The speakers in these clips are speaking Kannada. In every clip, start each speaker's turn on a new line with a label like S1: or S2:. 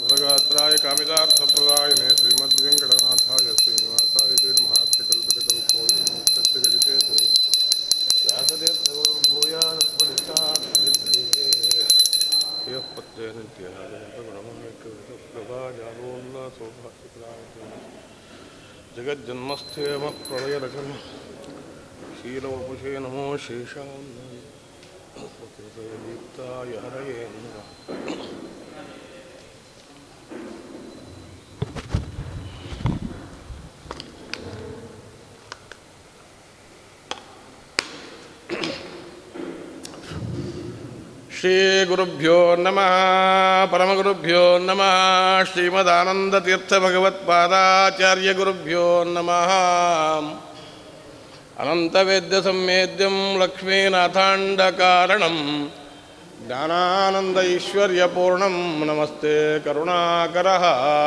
S1: तदगात्राय कामितार्थप्रदायिने श्रीमद्वेङ्कटनाथाय श्रीनिवासाय महात्यकल्पितकल्पोऽयं गजकेसरी जगज्जन्मस्थेम प्रलयरकं शीलवपुषे नमो शेषादीप्ताय हरये नमः। श्री गुरुभ्यो नमः परमगुरुभ्यो नमः श्रीमदानंदतीर्थ भगवत्पादाचार्य गुरुभ्यो नमः। अनंतवेद्य सम्मेद्यं लक्ष्मीनाथांडकारणं ज्ञानानंद ऐश्वर्यपूर्णं नमस्ते करुणाकरः।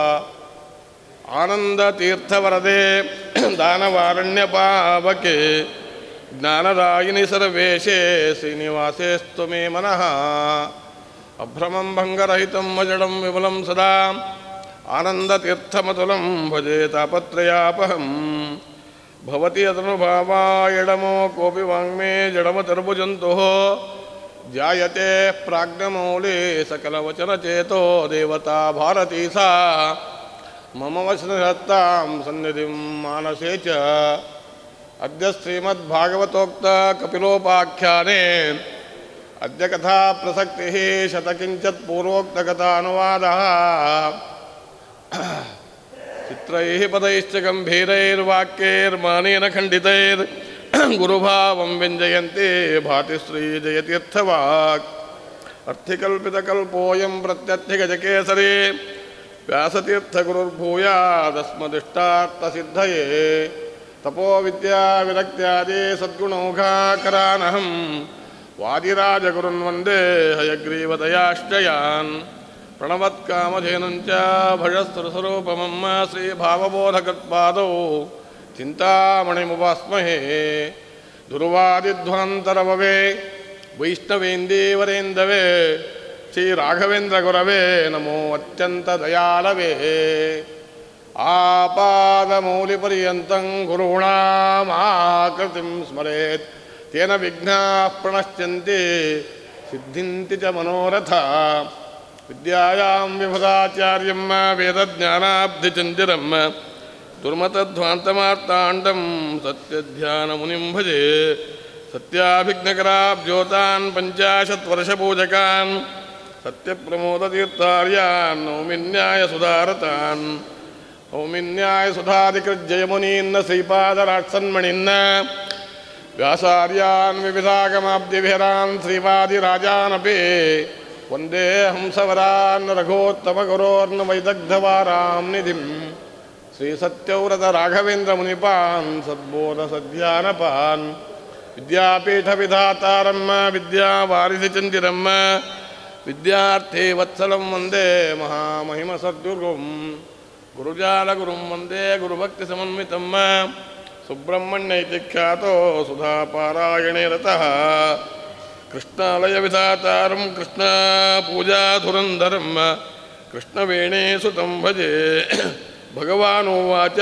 S1: आनंदतीर्थवरदे दानवारण्यपावके ज्ञानदायिनि सर्वेशे श्रीनिवासेस्तु मे मनः। अभ्रमं भङ्गरहितं अजडं विमलं सदा आनन्दतीर्थमतुलं भजे तापत्रयापहं। भवति यदनुभावायडमो कोऽपि वाङ्मे जडमतर्भुजन्तुः जायते प्राज्ञमौले सकलवचनचेतो देवता भारती सा मम वचनहत्तां सन्निधिं मानसे च। अद्य श्रीमद्भागवतोक्त कपिलोपाख्याने अद्य कथा प्रसक्तिः शतकिंचित् पूर्वोक्तकथानुवादः। चित्रैः पदैश्च गम्भीरैर्वाक्यैर्मानेन खण्डितैर् गुरुभावं व्यञ्जयन्ति भाति श्रीजयतीर्थवाक्। अर्थिकल्पितकल्पोऽयं प्रत्यर्थिगजकेसरी व्यासतीर्थगुरुर्भूयादस्मदिष्टार्थसिद्धये। तपो विद्या विरक्त्यादि सद्गुणौघाकरानहं वादिराजगुरुन् वन्दे हयग्रीवदयाश्रयान्। प्रणवत्कामधेनुञ्च भजस्तुरस्वरूपमं श्रीभावबोधकृत्पादौ चिन्तामणिमुपास्महे। दुर्वादिध्वान्तरववे वैष्णवेन्दीवरेन्दवे श्रीराघवेन्द्रगुरवे नमो अत्यन्तदयालवे। आपादमौलिपर्यन्तं गुरूणामाकृतिं स्मरेत् तेन विघ्नाः प्रणश्यन्ति सिद्धिन्ति च मनोरथा। विद्यायां विभुदाचार्यं वेदज्ञानाब्धिचन्दिरं दुर्मतध्वान्तमार्ताण्डं सत्यध्यानमुनिं भजे। सत्याभिघ्नकराब्जोतान् पञ्चाशत्वर्षपूजकान् सत्यप्रमोदतीर्थार्यान् नौमिन्यायसुधारतान्। नौमिन्यायसुधाधिकृज्जयमुनीन्न श्रीपादराट्सन्मणिन्न व्यासार्यान् विविधागमाब्धिभिरान् श्रीवादिराजानपि वन्दे हंसवरान् रघोत्तमगुरोर्न वैदग्धवारां निधिं। श्रीसत्यव्रतराघवेन्द्रमुनिपान् सद्बोधसद्ध्यानपान् विद्यापीठविधातारं विद्यावारिधिचन्दिरं विद्यार्थीवत्सलं वन्दे महामहिमसद्गुरुं। गुरुजालगुरुं वन्दे गुरुभक्तिसमन्वितं सुब्रह्मण्यैति ख्यातो सुधापारायणे रतः। कृष्णालयविधातारं कृष्णपूजाधुरन्धरं कृष्णवेणीसुतं भजे। भगवानुवाच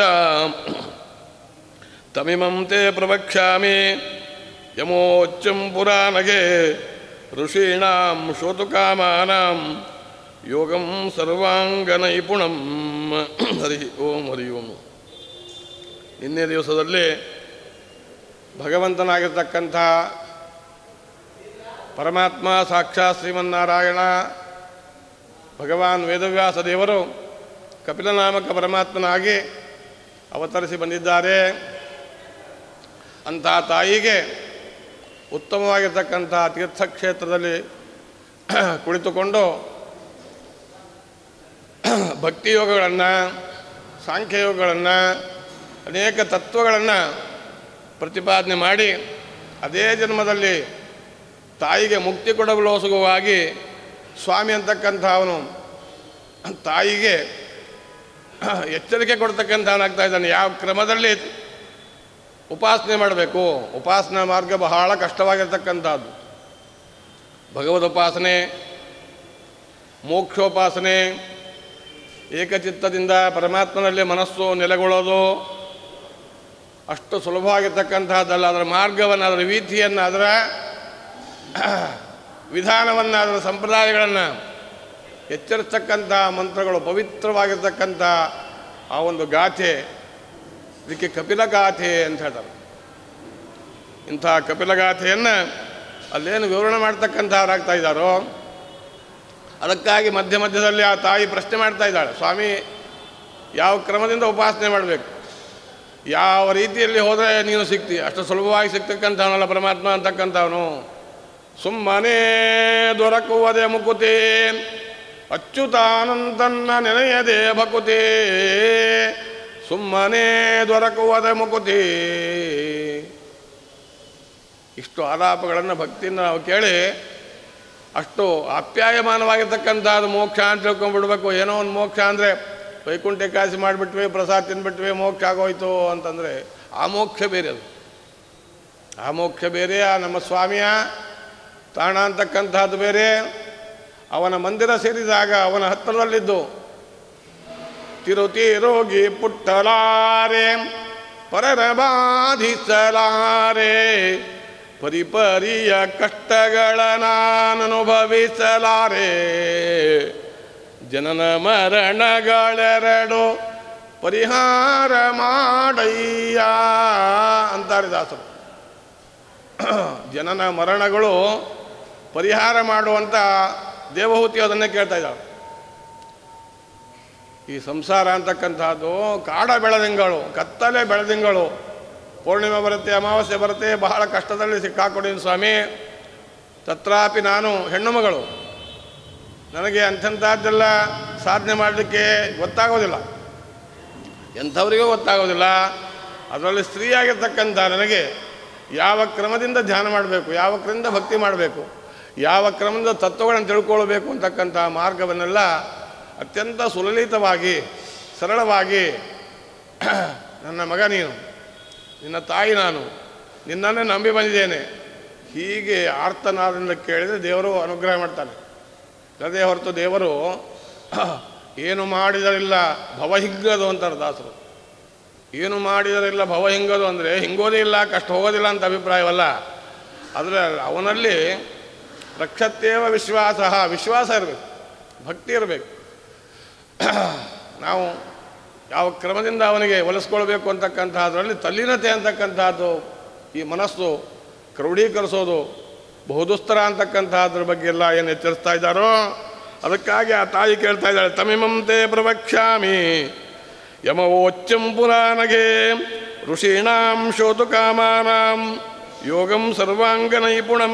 S1: तमिमं ते प्रवक्ष्यामि यमोच्चं पुराणगे ऋषीणां श्रोतुकामानां योगं सर्वांगनैपुणं। ಹರಿ ಓಂ ಹರಿ ಓಂ. ನಿನ್ನೆ ದಿವಸದಲ್ಲಿ ಭಗವಂತನಾಗಿರ್ತಕ್ಕಂಥ ಪರಮಾತ್ಮ ಸಾಕ್ಷಾತ್ ಶ್ರೀಮನ್ನಾರಾಯಣ ಭಗವಾನ್ ವೇದವ್ಯಾಸ ದೇವರು ಕಪಿಲನಾಮಕ ಪರಮಾತ್ಮನಾಗಿ ಅವತರಿಸಿ ಬಂದಿದ್ದಾರೆ. ಅಂಥ ತಾಯಿಗೆ ಉತ್ತಮವಾಗಿರ್ತಕ್ಕಂಥ ತೀರ್ಥಕ್ಷೇತ್ರದಲ್ಲಿ ಕುಳಿತುಕೊಂಡು ಭಕ್ತಿಯೋಗಗಳನ್ನು ಸಾಂಖ್ಯಯೋಗಗಳನ್ನು ಅನೇಕ ತತ್ವಗಳನ್ನು ಪ್ರತಿಪಾದನೆ ಮಾಡಿ ಅದೇ ಜನ್ಮದಲ್ಲಿ ತಾಯಿಗೆ ಮುಕ್ತಿ ಕೊಡಲೋಸುಗವಾಗಿ ಸ್ವಾಮಿ ಅಂತಕ್ಕಂಥ ಅವನು ತಾಯಿಗೆ ಎಚ್ಚರಿಕೆ ಕೊಡ್ತಕ್ಕಂಥವನಾಗ್ತಾ ಇದ್ದಾನೆ. ಯಾವ ಕ್ರಮದಲ್ಲಿ ಉಪಾಸನೆ ಮಾಡಬೇಕು. ಉಪಾಸನಾ ಮಾರ್ಗ ಬಹಳ ಕಷ್ಟವಾಗಿರ್ತಕ್ಕಂಥದ್ದು. ಭಗವದುಪಾಸನೆ, ಮೋಕ್ಷೋಪಾಸನೆ, ಏಕಚಿತ್ತದಿಂದ ಪರಮಾತ್ಮನಲ್ಲಿ ಮನಸ್ಸು ನೆಲೆಗೊಳ್ಳೋದು ಅಷ್ಟು ಸುಲಭವಾಗಿರ್ತಕ್ಕಂಥದ್ದಲ್ಲ. ಅದರ ಮಾರ್ಗವನ್ನು, ಅದರ ವೀಥಿಯನ್ನು, ಅದರ ವಿಧಾನವನ್ನು, ಅದರ ಸಂಪ್ರದಾಯಗಳನ್ನು ಎಚ್ಚರಿಸ್ತಕ್ಕಂಥ ಮಂತ್ರಗಳು, ಪವಿತ್ರವಾಗಿರ್ತಕ್ಕಂಥ ಆ ಒಂದು ಗಾಥೆ, ಇದಕ್ಕೆ ಕಪಿಲಗಾಥೆ ಅಂತ ಹೇಳ್ತಾರೆ. ಇಂಥ ಕಪಿಲಗಾಥೆಯನ್ನು ಅಲ್ಲೇನು ವಿವರಣೆ ಮಾಡ್ತಕ್ಕಂಥವ್ರಾಗ್ತಾ ಇದ್ದಾರೋ ಅದಕ್ಕಾಗಿ ಮಧ್ಯ ಮಧ್ಯದಲ್ಲಿ ಆ ತಾಯಿ ಪ್ರಶ್ನೆ ಮಾಡ್ತಾ ಇದ್ದಾಳೆ, ಸ್ವಾಮಿ ಯಾವ ಕ್ರಮದಿಂದ ಉಪಾಸನೆ ಮಾಡಬೇಕು, ಯಾವ ರೀತಿಯಲ್ಲಿ ಹೋದರೆ ನೀನು ಸಿಗ್ತಿ, ಅಷ್ಟು ಸುಲಭವಾಗಿ ಸಿಗ್ತಕ್ಕಂಥವನಲ್ಲ ಪರಮಾತ್ಮ ಅಂತಕ್ಕಂಥವನು. ಸುಮ್ಮನೆ ದೊರಕುವುದೇ ಮುಕುತಿ ಅಚ್ಯುತಾನಂದನ್ನ ನೆನೆಯದೆ ಭಕುತಿ, ಸುಮ್ಮನೆ ದೊರಕುವುದೇ ಮುಕುತಿ. ಇಷ್ಟು ಆಲಾಪಗಳನ್ನು ಭಕ್ತಿಯಿಂದ ನಾವು ಕೇಳಿ ಅಷ್ಟು ಆಪ್ಯಾಯಮಾನವಾಗಿರ್ತಕ್ಕಂಥದ್ದು ಮೋಕ್ಷ ಅಂತ ತಿಳ್ಕೊಂಡ್ಬಿಡ್ಬೇಕು. ಏನೋ ಒಂದು ಮೋಕ್ಷ ಅಂದರೆ ವೈಕುಂಠ ಏಕಾದಶಿ ಮಾಡಿಬಿಟ್ವಿ, ಪ್ರಸಾದ ತಿಂದ್ಬಿಟ್ವಿ, ಮೋಕ್ಷ ಆಗೋಯ್ತು ಅಂತಂದರೆ ಆ ಮೋಕ್ಷ ಬೇರೆ. ಅದು ಆ ಮೋಕ್ಷ ಬೇರೆ, ಆ ನಮ್ಮ ಸ್ವಾಮಿಯ ತಾಣ ಅಂತಕ್ಕಂಥದ್ದು ಬೇರೆ. ಅವನ ಮಂದಿರ ಸೇರಿದಾಗ ಅವನ ಹತ್ತಿರದಲ್ಲಿದ್ದು ತಿರುಗಿ ಪುಟ್ಟಲಾರೆ ಪರರ ಬಾಧಿಸಲಾರೆ, ಪರಿಪರಿಯ ಕಷ್ಟಗಳ ನಾನನುಭವಿಸಲಾರೆ, ಜನನ ಮರಣಗಳೆರಡು ಪರಿಹಾರ ಮಾಡಯ್ಯ ಅಂತಾರೆ ದಾಸರು. ಜನನ ಮರಣಗಳು ಪರಿಹಾರ ಮಾಡುವಂಥ ದೇವಹೂತಿ ಅದನ್ನೇ ಕೇಳ್ತಾ ಇದ್ದಾಳೆ. ಈ ಸಂಸಾರ ಅಂತಕ್ಕಂಥದ್ದು ಕಾಡ ಬೆಳದಿಂಗಳು, ಕತ್ತಲೆ ಬೆಳದಿಂಗಳು. ಪೂರ್ಣಿಮೆ ಬರುತ್ತೆ, ಅಮಾವಾಸ್ಯೆ ಬರುತ್ತೆ, ಬಹಳ ಕಷ್ಟದಲ್ಲಿ ಸಿಕ್ಕಾಕೊಂಡಿದ್ದೀನಿ ಸ್ವಾಮಿ. ತತ್ರಾಪಿ ನಾನು ಹೆಣ್ಣು ಮಗಳು, ನನಗೆ ಅಂಥದ್ದೆಲ್ಲ ಸಾಧನೆ ಮಾಡಲಿಕ್ಕೆ ಗೊತ್ತಾಗೋದಿಲ್ಲ, ಎಂಥವರಿಗೂ ಗೊತ್ತಾಗೋದಿಲ್ಲ. ಅದರಲ್ಲಿ ಸ್ತ್ರೀಯಾಗಿರ್ತಕ್ಕಂಥ ನನಗೆ ಯಾವ ಕ್ರಮದಿಂದ ಧ್ಯಾನ ಮಾಡಬೇಕು, ಯಾವ ಕ್ರಮದಿಂದ ಭಕ್ತಿ ಮಾಡಬೇಕು, ಯಾವ ಕ್ರಮದಿಂದ ತತ್ವಗಳನ್ನು ತಿಳ್ಕೊಳ್ಬೇಕು ಅಂತಕ್ಕಂಥ ಮಾರ್ಗವನ್ನೆಲ್ಲ ಅತ್ಯಂತ ಸುಲಲಿತವಾಗಿ ಸರಳವಾಗಿ, ನನ್ನ ಮಗ ನೀನು, ನಿನ್ನ ತಾಯಿ ನಾನು, ನಿನ್ನನ್ನೇ ನಂಬಿ ಬಂದಿದ್ದೇನೆ, ಹೀಗೆ ಆರ್ತನಾದದಿಂದ ಕೇಳಿದರೆ ದೇವರು ಅನುಗ್ರಹ ಮಾಡ್ತಾನೆ. ಅದೇ ಹೊರತು ದೇವರು ಏನು ಮಾಡಿದರಿಲ್ಲ ಭವ ಹಿಂಗದು ಅಂತಾರೆ ದಾಸರು. ಏನು ಮಾಡಿದರಿಲ್ಲ ಭವ ಹಿಂಗದು ಅಂದರೆ ಹಿಂಗೋದೇ ಇಲ್ಲ, ಕಷ್ಟ ಹೋಗೋದಿಲ್ಲ ಅಂತ ಅಭಿಪ್ರಾಯವಲ್ಲ. ಆದರೆ ಅವನಲ್ಲಿ ರಕ್ಷತ್ತೇವ ವಿಶ್ವಾಸ, ವಿಶ್ವಾಸ ಇರಬೇಕು, ಭಕ್ತಿ ಇರಬೇಕು. ನಾವು ಯಾವ ಕ್ರಮದಿಂದ ಅವನಿಗೆ ಒಲಿಸ್ಕೊಳ್ಬೇಕು ಅಂತಕ್ಕಂಥದ್ರಲ್ಲಿ ತಲ್ಲೀನತೆ ಅಂತಕ್ಕಂಥದ್ದು, ಈ ಮನಸ್ಸು ಕ್ರೋಢೀಕರಿಸೋದು, ಬಹುದುಸ್ತರ ಅಂತಕ್ಕಂಥದ್ರ ಬಗ್ಗೆ ಎಲ್ಲ ಏನು ಎಚ್ಚರಿಸ್ತಾ ಇದ್ದಾರೋ ಅದಕ್ಕಾಗಿ ಆ ತಾಯಿ ಕೇಳ್ತಾ ಇದ್ದಾಳೆ. ತಮಿಮಂತೆ ಪ್ರವಕ್ಷ್ಯಾಮಿ ಯಮವೋಚ್ಚಂ ಪುರಾಣಗೆ ಋಷೀಣಾಂ ಶೋತು ಕಾಮಾನಾಂ ಯೋಗಂ ಸರ್ವಾಂಗ ನೈಪುಣಂ.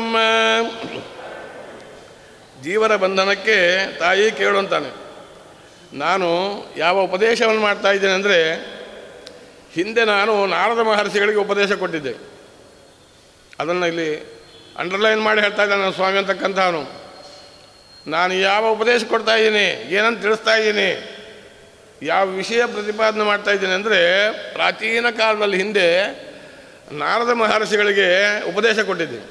S1: ಜೀವನ ಬಂಧನಕ್ಕೆ ತಾಯಿ ಕೇಳುವಂತಾನೆ. ನಾನು ಯಾವ ಉಪದೇಶವನ್ನು ಮಾಡ್ತಾ ಇದ್ದೇನೆ ಅಂದರೆ, ಹಿಂದೆ ನಾನು ನಾರದ ಮಹರ್ಷಿಗಳಿಗೆ ಉಪದೇಶ ಕೊಟ್ಟಿದ್ದೆ. ಅದನ್ನು ಇಲ್ಲಿ ಅಂಡರ್ಲೈನ್ ಮಾಡಿ ಹೇಳ್ತಾ ಇದ್ದಾನೆ ನನ್ನ ಸ್ವಾಮಿ ಅಂತಕ್ಕಂಥವನು. ನಾನು ಯಾವ ಉಪದೇಶ ಕೊಡ್ತಾ ಇದ್ದೀನಿ, ಏನಂತ ತಿಳಿಸ್ತಾ ಇದ್ದೀನಿ, ಯಾವ ವಿಷಯ ಪ್ರತಿಪಾದನೆ ಮಾಡ್ತಾ ಇದ್ದೀನಿ ಅಂದರೆ, ಪ್ರಾಚೀನ ಕಾಲದಲ್ಲಿ ಹಿಂದೆ ನಾರದ ಮಹರ್ಷಿಗಳಿಗೆ ಉಪದೇಶ ಕೊಟ್ಟಿದ್ದೀನಿ.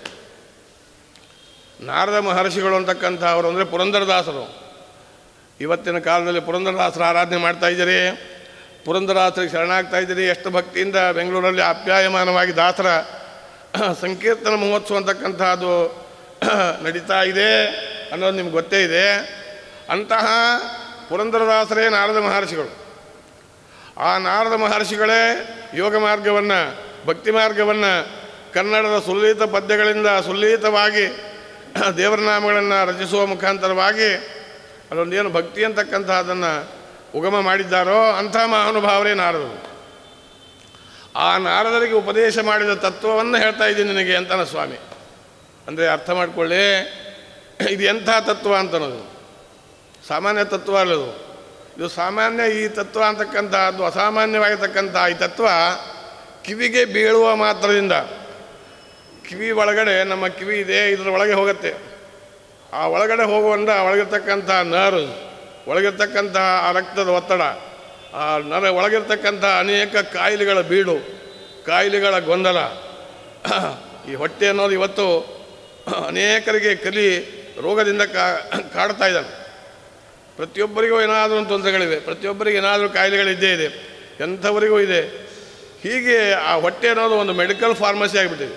S1: ನಾರದ ಮಹರ್ಷಿಗಳು ಅಂತಕ್ಕಂಥವರು ಅಂದರೆ ಪುರಂದರದಾಸರು. ಇವತ್ತಿನ ಕಾಲದಲ್ಲಿ ಪುರಂದರದಾಸರ ಆರಾಧನೆ ಮಾಡ್ತಾ ಇದ್ದೀರಿ, ಪುರಂದರದಾಸರಿಗೆ ಶರಣಾಗ್ತಾ ಇದ್ದೀರಿ. ಎಷ್ಟು ಭಕ್ತಿಯಿಂದ ಬೆಂಗಳೂರಲ್ಲಿ ಆಪ್ಯಾಯಮಾನವಾಗಿ ದಾಸರ ಸಂಕೀರ್ತನ ಮಹೋತ್ಸವ ಅಂತಕ್ಕಂಥದ್ದು ನಡೀತಾ ಇದೆ ಅನ್ನೋದು ನಿಮ್ಗೆ ಗೊತ್ತೇ ಇದೆ. ಅಂತಹ ಪುರಂದರದಾಸರೇ ನಾರದ ಮಹರ್ಷಿಗಳು. ಆ ನಾರದ ಮಹರ್ಷಿಗಳೇ ಯೋಗ ಮಾರ್ಗವನ್ನು, ಭಕ್ತಿ ಮಾರ್ಗವನ್ನು ಕನ್ನಡದ ಸುಲಲಿತ ಪದ್ಯಗಳಿಂದ ಸುಲಲಿತವಾಗಿ ದೇವರ ನಾಮಗಳನ್ನು ರಚಿಸುವ ಮುಖಾಂತರವಾಗಿ ಅದೊಂದೇನು ಭಕ್ತಿ ಅಂತಕ್ಕಂಥದ್ದನ್ನು ಉಗಮ ಮಾಡಿದ್ದಾರೋ ಅಂಥ ಮಹಾನುಭಾವರೇ ನಾರದರು. ಆ ನಾರದರಿಗೆ ಉಪದೇಶ ಮಾಡಿದ ತತ್ವವನ್ನು ಹೇಳ್ತಾ ಇದ್ದೀನಿ ನಿನಗೆ ಅಂತಾನೆ ಸ್ವಾಮಿ. ಅಂದರೆ ಅರ್ಥ ಮಾಡಿಕೊಳ್ಳಿ, ಇದು ಎಂಥ ತತ್ವ ಅಂತನೋದು ಸಾಮಾನ್ಯ ತತ್ವ ಅಲ್ಲದು. ಇದು ಸಾಮಾನ್ಯ ಈ ತತ್ವ ಅಂತಕ್ಕಂಥದ್ದು ಅಸಾಮಾನ್ಯವಾಗಿರ್ತಕ್ಕಂಥ ಈ ತತ್ವ ಕಿವಿಗೆ ಬೀಳುವ ಮಾತ್ರದಿಂದ, ಕಿವಿ ಒಳಗಡೆ ನಮ್ಮ ಕಿವಿ ಇದೆ, ಇದರ ಒಳಗೆ ಹೋಗುತ್ತೆ. ಆ ಒಳಗಡೆ ಹೋಗುವಂಥ ಒಳಗಿರ್ತಕ್ಕಂಥ ನರ್ವ್, ಒಳಗಿರ್ತಕ್ಕಂಥ ಆ ರಕ್ತದ ಒತ್ತಡ, ಆ ನರ ಒಳಗಿರ್ತಕ್ಕಂಥ ಅನೇಕ ಕಾಯಿಲೆಗಳ ಬೀಡು, ಕಾಯಿಲೆಗಳ ಗೊಂದಲ, ಈ ಹೊಟ್ಟೆ ಅನ್ನೋದು ಇವತ್ತು ಅನೇಕರಿಗೆ ಕಲಿ ರೋಗದಿಂದ ಕಾಡ್ತಾ ಇದ್ದಾನೆ. ಪ್ರತಿಯೊಬ್ಬರಿಗೂ ಏನಾದರೂ ಒಂದು ತೊಂದರೆಗಳಿವೆ, ಪ್ರತಿಯೊಬ್ಬರಿಗೆ ಏನಾದರೂ ಕಾಯಿಲೆಗಳಿದ್ದೇ ಇದೆ, ಎಂಥವರಿಗೂ ಇದೆ. ಹೀಗೆ ಆ ಹೊಟ್ಟೆ ಅನ್ನೋದು ಒಂದು ಮೆಡಿಕಲ್ ಫಾರ್ಮಸಿ ಆಗಿಬಿಟ್ಟಿದೆ.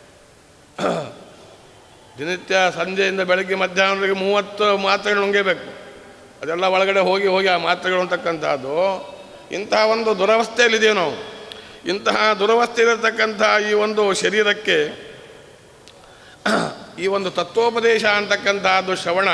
S1: ದಿನನಿತ್ಯ ಸಂಜೆಯಿಂದ ಬೆಳಗ್ಗೆ ಮಧ್ಯಾಹ್ನವರೆಗೆ 30 ಮಾತ್ರೆಗಳು ನುಂಗಬೇಕು. ಅದೆಲ್ಲ ಒಳಗಡೆ ಹೋಗಿ ಹೋಗಿ ಆ ಮಾತ್ರೆಗಳು ಅಂತಕ್ಕಂಥದ್ದು ಇಂತಹ ಒಂದು ದುರವಸ್ಥೆಯಲ್ಲಿದ್ದೇವೆ ನಾವು. ಇಂತಹ ದುರವಸ್ಥೆಯಲ್ಲಿರ್ತಕ್ಕಂಥ ಈ ಒಂದು ಶರೀರಕ್ಕೆ ಈ ಒಂದು ತತ್ವೋಪದೇಶ ಅಂತಕ್ಕಂಥದ್ದು ಶ್ರವಣ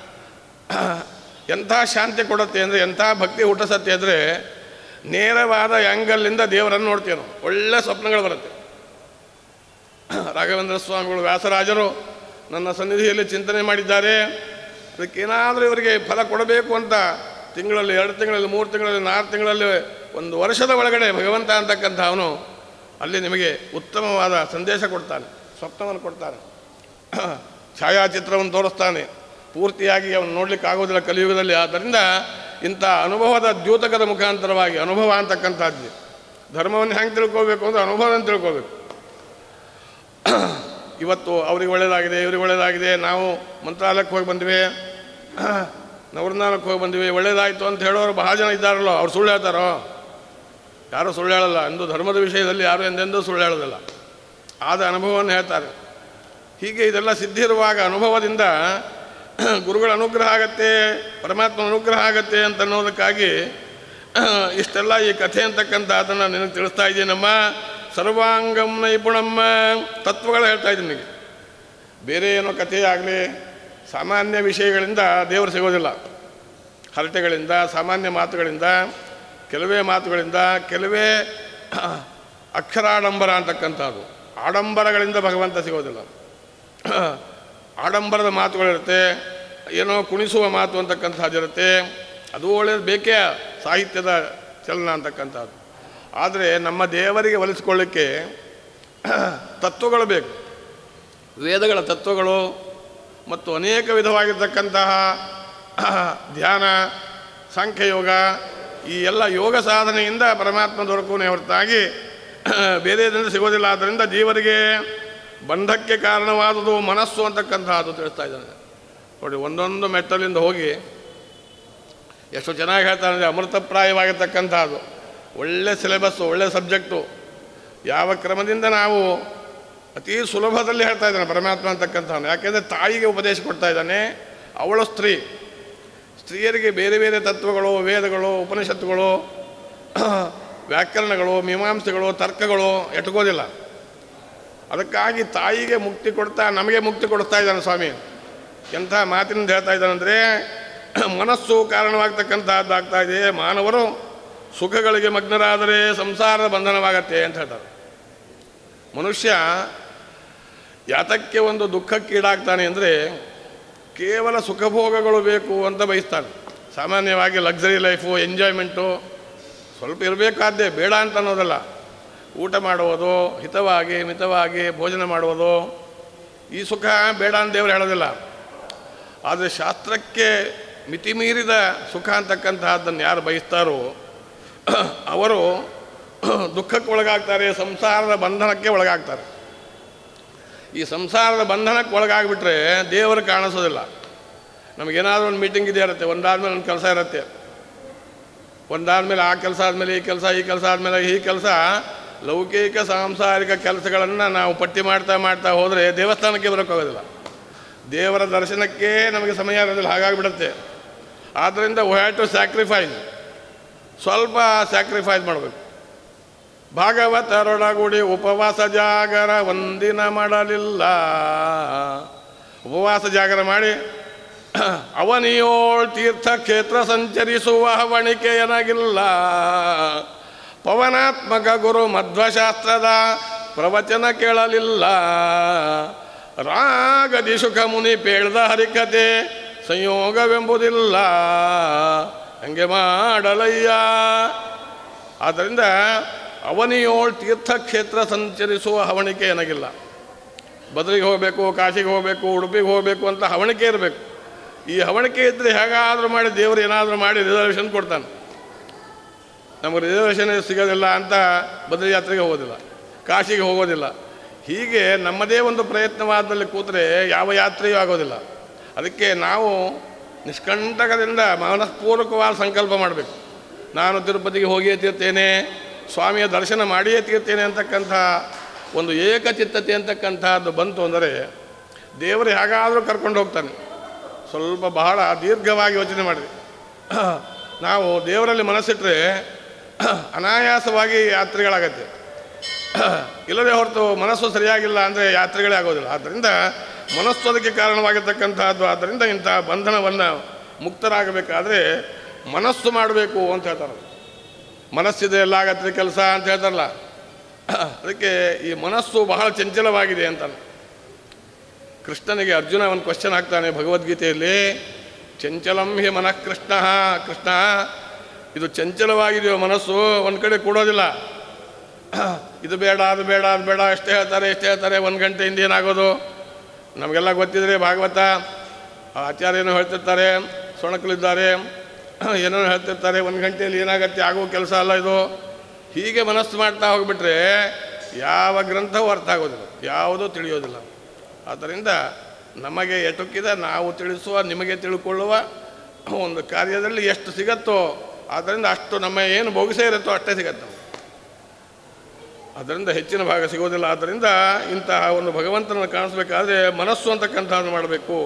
S1: ಎಂಥ ಶಾಂತಿ ಕೊಡುತ್ತೆ ಅಂದರೆ, ಎಂಥ ಭಕ್ತಿ ಹುಟ್ಟಿಸತ್ತೆ ಅಂದರೆ, ನೇರವಾದ ಆ್ಯಂಗಲ್ಲಿಂದ ದೇವರನ್ನು ನೋಡ್ತೀವಿ ನಾವು. ಒಳ್ಳೆ ಸ್ವಪ್ನಗಳು ಬರುತ್ತೆ. ರಾಘವೇಂದ್ರ ಸ್ವಾಮಿಗಳು, ವ್ಯಾಸರಾಜರು ನನ್ನ ಸನ್ನಿಧಿಯಲ್ಲಿ ಚಿಂತನೆ ಮಾಡಿದ್ದಾರೆ. ಅದಕ್ಕೇನಾದರೂ ಇವರಿಗೆ ಫಲ ಕೊಡಬೇಕು ಅಂತ ತಿಂಗಳಲ್ಲಿ, 2 ತಿಂಗಳಲ್ಲಿ, 3 ತಿಂಗಳಲ್ಲಿ, 4 ತಿಂಗಳಲ್ಲಿ, 1 ವರ್ಷದ ಒಳಗಡೆ ಭಗವಂತ ಅಂತಕ್ಕಂಥ ಅವನು ಅಲ್ಲಿ ನಿಮಗೆ ಉತ್ತಮವಾದ ಸಂದೇಶ ಕೊಡ್ತಾನೆ, ಸ್ವಪ್ನವನ್ನು ಕೊಡ್ತಾನೆ, ಛಾಯಾಚಿತ್ರವನ್ನು ತೋರಿಸ್ತಾನೆ. ಪೂರ್ತಿಯಾಗಿ ಅವನು ನೋಡಲಿಕ್ಕೆ ಆಗೋದಿಲ್ಲ ಕಲಿಯುಗದಲ್ಲಿ. ಆದ್ದರಿಂದ ಇಂಥ ಅನುಭವದ ದ್ಯೋತಕದ ಮುಖಾಂತರವಾಗಿ ಅನುಭವ ಅಂತಕ್ಕಂಥದ್ದು. ಧರ್ಮವನ್ನು ಹೆಂಗೆ ತಿಳ್ಕೋಬೇಕು ಅಂದರೆ ಅನುಭವವನ್ನು ತಿಳ್ಕೋಬೇಕು. ಇವತ್ತು ಅವ್ರಿಗೆ ಒಳ್ಳೆಯದಾಗಿದೆ, ಇವ್ರಿಗೆ ಒಳ್ಳೆಯದಾಗಿದೆ, ನಾವು ಮಂತ್ರಾಲಯಕ್ಕೆ ಹೋಗಿ ಬಂದ್ವಿ, ನವರನಾಲಕ್ಕೆ ಹೋಗಿ ಬಂದ್ವಿ, ಒಳ್ಳೆಯದಾಯಿತು ಅಂತ ಹೇಳೋರು ಬಹಳ ಜನ ಇದ್ದಾರಲ್ಲೋ, ಅವ್ರು ಸುಳ್ಳು ಹೇಳ್ತಾರೋ? ಯಾರೂ ಸುಳ್ಳು ಹೇಳಲ್ಲ. ಎಂದು ಧರ್ಮದ ವಿಷಯದಲ್ಲಿ ಯಾರು ಎಂದೆಂದೂ ಸುಳ್ಳು ಹೇಳೋದಿಲ್ಲ. ಆದ ಅನುಭವವನ್ನು ಹೇಳ್ತಾರೆ. ಹೀಗೆ ಇದೆಲ್ಲ ಸಿದ್ಧಿ ಇರುವಾಗ ಅನುಭವದಿಂದ ಗುರುಗಳ ಅನುಗ್ರಹ ಆಗತ್ತೆ, ಪರಮಾತ್ಮನ ಅನುಗ್ರಹ ಆಗತ್ತೆ ಅಂತ ಅನ್ನೋದಕ್ಕಾಗಿ ಇಷ್ಟೆಲ್ಲ ಈ ಕಥೆ ಅಂತಕ್ಕಂಥ ಅದನ್ನು ನಿನಗೆ ತಿಳಿಸ್ತಾ ಇದ್ದೀನಮ್ಮ. ಸರ್ವಾಂಗಂ ನೈಪುಣಮ್ಮ ತತ್ವಗಳು ಹೇಳ್ತಾ ಇದ್ದೀನಿ ನಿನಗೆ. ಬೇರೆ ಏನೋ ಕಥೆ ಆಗಲಿ, ಸಾಮಾನ್ಯ ವಿಷಯಗಳಿಂದ ದೇವರು ಸಿಗೋದಿಲ್ಲ. ಹರಟೆಗಳಿಂದ, ಸಾಮಾನ್ಯ ಮಾತುಗಳಿಂದ, ಕೆಲವೇ ಮಾತುಗಳಿಂದ, ಕೆಲವೇ ಅಕ್ಷರಾಡಂಬರ ಅಂತಕ್ಕಂಥದ್ದು, ಆಡಂಬರಗಳಿಂದ ಭಗವಂತ ಸಿಗೋದಿಲ್ಲ. ಆಡಂಬರದ ಮಾತುಗಳಿರುತ್ತೆ, ಏನೋ ಕುಣಿಸುವ ಮಾತು ಅಂತಕ್ಕಂಥದ್ದಿರುತ್ತೆ. ಅದು ಒಳ್ಳೆಯದು, ಬೇಕೇ ಸಾಹಿತ್ಯದ ಚಲನ ಅಂತಕ್ಕಂಥದ್ದು. ಆದರೆ ನಮ್ಮ ದೇವರಿಗೆ ಒಲಿಸ್ಕೊಳ್ಳಿಕ್ಕೆ ತತ್ವಗಳು ಬೇಕು. ವೇದಗಳ ತತ್ವಗಳು ಮತ್ತು ಅನೇಕ ವಿಧವಾಗಿರ್ತಕ್ಕಂತಹ ಧ್ಯಾನ, ಸಾಂಖ್ಯಯೋಗ, ಈ ಎಲ್ಲ ಯೋಗ ಸಾಧನೆಯಿಂದ ಪರಮಾತ್ಮ ದೊರಕುವನೇ ಹೊರತಾಗಿ ಬೇರೆದಿಂದ ಸಿಗೋದಿಲ್ಲ. ಆದ್ದರಿಂದ ಜೀವರಿಗೆ ಬಂಧಕ್ಕೆ ಕಾರಣವಾದುದು ಮನಸ್ಸು ಅಂತಕ್ಕಂಥದ್ದು ತಿಳಿಸ್ತಾ ಇದ್ದಾನೆ ನೋಡಿ. ಒಂದೊಂದು ಮೆಟ್ಟಲಿಂದ ಹೋಗಿ ಎಷ್ಟು ಚೆನ್ನಾಗಿ ಹೇಳ್ತಾನೆ ಅಂದರೆ, ಅಮೃತಪ್ರಾಯವಾಗಿರ್ತಕ್ಕಂಥದ್ದು ಒಳ್ಳೆ ಸಿಲೆಬಸ್ಸು, ಒಳ್ಳೆ ಸಬ್ಜೆಕ್ಟು. ಯಾವ ಕ್ರಮದಿಂದ ನಾವು ಅತೀ ಸುಲಭದಲ್ಲಿ ಹೇಳ್ತಾ ಇದ್ದಾನೆ ಪರಮಾತ್ಮ ಅಂತಕ್ಕಂಥವನು. ಯಾಕೆಂದರೆ ತಾಯಿಗೆ ಉಪದೇಶ ಕೊಡ್ತಾ ಇದ್ದಾನೆ. ಅವಳು ಸ್ತ್ರೀ. ಸ್ತ್ರೀಯರಿಗೆ ಬೇರೆ ಬೇರೆ ತತ್ವಗಳು, ವೇದಗಳು, ಉಪನಿಷತ್ತುಗಳು, ವ್ಯಾಕರಣಗಳು, ಮೀಮಾಂಸೆಗಳು, ತರ್ಕಗಳು ಎಟ್ಕೋದಿಲ್ಲ. ಅದಕ್ಕಾಗಿ ತಾಯಿಗೆ ಮುಕ್ತಿ ಕೊಡ್ತಾ ನಮಗೆ ಮುಕ್ತಿ ಕೊಡ್ತಾ ಇದ್ದಾನೆ ಸ್ವಾಮಿ. ಎಂಥ ಮಾತಿನಿಂದ ಹೇಳ್ತಾ ಇದ್ದಾನೆಂದರೆ, ಮನಸ್ಸು ಕಾರಣವಾಗ್ತಕ್ಕಂಥದ್ದು ಆಗ್ತಾ ಇದೆ. ಮಾನವರು ಸುಖಗಳಿಗೆ ಮಗ್ನರಾದರೆ ಸಂಸಾರದ ಬಂಧನವಾಗತ್ತೆ ಅಂತ ಹೇಳ್ತಾರೆ. ಮನುಷ್ಯ ಯಾತಕ್ಕೆ ಒಂದು ದುಃಖಕ್ಕೀಡಾಗ್ತಾನೆ ಅಂದರೆ, ಕೇವಲ ಸುಖಭೋಗಗಳು ಬೇಕು ಅಂತ ಬಯಸ್ತಾನೆ. ಸಾಮಾನ್ಯವಾಗಿ ಲಕ್ಸರಿ ಲೈಫು, ಎಂಜಾಯ್ಮೆಂಟು ಸ್ವಲ್ಪ ಇರಬೇಕಾದ್ದೇ, ಬೇಡ ಅಂತ ಅನ್ನೋದಲ್ಲ. ಊಟ ಮಾಡುವುದು, ಹಿತವಾಗಿ ಮಿತವಾಗಿ ಭೋಜನ ಮಾಡುವುದು, ಈ ಸುಖ ಬೇಡ ಅಂತ ದೇವರು ಹೇಳೋದಿಲ್ಲ. ಆದರೆ ಶಾಸ್ತ್ರಕ್ಕೆ ಮಿತಿಮೀರಿದ ಸುಖ ಅಂತಕ್ಕಂತಹದ್ದನ್ನು ಯಾರು ಬಯಸ್ತಾರೋ ಅವರು ದುಃಖಕ್ಕೆ ಒಳಗಾಗ್ತಾರೆ, ಸಂಸಾರದ ಬಂಧನಕ್ಕೆ ಒಳಗಾಗ್ತಾರೆ. ಈ ಸಂಸಾರದ ಬಂಧನಕ್ಕೆ ಒಳಗಾಗ್ಬಿಟ್ರೆ ದೇವರು ಕಾಣಿಸೋದಿಲ್ಲ. ನಮಗೇನಾದರೂ ಒಂದು ಮೀಟಿಂಗ್ ಇದೇ ಇರುತ್ತೆ, ಒಂದಾದ್ಮೇಲೆ ಒಂದು ಕೆಲಸ ಇರುತ್ತೆ, ಒಂದಾದ್ಮೇಲೆ ಆ ಕೆಲಸ ಆದಮೇಲೆ ಈ ಕೆಲಸ, ಈ ಕೆಲಸ ಆದಮೇಲೆ ಈ ಕೆಲಸ. ಲೌಕಿಕ ಸಾಂಸಾರಿಕ ಕೆಲಸಗಳನ್ನು ನಾವು ಪಟ್ಟಿ ಮಾಡ್ತಾ ಮಾಡ್ತಾ ಹೋದರೆ ದೇವಸ್ಥಾನಕ್ಕೆ ಬರೋಕ್ಕಾಗೋದಿಲ್ಲ, ದೇವರ ದರ್ಶನಕ್ಕೆ ನಮಗೆ ಸಮಯ ಇರೋದಿಲ್ಲ, ಹಾಗಾಗಿಬಿಡುತ್ತೆ. ಆದ್ದರಿಂದ ವಿ ಹ್ಯಾವ್ ಟು ಸ್ಯಾಕ್ರಿಫೈಸ್, ಸ್ವಲ್ಪ ಸ್ಯಾಕ್ರಿಫೈಸ್ ಮಾಡಬೇಕು. ಭಾಗವತರೊಡಗೂಡಿ ಉಪವಾಸ ಜಾಗರ ಒಂದಿನ ಮಾಡಲಿಲ್ಲ. ಉಪವಾಸ ಜಾಗರ ಮಾಡಿ ಅವನಿಯೋಳ್ ತೀರ್ಥಕ್ಷೇತ್ರ ಸಂಚರಿಸುವ ಹವಣಿಕೆ ಏನಾಗಿಲ್ಲ. ಪವನಾತ್ಮಕ ಗುರು ಮಧ್ವಶಾಸ್ತ್ರದ ಪ್ರವಚನ ಕೇಳಲಿಲ್ಲ. ರಾಗದಿ ಸುಖ ಮುನಿ ಪೇಳ್ದ ಹರಿಕತೆ ಸಂಯೋಗವೆಂಬುದಿಲ್ಲ, ಹಂಗೆ ಮಾಡಲಯ್ಯ. ಆದ್ದರಿಂದ ಅವನಿಯೋಳ್ ತೀರ್ಥಕ್ಷೇತ್ರ ಸಂಚರಿಸುವ ಹವಣಿಕೆ ಏನಾಗಿಲ್ಲ. ಬದರಿಗೆ ಹೋಗಬೇಕು, ಕಾಶಿಗೆ ಹೋಗಬೇಕು, ಉಡುಪಿಗೆ ಹೋಗಬೇಕು ಅಂತ ಹವಣಿಕೆ ಇರಬೇಕು. ಈ ಹವಣಿಕೆ ಇದ್ದರೆ ಹೇಗಾದರೂ ಮಾಡಿ ದೇವರು ಏನಾದರೂ ಮಾಡಿ ರಿಸರ್ವೇಷನ್ ಕೊಡ್ತಾನೆ. ನಮಗೆ ರಿಸರ್ವೇಷನ್ ಸಿಗೋದಿಲ್ಲ ಅಂತ ಬದರಿ ಯಾತ್ರೆಗೆ ಹೋಗೋದಿಲ್ಲ, ಕಾಶಿಗೆ ಹೋಗೋದಿಲ್ಲ. ಹೀಗೆ ನಮ್ಮದೇ ಒಂದು ಪ್ರಯತ್ನವಾದಲ್ಲಿ ಕೂತರೆ ಯಾವ ಯಾತ್ರೆಯೂ ಆಗೋದಿಲ್ಲ. ಅದಕ್ಕೆ ನಾವು ನಿಷ್ಕಂಟಕದಿಂದ ಮನಃಪೂರ್ವಕವಾದ ಸಂಕಲ್ಪ ಮಾಡಬೇಕು. ನಾನು ತಿರುಪತಿಗೆ ಹೋಗಿಯೇ ತೀರ್ತೇನೆ, ಸ್ವಾಮಿಯ ದರ್ಶನ ಮಾಡಿಯೇ ತೀರ್ತೇನೆ ಅಂತಕ್ಕಂಥ ಒಂದು ಏಕಚಿತ್ತತೆ ಅಂತಕ್ಕಂಥದ್ದು ಬಂತು ಅಂದರೆ ದೇವರು ಹೇಗಾದರೂ ಕರ್ಕೊಂಡು ಹೋಗ್ತಾನೆ. ಸ್ವಲ್ಪ ಬಹಳ ದೀರ್ಘವಾಗಿ ಯೋಚನೆ ಮಾಡಿರಿ. ನಾವು ದೇವರಲ್ಲಿ ಮನಸ್ಸಿಟ್ಟರೆ ಅನಾಯಾಸವಾಗಿ ಯಾತ್ರೆಗಳಾಗತ್ತೆ. ಇಲ್ಲದೆ ಹೊರತು ಮನಸ್ಸು ಸರಿಯಾಗಿಲ್ಲ ಅಂದರೆ ಯಾತ್ರೆಗಳೇ ಆಗೋದಿಲ್ಲ. ಆದ್ದರಿಂದ ಮನಸ್ಸು ಅದಕ್ಕೆ ಕಾರಣವಾಗಿರ್ತಕ್ಕಂಥದ್ದು. ಆದ್ದರಿಂದ ಇಂಥ ಬಂಧನವನ್ನು ಮುಕ್ತರಾಗಬೇಕಾದ್ರೆ ಮನಸ್ಸು ಮಾಡಬೇಕು ಅಂತ ಹೇಳ್ತಾರೆ. ಮನಸ್ಸಿದೆ ಎಲ್ಲ ಆಗತ್ತೆ ಕೆಲಸ ಅಂತ ಹೇಳ್ತಾರಲ್ಲ, ಅದಕ್ಕೆ ಈ ಮನಸ್ಸು ಬಹಳ ಚಂಚಲವಾಗಿದೆ ಅಂತಾನೆ. ಕೃಷ್ಣನಿಗೆ ಅರ್ಜುನ ಒಂದು ಕ್ವಶನ್ ಹಾಕ್ತಾನೆ ಭಗವದ್ಗೀತೆಯಲ್ಲಿ, ಚಂಚಲಂ ಹಿ ಮನಃ ಕೃಷ್ಣ. ಕೃಷ್ಣ, ಇದು ಚಂಚಲವಾಗಿದೆಯೋ ಮನಸ್ಸು, ಒಂದು ಕಡೆ ಕೂಡೋದಿಲ್ಲ. ಇದು ಬೇಡ ಅದು ಬೇಡ ಅದು ಬೇಡ, ಎಷ್ಟೇ ಹೇಳ್ತಾರೆ 1 ಗಂಟೆಯಿಂದ ಏನಾಗೋದು ನಮಗೆಲ್ಲ ಗೊತ್ತಿದ್ರೆ. ಭಾಗವತ ಆಚಾರ್ಯ ಏನೋ ಹೇಳ್ತಿರ್ತಾರೆ, ಸೊಣಕಲಿದ್ದಾರೆ ಏನೋ ಹೇಳ್ತಿರ್ತಾರೆ, 1 ಗಂಟೆಯಲ್ಲಿ ಏನಾಗತ್ತೆ, ಆಗುವ ಕೆಲಸ ಅಲ್ಲ ಇದು. ಹೀಗೆ ಮನಸ್ಸು ಮಾಡ್ತಾ ಹೋಗಿಬಿಟ್ರೆ ಯಾವ ಗ್ರಂಥವೂ ಅರ್ಥ ಆಗೋದಿಲ್ಲ, ಯಾವುದೂ ತಿಳಿಯೋದಿಲ್ಲ. ಆದ್ದರಿಂದ ನಮಗೆ ಎಟುಕಿದ ನಾವು ತಿಳಿಸುವ, ನಿಮಗೆ ತಿಳ್ಕೊಳ್ಳುವ ಒಂದು ಕಾರ್ಯದಲ್ಲಿ ಎಷ್ಟು ಸಿಗತ್ತೋ ಆದ್ದರಿಂದ ಅಷ್ಟು ನಮ್ಮ ಏನು ಭೋಗಿಸೇ ಇರುತ್ತೋ ಅಷ್ಟೇ ಸಿಗತ್ತೆ. ಅದರಿಂದ ಹೆಚ್ಚಿನ ಭಾಗ ಸಿಗೋದಿಲ್ಲ. ಆದ್ದರಿಂದ ಇಂತಹ ಒಂದು ಭಗವಂತನನ್ನು ಕಾಣಿಸ್ಬೇಕಾದ್ರೆ ಮನಸ್ಸು ಅಂತಕ್ಕಂಥದ್ದು ಮಾಡಬೇಕು.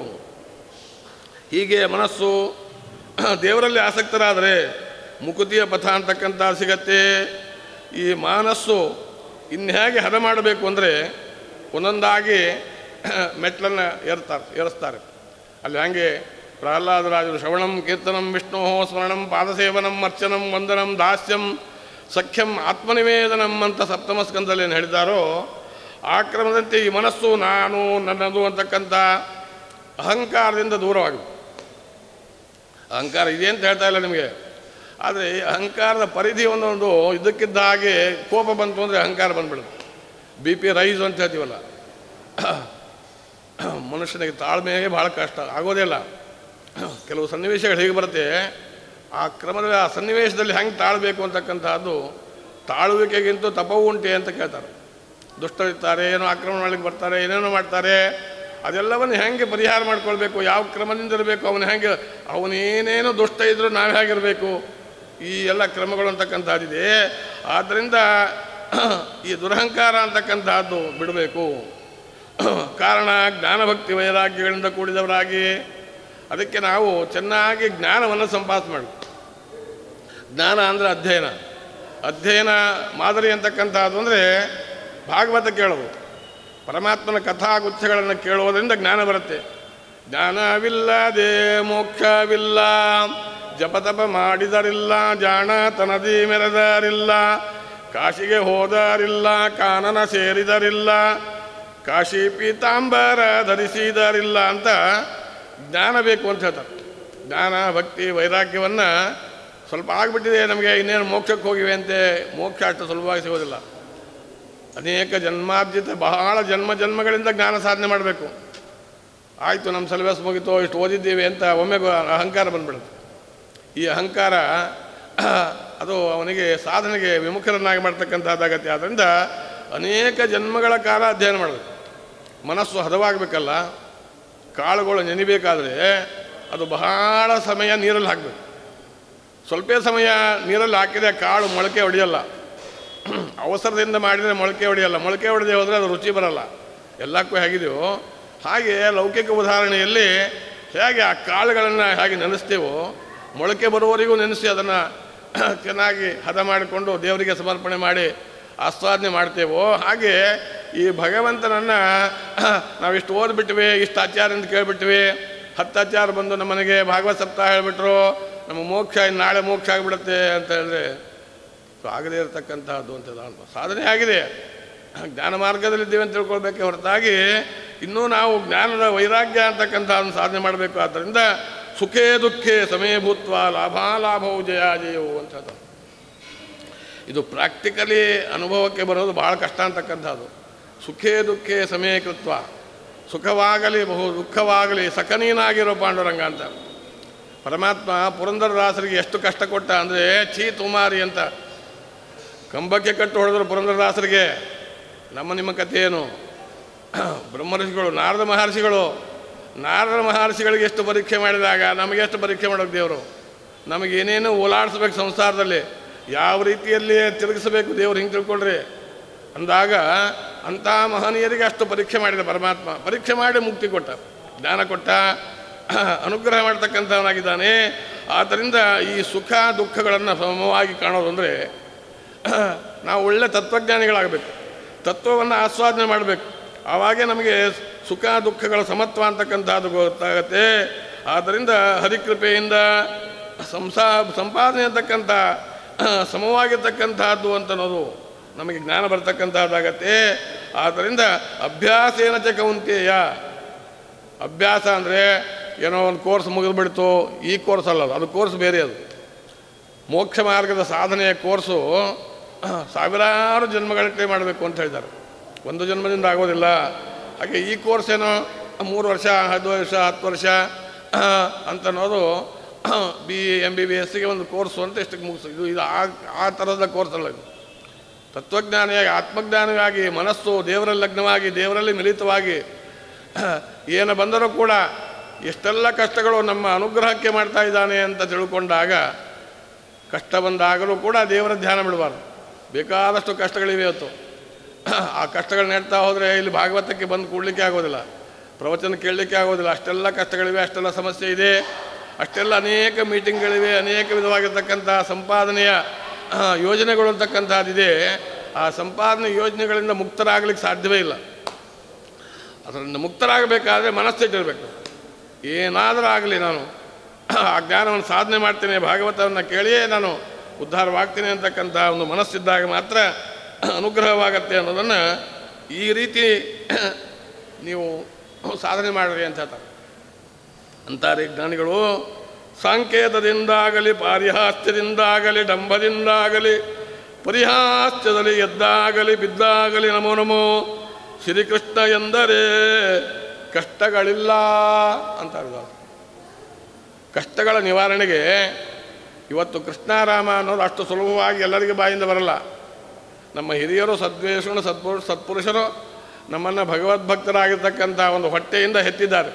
S1: ಹೀಗೆ ಮನಸ್ಸು ದೇವರಲ್ಲಿ ಆಸಕ್ತರಾದರೆ ಮುಕುತಿಯ ಪಥ ಅಂತಕ್ಕಂಥ ಸಿಗತ್ತೆ. ಈ ಮನಸ್ಸು ಇನ್ಹೇಗೆ ಹದ ಮಾಡಬೇಕು ಅಂದರೆ ಒಂದೊಂದಾಗಿ ಮೆಟ್ಲನ್ನು ಏರಿಸ್ತಾರೆ. ಅಲ್ಲಿ ಹಾಗೆ ಪ್ರಹ್ಲಾದರಾಜರು ಶ್ರವಣಂ ಕೀರ್ತನಂ ವಿಷ್ಣು ಸ್ಮರಣಂ ಪಾದಸೇವನಂ ಅರ್ಚನಂ ವಂದನಂ ದಾಸ್ಯಂ ಸಖ್ಯಂ ಆತ್ಮನಿವೇದನಂ ಅಂತ ಸಪ್ತಮ ಸ್ಕಂದದಲ್ಲಿ ಏನು ಹೇಳಿದ್ದಾರೋ ಆ ಕ್ರಮದಂತೆ ಈ ಮನಸ್ಸು ನಾನು ನನ್ನದು ಅಂತಕ್ಕಂಥ ಅಹಂಕಾರದಿಂದ ದೂರವಾಗಬೇಕು. ಅಹಂಕಾರ ಇದೆ ಅಂತ ಹೇಳ್ತಾ ಇಲ್ಲ ನಿಮಗೆ, ಆದರೆ ಅಹಂಕಾರದ ಪರಿಧಿ ಒಂದೊಂದು ಇದಕ್ಕಿದ್ದ ಹಾಗೆ ಕೋಪ ಬಂತು ಅಂದರೆ ಅಹಂಕಾರ ಬಂದ್ಬಿಡುತ್ತೆ. BP ರೈಸ್ ಅಂತ ಹೇಳ್ತೀವಲ್ಲ, ಮನುಷ್ಯನಿಗೆ ತಾಳ್ಮೆಯೇ ಭಾಳ ಕಷ್ಟ ಆಗೋದೇ ಇಲ್ಲ. ಕೆಲವು ಸನ್ನಿವೇಶಗಳು ಹೇಗೆ ಬರುತ್ತೆ, ಆ ಕ್ರಮದಲ್ಲಿ ಆ ಸನ್ನಿವೇಶದಲ್ಲಿ ಹೆಂಗೆ ತಾಳಬೇಕು ಅಂತಕ್ಕಂಥದ್ದು ತಾಳುವಿಕೆಗಿಂತೂ ತಪವು ಉಂಟೆ ಅಂತ ಕೇಳ್ತಾರೆ. ದುಷ್ಟರಿರ್ತಾರೆ, ಏನೋ ಆಕ್ರಮಣ ಮಾಡಲಿಕ್ಕೆ ಬರ್ತಾರೆ, ಏನೇನೋ ಮಾಡ್ತಾರೆ. ಅದೆಲ್ಲವನ್ನು ಹೆಂಗೆ ಪರಿಹಾರ ಮಾಡ್ಕೊಳ್ಬೇಕು, ಯಾವ ಕ್ರಮದಿಂದ ಇರಬೇಕು, ಅವನೇನೇನೋ ದುಷ್ಟ ಇದ್ದರೂ ನಾವು ಹೇಗಿರಬೇಕು, ಈ ಎಲ್ಲ ಕ್ರಮಗಳು ಅಂತಕ್ಕಂಥದ್ದಿದೆ. ಆದ್ದರಿಂದ ಈ ದುರಹಂಕಾರ ಅಂತಕ್ಕಂಥದ್ದು ಬಿಡಬೇಕು. ಕಾರಣ ಜ್ಞಾನಭಕ್ತಿ ವೈರಾಗ್ಯಗಳಿಂದ ಕೂಡಿದವರಾಗಿ ಅದಕ್ಕೆ ನಾವು ಚೆನ್ನಾಗಿ ಜ್ಞಾನವನ್ನು ಸಂಪಾದನೆ ಮಾಡಬೇಕು. ಜ್ಞಾನ ಅಂದರೆ ಅಧ್ಯಯನ ಮಾದರಿ ಅಂತಕ್ಕಂಥದ್ದು ಅಂದರೆ ಭಾಗವತ ಕೇಳೋದು, ಪರಮಾತ್ಮನ ಕಥಾಗುಚ್ಛಗಳನ್ನು ಕೇಳುವುದರಿಂದ ಜ್ಞಾನ ಬರುತ್ತೆ. ಜ್ಞಾನವಿಲ್ಲದೆ ಮೋಕ್ಷವಿಲ್ಲ, ಜಪತಪ ಮಾಡಿದರಿಲ್ಲ, ಜಾಣತನದಿ ಮೆರೆದರಿಲ್ಲ, ಕಾಶಿಗೆ ಹೋದರಿಲ್ಲ, ಕಾನನ ಸೇರಿದರಿಲ್ಲ, ಕಾಶಿ ಪೀತಾಂಬರ ಧರಿಸಿದರಿಲ್ಲ ಅಂತ ಜ್ಞಾನ ಬೇಕು ಅಂತ ಹೇಳ್ತಾರೆ. ಜ್ಞಾನ ಭಕ್ತಿ ವೈರಾಗ್ಯವನ್ನು ಸ್ವಲ್ಪ ಆಗಿಬಿಟ್ಟಿದೆ ನಮಗೆ, ಇನ್ನೇನು ಮೋಕ್ಷಕ್ಕೆ ಹೋಗಿವೆ ಅಂತೆ. ಮೋಕ್ಷ ಅಷ್ಟು ಸುಲಭವಾಗಿ ಸಿಗೋದಿಲ್ಲ. ಅನೇಕ ಜನ್ಮಾರ್ಜಿತ ಬಹಳ ಜನ್ಮಗಳಿಂದ ಜ್ಞಾನ ಸಾಧನೆ ಮಾಡಬೇಕು. ಆಯಿತು ನಮ್ಮ ಸಿಲೆಬಸ್ ಮುಗಿತೋ, ಇಷ್ಟು ಓದಿದ್ದೀವಿ ಅಂತ ಒಮ್ಮೆ ಅಹಂಕಾರ ಬಂದ್ಬಿಡುತ್ತೆ. ಈ ಅಹಂಕಾರ ಅದು ಅವನಿಗೆ ಸಾಧನೆಗೆ ವಿಮುಖರನ್ನಾಗಿ ಮಾಡ್ತಕ್ಕಂಥದ್ದಾಗತ್ತೆ. ಆದ್ದರಿಂದ ಅನೇಕ ಜನ್ಮಗಳ ಕಾಲ ಅಧ್ಯಯನ ಮಾಡಬೇಕು. ಮನಸ್ಸು ಹದವಾಗಬೇಕಲ್ಲ, ಕಾಳುಗಳು ನೆನಿಬೇಕಾದರೆ ಅದು ಬಹಳ ಸಮಯ ನೀರಲ್ಲಿ ಹಾಕಬೇಕು. ಸ್ವಲ್ಪ ಸಮಯ ನೀರಲ್ಲಿ ಹಾಕಿದರೆ ಕಾಳು ಮೊಳಕೆ ಹೊಡೆಯಲ್ಲ. ಅವಸರದಿಂದ ಮಾಡಿದರೆ ಮೊಳಕೆ ಹೊಡೆಯಲ್ಲ. ಮೊಳಕೆ ಹೊಡೆದೇ ಹೋದರೆ ಅದು ರುಚಿ ಬರಲ್ಲ. ಎಲ್ಲಕ್ಕೂ ಹೇಗಿದೆಯೋ ಹಾಗೆ ಲೌಕಿಕ ಉದಾಹರಣೆಯಲ್ಲಿ ಹೇಗೆ ಆ ಕಾಳುಗಳನ್ನು ಹೇಗೆ ನೆನೆಸ್ತೇವೋ, ಮೊಳಕೆ ಬರುವವರೆಗೂ ನೆನೆಸಿ ಅದನ್ನು ಚೆನ್ನಾಗಿ ಹದ ಮಾಡಿಕೊಂಡು ದೇವರಿಗೆ ಸಮರ್ಪಣೆ ಮಾಡಿ ಆಸ್ವಾದನೆ ಮಾಡ್ತೇವೋ, ಹಾಗೆ ಈ ಭಗವಂತನನ್ನು ನಾವಿಷ್ಟು ಓದ್ಬಿಟ್ವಿ, ಇಷ್ಟು ಆಚಾರ್ಯಂತ ಕೇಳಿಬಿಟ್ವಿ, 10 ಆಚಾರ ಬಂದು ನಮ್ಮನೆಗೆ ಭಾಗವತ ಸಪ್ತಾಹ ಹೇಳಿಬಿಟ್ರು, ನಮ್ಮ ಮೋಕ್ಷ ನಾಳೆ ಮೋಕ್ಷ ಆಗಿಬಿಡುತ್ತೆ ಅಂತ ಹೇಳಿದ್ರೆ ಆಗದೇ ಇರತಕ್ಕಂಥದ್ದು ಅಂತ ಸಾಧನೆ ಆಗಿದೆ. ಜ್ಞಾನ ಮಾರ್ಗದಲ್ಲಿದ್ದೇವೆ ಅಂತ ತಿಳ್ಕೊಳ್ಬೇಕೆ ಹೊರತಾಗಿ ಇನ್ನೂ ನಾವು ಜ್ಞಾನದ ವೈರಾಗ್ಯ ಅಂತಕ್ಕಂಥದ್ದನ್ನು ಸಾಧನೆ ಮಾಡಬೇಕು. ಆದ್ದರಿಂದ ಸುಖೇ ದುಃಖೇ ಸಮೇ ಭೂತ್ವ ಲಾಭಾಲಾಭವು ಜಯಾಜಯವು ಅಂತ ಹೇಳ್ತಾರೆ. ಇದು ಪ್ರಾಕ್ಟಿಕಲಿ ಅನುಭವಕ್ಕೆ ಬರೋದು ಭಾಳ ಕಷ್ಟ ಅಂತಕ್ಕಂಥದ್ದು. ಸುಖೇ ದುಃಖೇ ಸಮೇ ಕೃತ್ವ, ಸುಖವಾಗಲಿ ಬಹು ದುಃಖವಾಗಲಿ ಸಖನೀನಾಗಿರೋ ಪಾಂಡುರಂಗ ಅಂತ ಪರಮಾತ್ಮ ಪುರಂದರದಾಸರಿಗೆ ಎಷ್ಟು ಕಷ್ಟ ಕೊಟ್ಟ ಅಂದರೆ, ಛೀ ತುಮಾರಿ ಅಂತ ಕಂಬಕ್ಕೆ ಕಟ್ಟು ಹೊಡೆದ್ರು ಪುರಂದರದಾಸರಿಗೆ. ನಿಮ್ಮ ಕಥೆ ಏನು? ಬ್ರಹ್ಮರ್ಷಿಗಳು, ನಾರದ ಮಹರ್ಷಿಗಳು ನಾರದ ಮಹರ್ಷಿಗಳಿಗೆ ಎಷ್ಟು ಪರೀಕ್ಷೆ ಮಾಡಿದಾಗ ನಮಗೆ ಎಷ್ಟು ಪರೀಕ್ಷೆ ಮಾಡೋದು ದೇವರು. ನಮಗೇನೇನು ಓಲಾಡಿಸ್ಬೇಕು ಸಂಸಾರದಲ್ಲಿ, ಯಾವ ರೀತಿಯಲ್ಲಿ ತಿರುಗಿಸಬೇಕು ದೇವ್ರು ಹಿಂಗೆ ತಿಳ್ಕೊಳ್ರಿ ಅಂದಾಗ ಅಂಥ ಮಹನೀಯರಿಗೆ ಅಷ್ಟು ಪರೀಕ್ಷೆ ಮಾಡಿದ ಪರಮಾತ್ಮ. ಪರೀಕ್ಷೆ ಮಾಡಿ ಮುಕ್ತಿ ಕೊಟ್ಟ, ಜ್ಞಾನ ಕೊಟ್ಟ, ಅನುಗ್ರಹ ಮಾಡ್ತಕ್ಕಂಥವನಾಗಿದ್ದಾನೆ. ಆದ್ದರಿಂದ ಈ ಸುಖ ದುಃಖಗಳನ್ನು ಸಮವಾಗಿ ಕಾಣೋದು ಅಂದರೆ ನಾವು ಒಳ್ಳೆ ತತ್ವಜ್ಞಾನಿಗಳಾಗಬೇಕು, ತತ್ವವನ್ನು ಆಸ್ವಾದನೆ ಮಾಡಬೇಕು. ಆವಾಗೇ ನಮಗೆ ಸುಖ ದುಃಖಗಳ ಸಮತ್ವ ಅಂತಕ್ಕಂಥದ್ದು ಗೊತ್ತಾಗತ್ತೆ. ಆದ್ದರಿಂದ ಹರಿಕೃಪೆಯಿಂದ ಸಂಪಾದನೆ ಅಂತಕ್ಕಂಥ ಸಮವಾಗಿರ್ತಕ್ಕಂಥದ್ದು ಅಂತನ್ನೋದು ನಮಗೆ ಜ್ಞಾನ ಬರ್ತಕ್ಕಂಥದ್ದಾಗತ್ತೆ. ಆದ್ದರಿಂದ ಅಭ್ಯಾಸೇನ ಚ ಕೌಂತೆಯ, ಅಭ್ಯಾಸ ಅಂದರೆ ಏನೋ ಒಂದು ಕೋರ್ಸ್ ಮುಗಿದ್ಬಿಡ್ತು, ಈ ಕೋರ್ಸ್ ಅಲ್ಲ ಅದು ಕೋರ್ಸ್ ಬೇರೆ. ಅದು ಮೋಕ್ಷ ಮಾರ್ಗದ ಸಾಧನೆಯ ಕೋರ್ಸು ಸಾವಿರಾರು ಜನ್ಮಗಳಕ್ಕೆ ಮಾಡಬೇಕು ಅಂತ ಹೇಳಿದ್ದಾರೆ, ಒಂದು ಜನ್ಮದಿಂದ ಆಗೋದಿಲ್ಲ. ಹಾಗೆ ಈ ಕೋರ್ಸ್ ಏನೋ 3 ವರ್ಷ 10 ವರ್ಷ 10 ವರ್ಷ ಅಂತನ್ನೋದು MBBSಗೆ ಒಂದು ಕೋರ್ಸು ಅಂತ ಎಷ್ಟಕ್ಕೆ ಮುಗಿಸು. ಇದು ಆ ಥರದ ಕೋರ್ಸ್ ಅಲ್ಲ. ಇದು ತತ್ವಜ್ಞಾನಿಯಾಗಿ ಆತ್ಮಜ್ಞಾನಿಯಾಗಿ ಮನಸ್ಸು ದೇವರಲ್ಲಿ ಲಗ್ನವಾಗಿ ದೇವರಲ್ಲಿ ಮಿಲಿತವಾಗಿ ಏನು ಬಂದರೂ ಕೂಡ ಎಷ್ಟೆಲ್ಲ ಕಷ್ಟಗಳು ನಮ್ಮ ಅನುಗ್ರಹಕ್ಕೆ ಮಾಡ್ತಾ ಇದ್ದಾನೆ ಅಂತ ತಿಳ್ಕೊಂಡಾಗ ಕಷ್ಟ ಬಂದಾಗಲೂ ಕೂಡ ದೇವರ ಧ್ಯಾನ ಬಿಡಬಾರ್ದು. ಬೇಕಾದಷ್ಟು ಕಷ್ಟಗಳಿವೆ ಇವತ್ತು. ಆ ಕಷ್ಟಗಳು ನೆಡ್ತಾ ಹೋದರೆ ಇಲ್ಲಿ ಭಾಗವತಕ್ಕೆ ಬಂದು ಕೂಡಲಿಕ್ಕೆ ಆಗೋದಿಲ್ಲ, ಪ್ರವಚನ ಕೇಳಲಿಕ್ಕೆ ಆಗೋದಿಲ್ಲ. ಅಷ್ಟೆಲ್ಲ ಕಷ್ಟಗಳಿವೆ, ಅಷ್ಟೆಲ್ಲ ಸಮಸ್ಯೆ ಇದೆ, ಅಷ್ಟೆಲ್ಲ ಅನೇಕ ಮೀಟಿಂಗ್ಗಳಿವೆ, ಅನೇಕ ವಿಧವಾಗಿರ್ತಕ್ಕಂಥ ಸಂಪಾದನೆಯ ಯೋಜನೆಗಳು ಅಂತಕ್ಕಂಥದ್ದಿದೆ. ಆ ಸಂಪಾದನೆ ಯೋಜನೆಗಳಿಂದ ಮುಕ್ತರಾಗಲಿಕ್ಕೆ ಸಾಧ್ಯವೇ ಇಲ್ಲ. ಅದರಿಂದ ಮುಕ್ತರಾಗಬೇಕಾದ್ರೆ ಮನಸ್ಥಿಟ್ಟಿರಬೇಕು. ಏನಾದರೂ ಆಗಲಿ ನಾನು ಆ ಜ್ಞಾನವನ್ನು ಸಾಧನೆ ಮಾಡ್ತೇನೆ, ಭಾಗವತವನ್ನು ಕೇಳಿಯೇ ನಾನು ಉದ್ಧಾರವಾಗ್ತೀನಿ ಅಂತಕ್ಕಂಥ ಒಂದು ಮನಸ್ಸಿದ್ದಾಗ ಮಾತ್ರ ಅನುಗ್ರಹವಾಗತ್ತೆ ಅನ್ನೋದನ್ನು ಈ ರೀತಿ ನೀವು ಸಾಧನೆ ಮಾಡಿರಿ ಅಂತ ಹೇಳ್ತಾರೆ. ಅಂತಾರೆ ಜ್ಞಾನಿಗಳು. ಸಾಂಕೇತದಿಂದಾಗಲಿ ಪಾರಿಹಾಸ್ಯದಿಂದಾಗಲಿ ಡಂಬದಿಂದಾಗಲಿ ಪರಿಹಾಸ್ಯದಲ್ಲಿ ಎದ್ದಾಗಲಿ ಬಿದ್ದಾಗಲಿ ನಮೋ ನಮೋ ಶ್ರೀಕೃಷ್ಣ ಎಂದರೆ ಕಷ್ಟಗಳಿಲ್ಲ ಅಂತಾರೆ. ಕಷ್ಟಗಳ ನಿವಾರಣೆಗೆ ಇವತ್ತು ಕೃಷ್ಣಾರಾಮ ಅನ್ನೋದು ಅಷ್ಟು ಸುಲಭವಾಗಿ ಎಲ್ಲರಿಗೂ ಬಾಯಿಂದ ಬರಲ್ಲ. ನಮ್ಮ ಹಿರಿಯರು ಸದ್ವೇಷಣು ಸತ್ಪುರುಷರು ನಮ್ಮನ್ನು ಭಗವದ್ಭಕ್ತರಾಗಿರ್ತಕ್ಕಂಥ ಒಂದು ಹೊಟ್ಟೆಯಿಂದ ಹೆತ್ತಿದ್ದಾರೆ.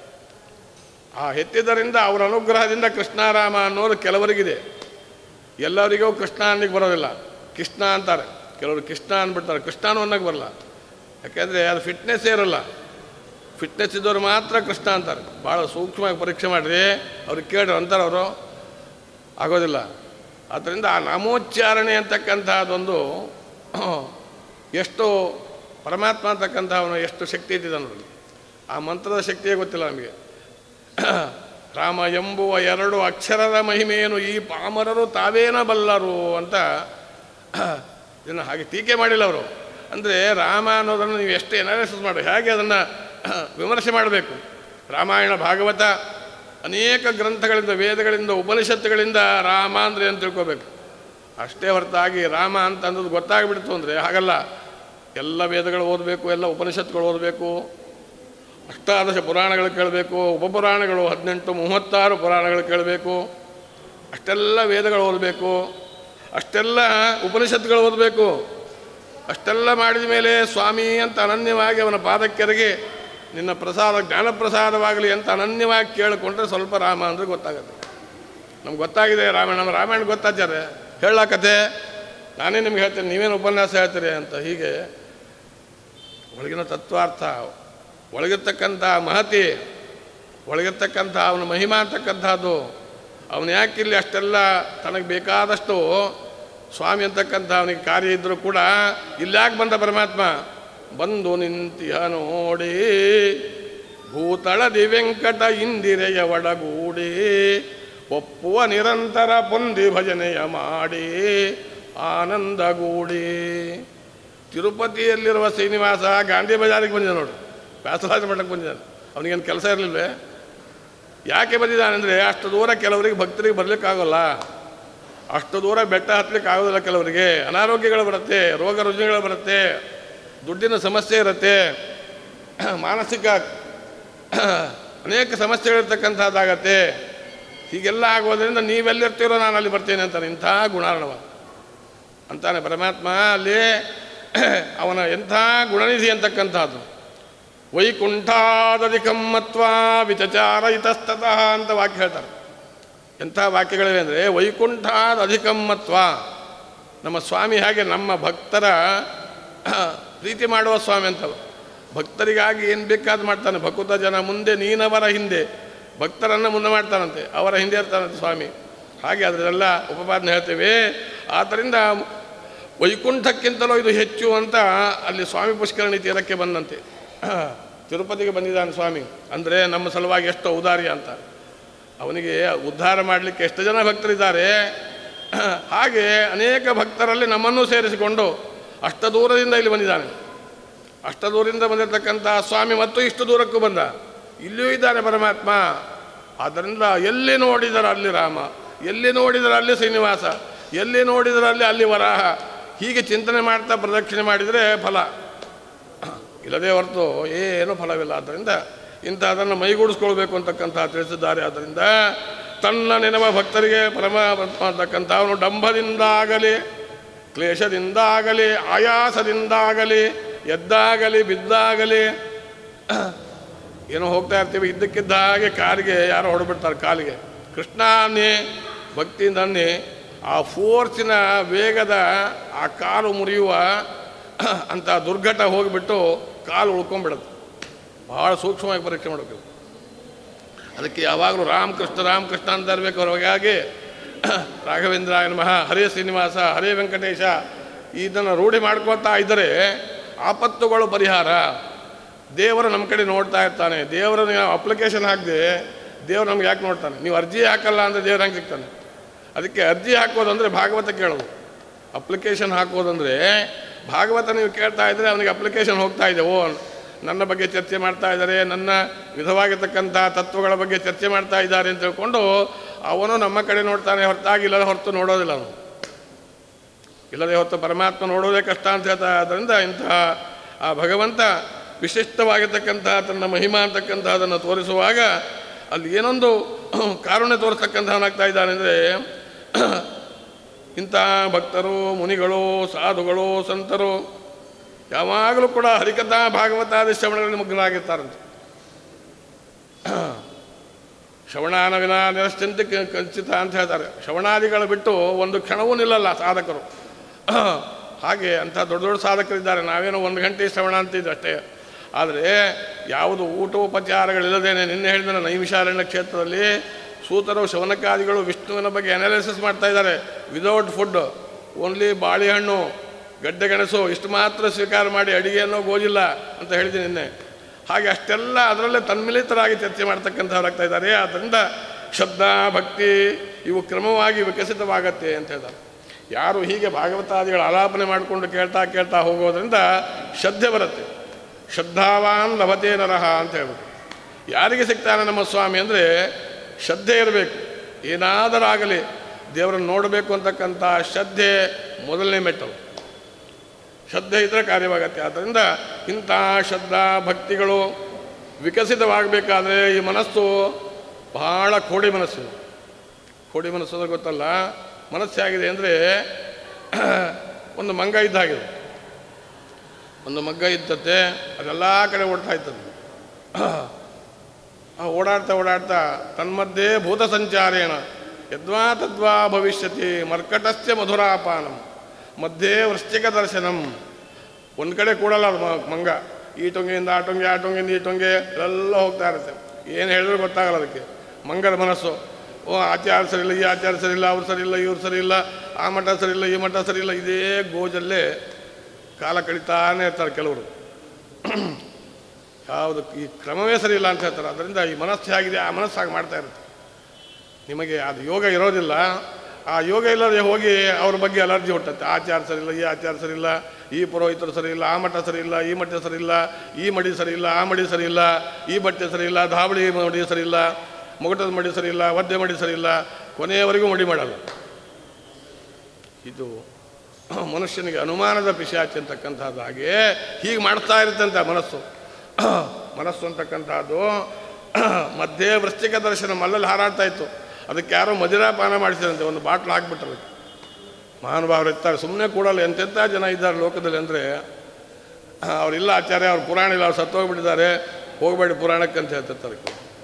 S1: ಆ ಹೆತ್ತಿದ್ದರಿಂದ ಅವರ ಅನುಗ್ರಹದಿಂದ ಕೃಷ್ಣಾರಾಮ ಅನ್ನೋದು ಕೆಲವರಿಗಿದೆ. ಎಲ್ಲರಿಗೂ ಕೃಷ್ಣ ಅನ್ನಕ್ಕೆ ಬರೋದಿಲ್ಲ, ಕೃಷ್ಣ ಅಂತಾರೆ. ಕೆಲವರು ಕೃಷ್ಣ ಅಂದ್ಬಿಡ್ತಾರೆ, ಕೃಷ್ಣನೂ ಅನ್ನಕ್ಕೆ ಬರಲ್ಲ. ಯಾಕೆಂದರೆ ಅದು ಫಿಟ್ನೆಸ್ಸೇ ಇರೋಲ್ಲ. ಫಿಟ್ನೆಸ್ ಇದ್ದವ್ರು ಮಾತ್ರ ಕೃಷ್ಣ ಅಂತಾರೆ. ಭಾಳ ಸೂಕ್ಷ್ಮವಾಗಿ ಪರೀಕ್ಷೆ ಮಾಡಿರಿ, ಅವ್ರಿಗೆ ಕೇಳ್ರಿ ಅಂತಾರೆ, ಅವರು ಆಗೋದಿಲ್ಲ. ಆದ್ದರಿಂದ ಆ ನಾಮೋಚ್ಚಾರಣೆ ಅಂತಕ್ಕಂಥದ್ದೊಂದು ಎಷ್ಟು ಪರಮಾತ್ಮ ಅಂತಕ್ಕಂಥ ಅವನು ಎಷ್ಟು ಶಕ್ತಿ ಇಟ್ಟಿದೆ ಅನ್ನೋದು ಆ ಮಂತ್ರದ ಶಕ್ತಿಯೇ ಗೊತ್ತಿಲ್ಲ ನಮಗೆ. ರಾಮ ಎಂಬುವ 2 ಅಕ್ಷರದ ಮಹಿಮೆಯನ್ನು ಈ ಪಾಮರರು ತಾವೇನ ಬಲ್ಲರು ಅಂತ ಇದನ್ನು ಹಾಗೆ ಟೀಕೆ ಮಾಡಿಲ್ಲ ಅವರು. ಅಂದರೆ ರಾಮ ಅನ್ನೋದನ್ನು ನೀವು ಎಷ್ಟು ಎನಾಲಿಸಿಸ್ ಮಾಡಿ ಹೇಗೆ ಅದನ್ನು ವಿಮರ್ಶೆ ಮಾಡಬೇಕು. ರಾಮಾಯಣ ಭಾಗವತ ಅನೇಕ ಗ್ರಂಥಗಳಿಂದ ವೇದಗಳಿಂದ ಉಪನಿಷತ್ತುಗಳಿಂದ ರಾಮ ಅಂದರೆ ಅಂತ ತಿಳ್ಕೋಬೇಕು. ಅಷ್ಟೇ ಹೊರತಾಗಿ ರಾಮ ಅಂತ ಅನ್ನೋದು ಗೊತ್ತಾಗ್ಬಿಡ್ತು ಅಂದರೆ ಹಾಗಲ್ಲ. ಎಲ್ಲ ವೇದಗಳು ಓದಬೇಕು, ಎಲ್ಲ ಉಪನಿಷತ್ತುಗಳು ಓದಬೇಕು, ಅಷ್ಟಾದಶ ಪುರಾಣಗಳು ಕೇಳಬೇಕು, ಉಪಪುರಾಣಗಳು 18-36 ಪುರಾಣಗಳು ಕೇಳಬೇಕು, ಅಷ್ಟೆಲ್ಲ ವೇದಗಳು ಓದಬೇಕು, ಅಷ್ಟೆಲ್ಲ ಉಪನಿಷತ್ತುಗಳು ಓದಬೇಕು. ಅಷ್ಟೆಲ್ಲ ಮಾಡಿದ ಮೇಲೆ ಸ್ವಾಮಿ ಅಂತ ಅನನ್ಯವಾಗಿ ಅವನ ಪಾದಕ್ಕೆರಗಿ ನಿನ್ನ ಪ್ರಸಾದ ಜ್ಞಾನಪ್ರಸಾದವಾಗಲಿ ಅಂತ ಅನನ್ಯವಾಗಿ ಕೇಳಿಕೊಂಡ್ರೆ ಸ್ವಲ್ಪ ರಾಮ ಅಂದರೆ ಗೊತ್ತಾಗುತ್ತೆ. ನಮ್ಗೆ ಗೊತ್ತಾಗಿದೆ ರಾಮಾಯಣ ಗೊತ್ತಾಚಾರೆ ಹೇಳಕತೆ, ನಾನೇ ನಿಮ್ಗೆ ಹೇಳ್ತೇನೆ, ನೀವೇನು ಉಪನ್ಯಾಸ ಹೇಳ್ತೀರಿ ಅಂತ. ಹೀಗೆ ಒಳಗಿನ ತತ್ವಾರ್ಥ, ಒಳಗಿರ್ತಕ್ಕಂಥ ಮಹತಿ, ಒಳಗಿರ್ತಕ್ಕಂಥ ಅವನ ಮಹಿಮಾ ಅಂತಕ್ಕಂಥದ್ದು, ಅವನು ಯಾಕಿಲ್ಲಿ ಅಷ್ಟೆಲ್ಲ ತನಗೆ ಬೇಕಾದಷ್ಟು ಸ್ವಾಮಿ ಅಂತಕ್ಕಂಥ ಅವನಿಗೆ ಕಾರ್ಯ ಇದ್ದರೂ ಕೂಡ ಇಲ್ಯಾಕೆ ಬಂದ ಪರಮಾತ್ಮ? ಬಂದು ನಿಂತಿಯ ನೋಡಿ ಭೂತಳದಿ ವೆಂಕಟ ಇಂದಿರೆಯ ಒಡಗೂಡಿ ಒಪ್ಪುವ ನಿರಂತರ ಪೊಂದಿ ಭಜನೆಯ ಮಾಡಿ ಆನಂದಗೂಡಿ. ತಿರುಪತಿಯಲ್ಲಿರುವ ಶ್ರೀನಿವಾಸ ಗಾಂಧಿ ಬಜಾರಿಗೆ ಬಂದಿದ್ದಾನೆ ನೋಡಿ, ವ್ಯಾಸರಾಜ ಮಠಕ್ಕೆ ಬಂದಿದ್ದಾನೆ. ಅವನಿಗೇನು ಕೆಲಸ ಇರಲಿಲ್ವೇ? ಯಾಕೆ ಬಂದಿದ್ದಾನೆ ಅಂದರೆ ಅಷ್ಟು ದೂರ ಕೆಲವರಿಗೆ ಭಕ್ತರಿಗೆ ಬರಲಿಕ್ಕಾಗೋಲ್ಲ, ಅಷ್ಟು ದೂರ ಬೆಟ್ಟ ಹತ್ತಲಿಕ್ಕೆ ಆಗೋದಿಲ್ಲ. ಕೆಲವರಿಗೆ ಅನಾರೋಗ್ಯಗಳು ಬರುತ್ತೆ, ರೋಗ ರುಜಿನಗಳು ಬರುತ್ತೆ, ದುಡ್ಡಿನ ಸಮಸ್ಯೆ ಇರುತ್ತೆ, ಮಾನಸಿಕ ಅನೇಕ ಸಮಸ್ಯೆಗಳಿರ್ತಕ್ಕಂಥದ್ದಾಗತ್ತೆ. ಹೀಗೆಲ್ಲ ಆಗೋದ್ರಿಂದ ನೀವೆಲ್ಲಿರ್ತೀರೋ ನಾನು ಅಲ್ಲಿ ಬರ್ತೇನೆ ಅಂತಾನೆ. ಇಂಥ ಗುಣಾರ್ಣವ ಅಂತಾನೆ ಪರಮಾತ್ಮ. ಅಲ್ಲಿ ಅವನ ಎಂಥ ಗುಣನಿಧಿ ಅಂತಕ್ಕಂಥದ್ದು. ವೈಕುಂಠಾದಧಿಕಂ ಮತ್ವಾ ವಿಚಚಾರ ಇತಸ್ತತಃ ಅಂತ ವಾಕ್ಯ ಹೇಳ್ತಾರೆ. ಎಂಥ ವಾಕ್ಯಗಳಿವೆ ಅಂದರೆ ವೈಕುಂಠಾದ ಅಧಿಕಂ ಮತ್ವಾ. ನಮ್ಮ ಸ್ವಾಮಿ ಹಾಗೆ ನಮ್ಮ ಭಕ್ತರ ಪ್ರೀತಿ ಮಾಡುವ ಸ್ವಾಮಿ ಅಂತಲ್ಲ, ಭಕ್ತರಿಗಾಗಿ ಏನು ಬೇಕಾದ್ದು ಮಾಡ್ತಾನೆ. ಭಕುತ ಜನ ಮುಂದೆ ನೀನವರ ಹಿಂದೆ, ಭಕ್ತರನ್ನು ಮುಂದೆ ಮಾಡ್ತಾನಂತೆ, ಅವರ ಹಿಂದೆ ಇರ್ತಾನಂತೆ ಸ್ವಾಮಿ. ಹಾಗೆ ಅದರೆಲ್ಲ ಉಪಪಾದನೆ ಹೇಳ್ತೇವೆ. ಆದ್ದರಿಂದ ವೈಕುಂಠಕ್ಕಿಂತಲೂ ಇದು ಹೆಚ್ಚು ಅಂತ ಅಲ್ಲಿ ಸ್ವಾಮಿ ಪುಷ್ಕರಣಿ ತೀರಕ್ಕೆ ಬಂದಂತೆ. ತಿರುಪತಿಗೆ ಬಂದಿದ್ದಾನೆ ಸ್ವಾಮಿ ಅಂದರೆ ನಮ್ಮ ಸಲುವಾಗಿ ಎಷ್ಟು ಔದಾರ್ಯ ಅಂತ. ಅವನಿಗೆ ಉದ್ಧಾರ ಮಾಡಲಿಕ್ಕೆ ಎಷ್ಟು ಜನ ಭಕ್ತರಿದ್ದಾರೆ. ಹಾಗೆ ಅನೇಕ ಭಕ್ತರಲ್ಲಿ ನಮ್ಮನ್ನು ಸೇರಿಸಿಕೊಂಡು ಅಷ್ಟು ದೂರದಿಂದ ಇಲ್ಲಿ ಬಂದಿದ್ದಾನೆ. ಅಷ್ಟು ದೂರದಿಂದ ಬಂದಿರತಕ್ಕಂಥ ಸ್ವಾಮಿ ಮತ್ತು ಇಷ್ಟು ದೂರಕ್ಕೂ ಬಂದ. ಇಲ್ಲಿಯೂ ಇದ್ದಾನೆ ಪರಮಾತ್ಮ. ಆದ್ದರಿಂದ ಎಲ್ಲಿ ನೋಡಿದರೆ ಅಲ್ಲಿ ರಾಮ, ಎಲ್ಲಿ ನೋಡಿದರೆ ಅಲ್ಲಿ ಶ್ರೀನಿವಾಸ, ಎಲ್ಲಿ ನೋಡಿದರೆ ಅಲ್ಲಿ ವರಾಹ. ಹೀಗೆ ಚಿಂತನೆ ಮಾಡ್ತಾ ಪ್ರದಕ್ಷಿಣೆ ಮಾಡಿದರೆ ಫಲ, ಇಲ್ಲದೇ ಹೊರತು ಏನೂ ಫಲವಿಲ್ಲ. ಆದ್ದರಿಂದ ಇಂಥದನ್ನು ಮೈಗೂಡಿಸ್ಕೊಳ್ಬೇಕು ಅಂತಕ್ಕಂಥ ತಿಳಿಸಿದ್ದಾರೆ. ಆದ್ದರಿಂದ ತನ್ನ ನೆನವ ಭಕ್ತರಿಗೆ ಪರಮಾತ್ಮ ಅಂತಕ್ಕಂಥ ಅವನು ಡಂಭದಿಂದಾಗಲಿ, ಕ್ಲೇಶದಿಂದಾಗಲಿ, ಆಯಾಸದಿಂದಾಗಲಿ, ಎದ್ದಾಗಲಿ ಬಿದ್ದಾಗಲಿ, ಏನೋ ಹೋಗ್ತಾ ಇರ್ತೀವಿ, ಇದ್ದಕ್ಕಿದ್ದ ಹಾಗೆ ಕಾಲಿಗೆ ಯಾರೋ ಹೊಡೆಬಿಡ್ತಾರೆ ಕಾಲಿಗೆ. ಕೃಷ್ಣ ಅನ್ನಿ, ಭಕ್ತಿಯಿಂದ ಅನ್ನಿ, ಆ ಫೋರ್ಸಿನ ವೇಗದ ಆ ಕಾಲು ಮುರಿಯುವ ಅಂಥ ದುರ್ಘಟ ಹೋಗಿಬಿಟ್ಟು ಕಾಲು ಉಳ್ಕೊಂಡ್ಬಿಡುತ್ತೆ. ಭಾಳ ಸೂಕ್ಷ್ಮವಾಗಿ ಪರೀಕ್ಷೆ ಮಾಡಬೇಕು. ಅದಕ್ಕೆ ಯಾವಾಗಲೂ ರಾಮಕೃಷ್ಣ ರಾಮಕೃಷ್ಣ ಅಂತ ಇರಬೇಕು. ಹಾಗಾಗಿ ರಾಘವೇಂದ್ರಾಯ ನಮಃ, ಹರೇ ಶ್ರೀನಿವಾಸ, ಹರೇ ವೆಂಕಟೇಶ ಇದನ್ನು ರೂಢಿ ಮಾಡ್ಕೊತಾ ಇದ್ದರೆ ಆಪತ್ತುಗಳು ಪರಿಹಾರ. ದೇವರು ನಮ್ಮ ಕಡೆ ನೋಡ್ತಾ ಇರ್ತಾನೆ. ದೇವರನ್ನು ನಾವು ಅಪ್ಲಿಕೇಶನ್ ಹಾಕಿದೆ, ದೇವರು ನಮ್ಗೆ ಯಾಕೆ ನೋಡ್ತಾನೆ? ನೀವು ಅರ್ಜಿ ಹಾಕಲ್ಲ ಅಂದರೆ ದೇವ್ರು ಹಂಗೆ ಸಿಗ್ತಾನೆ. ಅದಕ್ಕೆ ಅರ್ಜಿ ಹಾಕೋದಂದರೆ ಭಾಗವತ ಕೇಳೋದು. ಅಪ್ಲಿಕೇಶನ್ ಹಾಕೋದಂದರೆ ಭಾಗವತ ನೀವು ಕೇಳ್ತಾ ಇದ್ದರೆ ಅವನಿಗೆ ಅಪ್ಲಿಕೇಶನ್ ಹೋಗ್ತಾ ಇದೆ. ಓ, ನನ್ನ ಬಗ್ಗೆ ಚರ್ಚೆ ಮಾಡ್ತಾ ಇದ್ದಾರೆ, ನನ್ನ ವಿಧವಾಗಿರ್ತಕ್ಕಂಥ ತತ್ವಗಳ ಬಗ್ಗೆ ಚರ್ಚೆ ಮಾಡ್ತಾ ಇದ್ದಾರೆ ಅಂತ ತಿಳ್ಕೊಂಡು ಅವನು ನಮ್ಮ ಕಡೆ ನೋಡ್ತಾನೆ ಹೊರತಾಗಿ ಇಲ್ಲದೆ ಹೊರತು ನೋಡೋದಿಲ್ಲ. ಅವನು ಇಲ್ಲದೆ ಹೊರತು ಪರಮಾತ್ಮ ನೋಡೋದೇ ಕಷ್ಟ ಅಂತ ಹೇಳ್ತಾ. ಆದ್ದರಿಂದ ಇಂತಹ ಆ ಭಗವಂತ ವಿಶಿಷ್ಟವಾಗಿರ್ತಕ್ಕಂಥ ತನ್ನ ಮಹಿಮಾ ಅಂತಕ್ಕಂಥದ್ದನ್ನು ತೋರಿಸುವಾಗ ಅಲ್ಲಿ ಏನೊಂದು ಕಾರುಣ್ಯ ತೋರಿಸ್ತಕ್ಕಂಥವನಾಗ್ತಾ ಇದ್ದಾನೆ ಅಂದರೆ, ಇಂಥ ಭಕ್ತರು, ಮುನಿಗಳು, ಸಾಧುಗಳು, ಸಂತರು ಯಾವಾಗಲೂ ಕೂಡ ಹರಿಕಥಾ ಭಾಗವತಾದಿ ಶ್ರವಣಗಳಲ್ಲಿ ಮಗ್ನರಾಗಿರ್ತಾರಂತೆ. ಶ್ರವಣಾನ ವಿನಾ ನಿರಶ್ಚಿಂತೆ ಕಂಚಿತ ಅಂತ ಹೇಳ್ತಾರೆ. ಶ್ರವಣಾದಿಗಳು ಬಿಟ್ಟು ಒಂದು ಕ್ಷಣವೂ ನಿಲ್ಲಲ್ಲ ಸಾಧಕರು. ಹಾಗೆ ಅಂಥ ದೊಡ್ಡ ದೊಡ್ಡ ಸಾಧಕರಿದ್ದಾರೆ. ನಾವೇನೋ 1 ಗಂಟೆ ಶ್ರವಣ ಅಂತಿದ್ದು ಅಷ್ಟೇ. ಆದರೆ ಯಾವುದು ಊಟೋಪಚಾರಗಳಿಲ್ಲದೇನೆ, ನಿನ್ನೆ ಹೇಳಿದ ನೈಮಿಷಾರಣ್ಯ ಕ್ಷೇತ್ರದಲ್ಲಿ ಸೂತರು, ಶವನಕಾದಿಗಳು ವಿಷ್ಣುವಿನ ಬಗ್ಗೆ ಅನಾಲಿಸಿಸ್ ಮಾಡ್ತಾ ಇದ್ದಾರೆ. ವಿದೌಟ್ ಫುಡ್, ಓನ್ಲಿ ಬಾಳೆಹಣ್ಣು, ಗಡ್ಡೆ ಗೆಣಸು ಇಷ್ಟು ಮಾತ್ರ ಸ್ವೀಕಾರ ಮಾಡಿ ಅಡಿಗೆಯನ್ನು ಗೋಜಿಲ್ಲ ಅಂತ ಹೇಳಿದ್ದೀನಿ ನಿನ್ನೆ. ಹಾಗೆ ಅಷ್ಟೆಲ್ಲ ಅದರಲ್ಲೇ ತನ್ಮಿಲಿತರಾಗಿ ಚರ್ಚೆ ಮಾಡ್ತಕ್ಕಂಥವ್ರಾಗ್ತಾ ಇದ್ದಾರೆ. ಆದ್ದರಿಂದ ಶ್ರದ್ಧಾ, ಭಕ್ತಿ ಇವು ಕ್ರಮವಾಗಿ ವಿಕಸಿತವಾಗತ್ತೆ ಅಂತ ಹೇಳ್ತಾರೆ. ಯಾರು ಹೀಗೆ ಭಾಗವತಾದಿಗಳ ಆಲಾಪನೆ ಮಾಡಿಕೊಂಡು ಕೇಳ್ತಾ ಹೋಗೋದ್ರಿಂದ ಶ್ರದ್ಧೆ ಬರುತ್ತೆ. ಶ್ರದ್ಧಾವಾನ್ ಲಭತೆ ನರಹ ಅಂತ ಹೇಳ್ಬೇಕು. ಯಾರಿಗೆ ಸಿಗ್ತಾನೆ ನಮ್ಮ ಸ್ವಾಮಿ ಅಂದರೆ ಶ್ರದ್ಧೆ ಇರಬೇಕು. ಏನಾದರಾಗಲಿ ದೇವರನ್ನು ನೋಡಬೇಕು ಅಂತಕ್ಕಂಥ ಶ್ರದ್ಧೆ ಮೊದಲನೇ ಮೆಟ್ಟಲು. ಶ್ರದ್ಧೆ ಇದ್ದರೆ ಕಾರ್ಯವಾಗತ್ತೆ. ಆದ್ದರಿಂದ ಇಂಥ ಶ್ರದ್ಧಾ ಭಕ್ತಿಗಳು ವಿಕಸಿತವಾಗಬೇಕಾದ್ರೆ ಈ ಮನಸ್ಸು ಬಹಳ ಕೋಡಿ ಮನಸ್ಸು. ಕೋಡಿ ಮನಸ್ಸು ಅಂದರೆ ಗೊತ್ತಲ್ಲ, ಮನಸ್ಸಾಗಿದೆ ಅಂದರೆ ಒಂದು ಮಂಗ ಇದ್ದಾಗಿದೆ. ಒಂದು ಮಗ್ಗ ಇದ್ದತ್ತೆ, ಅದೆಲ್ಲ ಕಡೆ ಓಡ್ತಾ ಇರ್ತದೆ. ಓಡಾಡ್ತಾ ತನ್ಮಧ್ಯೆ ಭೂತ ಸಂಚಾರೇಣ ಯದ್ವಾ ತದ್ವಾ ಭವಿಷ್ಯತಿ ಮರ್ಕಟಸ್ಯ ಮಧುರಾಪಾನಂ ಮಧ್ಯೆ ವೃಶ್ಚಿಕ ದರ್ಶನಂ. ಒಂದು ಕಡೆ ಕೂಡಲ್ಲ ಅದು ಮಂಗ. ಈ ಟೊಂಗೆಯಿಂದ ಆ ಟೊಂಗೆ, ಆ ಟೊಂಗೆಯಿಂದ ಈ ಟೊಂಗೆ ಎಲ್ಲ ಹೋಗ್ತಾ ಇರುತ್ತೆ. ಏನು ಹೇಳಿದ್ರು ಗೊತ್ತಾಗಲ್ಲ ಅದಕ್ಕೆ. ಮಂಗದ ಮನಸ್ಸು, ಓ ಆಚಾರ ಸರಿಯಿಲ್ಲ, ಈ ಆಚಾರ ಸರಿಯಿಲ್ಲ, ಅವ್ರು ಸರಿಯಿಲ್ಲ, ಇವ್ರು ಸರಿಯಿಲ್ಲ, ಆ ಮಠ ಸರಿಯಿಲ್ಲ, ಈ ಮಠ ಸರಿಯಿಲ್ಲ, ಇದೇ ಗೋಜಲ್ಲೇ ಕಾಲ ಕಳೀತಾನೆ ಇರ್ತಾರೆ ಕೆಲವರು. ಯಾವುದು ಈ ಕ್ರಮವೇ ಸರಿಯಿಲ್ಲ ಅಂತ ಹೇಳ್ತಾರೆ. ಅದರಿಂದ ಈ ಮನಸ್ಸು ಹೇಗಿದೆ ಆ ಮನಸ್ಸಾಗಿ ಮಾಡ್ತಾ ಇರುತ್ತೆ. ನಿಮಗೆ ಅದು ಯೋಗ ಇರೋದಿಲ್ಲ. ಆ ಯೋಗ ಇಲ್ಲದೆ ಹೋಗಿ ಅವ್ರ ಬಗ್ಗೆ ಅಲರ್ಜಿ ಹುಟ್ಟುತ್ತೆ. ಆಚಾರ ಸರಿಯಿಲ್ಲ, ಈ ಆಚಾರ ಸರಿಯಿಲ್ಲ, ಈ ಪುರೋಹಿತರು ಸರಿಯಿಲ್ಲ, ಆ ಮಠ ಸರಿಯಿಲ್ಲ, ಈ ಮಠ ಸರಿಯಿಲ್ಲ, ಈ ಮಡಿ ಸರಿಯಿಲ್ಲ, ಆ ಮಡಿ ಸರಿಯಿಲ್ಲ, ಈ ಬಟ್ಟೆ ಸರಿಯಿಲ್ಲ, ಧಾವಳಿ ಮಡಿ ಸರಿಯಿಲ್ಲ, ಮುಗುಟದ ಮಡಿ ಸರಿಯಿಲ್ಲ, ಒದ್ದೆ ಮಡಿ ಸರಿಯಿಲ್ಲ, ಕೊನೆಯವರೆಗೂ ಮಡಿ ಮಾಡಲ್ಲ. ಇದು ಮನುಷ್ಯನಿಗೆ ಅನುಮಾನದ ಪಿಶಾಚಿ ಅಂತಕ್ಕಂಥದ್ದು. ಹಾಗೆ ಹೀಗೆ ಮಾಡ್ತಾ ಇರುತ್ತಂತೆ ಮನಸ್ಸು. ಮನಸ್ಸು ಅಂತಕ್ಕಂಥದ್ದು ಮಧ್ಯೆ ವೃಶ್ಚಿಕ ದರ್ಶನ ಮಲ್ಲಲ್ಲಿ ಹಾರಾಡ್ತಾ ಇತ್ತು. ಅದಕ್ಕೆ ಯಾರೋ ಮದಿರಾಪಾನ ಮಾಡಿಸಿದಂತೆ, ಒಂದು ಬಾಟ್ಲು ಹಾಕ್ಬಿಟ್ರೆ. ಮಹಾನುಭಾವರು ಇರ್ತಾರೆ, ಸುಮ್ಮನೆ ಕೂಡಲ್ಲ. ಎಂತೆಂಥ ಜನ ಇದ್ದಾರೆ ಲೋಕದಲ್ಲಿ ಅಂದರೆ ಅವರಿಲ್ಲ ಆಚಾರ್ಯ, ಅವ್ರು ಪುರಾಣ ಇಲ್ಲ, ಅವ್ರು ಸತ್ತೋಗ್ಬಿಟ್ಟಿದ್ದಾರೆ, ಹೋಗಬೇಡಿ ಪುರಾಣಕ್ಕೆ ಅಂತ ಹೇಳ್ತಿರ್ತಾರೆ.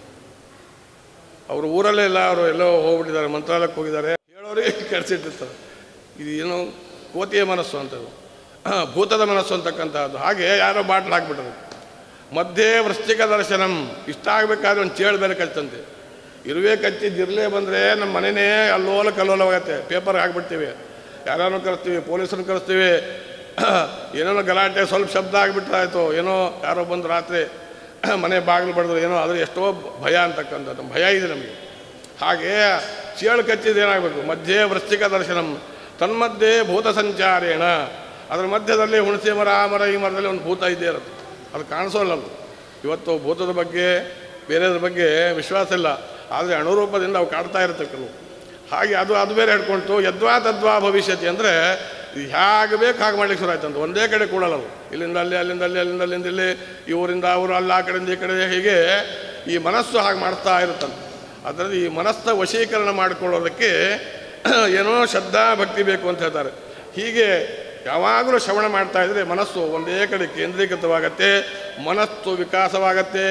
S1: ಅವರು ಊರಲ್ಲೇ ಇಲ್ಲ, ಅವರು ಎಲ್ಲೋ ಹೋಗ್ಬಿಟ್ಟಿದ್ದಾರೆ, ಮಂತ್ರಾಲಯಕ್ಕೆ ಹೋಗಿದ್ದಾರೆ, ಹೇಳೋರಿಗೆ ಕೆಡಿಸಿಟ್ಟಿರ್ತಾರೆ. ಇದು ಏನು ಕೋತಿಯ ಮನಸ್ಸು ಅಂತದ್ದು, ಭೂತದ ಮನಸ್ಸು ಅಂತಕ್ಕಂಥದ್ದು. ಹಾಗೆ ಯಾರೋ ಬಾಟ್ಲು ಹಾಕ್ಬಿಟ್ರು. ಮಧ್ಯೆ ವೃಶ್ಚಿಕ ದರ್ಶನಂ, ಇಷ್ಟ ಆಗಬೇಕಾದ್ರೆ ಒಂದು ಚೇಳು ಬೇರೆ ಕಚ್ಚಂತೆ. ಇರುವೆ ಕಚ್ಚಿ ಜಿರ್ಲೆ ಬಂದರೆ ನಮ್ಮ ಮನೆಯೇ ಅಲ್ಲೋಲ ಕಲ್ಲೋಲವಾಗತ್ತೆ. ಪೇಪರ್ ಹಾಕ್ಬಿಡ್ತೀವಿ, ಯಾರನ್ನು ಕರೆಸ್ತೀವಿ, ಪೊಲೀಸರನ್ನು ಕರೆಸ್ತೀವಿ, ಏನೋ ಗಲಾಟೆ ಸ್ವಲ್ಪ ಶಬ್ದ ಆಗಿಬಿಟ್ರಾಯ್ತು, ಏನೋ ಯಾರೋ ಬಂದು ರಾತ್ರಿ ಮನೆ ಬಾಗಿಲು ಬಡಿದ್ರು, ಏನೋ ಅದ್ರ ಎಷ್ಟೋ ಭಯ ಅಂತಕ್ಕಂಥದ್ದು, ಭಯ ಇದೆ ನಮಗೆ. ಹಾಗೆ ಚೇಳು ಕಚ್ಚಿದ್ದು ಏನಾಗಬೇಕು? ಮಧ್ಯೆ ವೃಶ್ಚಿಕ ದರ್ಶನಂ ತನ್ಮಧ್ಯೆ ಭೂತ ಸಂಚಾರೇಣ, ಅದರ ಮಧ್ಯದಲ್ಲಿ ಹುಣಸೆ ಮರ, ಆ ಮರ, ಈ ಮರದಲ್ಲಿ ಒಂದು ಭೂತ ಇದ್ದೇ ಇರುತ್ತೆ, ಅದು ಕಾಣಿಸೋಲ್ಲ. ಇವತ್ತು ಭೂತದ ಬಗ್ಗೆ ಬೇರೆಯದ್ರ ಬಗ್ಗೆ ವಿಶ್ವಾಸ ಇಲ್ಲ, ಆದರೆ ಅಣುರೂಪದಿಂದ ಅವು ಕಾಡ್ತಾ ಇರುತ್ತೆ ಕೆಲವು. ಹಾಗೆ ಅದು ಬೇರೆ ಹಿಡ್ಕೊಳ್ತು. ಯದ್ವಾ ತದ್ವಾ ಭವಿಷ್ಯತಿ ಅಂದರೆ ಹೇಗೆ ಬೇಕು ಹಾಗೆ ಮಾಡ್ಲಿಕ್ಕೆ ಶುರು ಆಯ್ತಂತ. ಒಂದೇ ಕಡೆ ಕೂಡಲ್ಲ ಅವು, ಇಲ್ಲಿಂದ ಅಲ್ಲಿ, ಅಲ್ಲಿಂದ ಅಲ್ಲಿ, ಅಲ್ಲಿಂದ ಅಲ್ಲಿಂದ ಇಲ್ಲಿ, ಈ ಊರಿಂದ ಅವರು, ಅಲ್ಲ ಆ ಕಡೆಯಿಂದ ಈ ಕಡೆ, ಹೀಗೆ ಈ ಮನಸ್ಸು ಹಾಗೆ ಮಾಡ್ತಾ ಇರುತ್ತಂತೆ. ಅದರಲ್ಲಿ ಈ ಮನಸ್ಸು ವಶೀಕರಣ ಮಾಡಿಕೊಳ್ಳೋದಕ್ಕೆ ಏನೋ ಶ್ರದ್ಧಾ ಭಕ್ತಿ ಬೇಕು ಅಂತ ಹೇಳ್ತಾರೆ. ಹೀಗೆ ಯಾವಾಗಲೂ ಶ್ರವಣ ಮಾಡ್ತಾ ಇದ್ದರೆ ಮನಸ್ಸು ಒಂದೇ ಕಡೆ ಕೇಂದ್ರೀಕೃತವಾಗತ್ತೆ, ಮನಸ್ಸು ವಿಕಾಸವಾಗತ್ತೆ.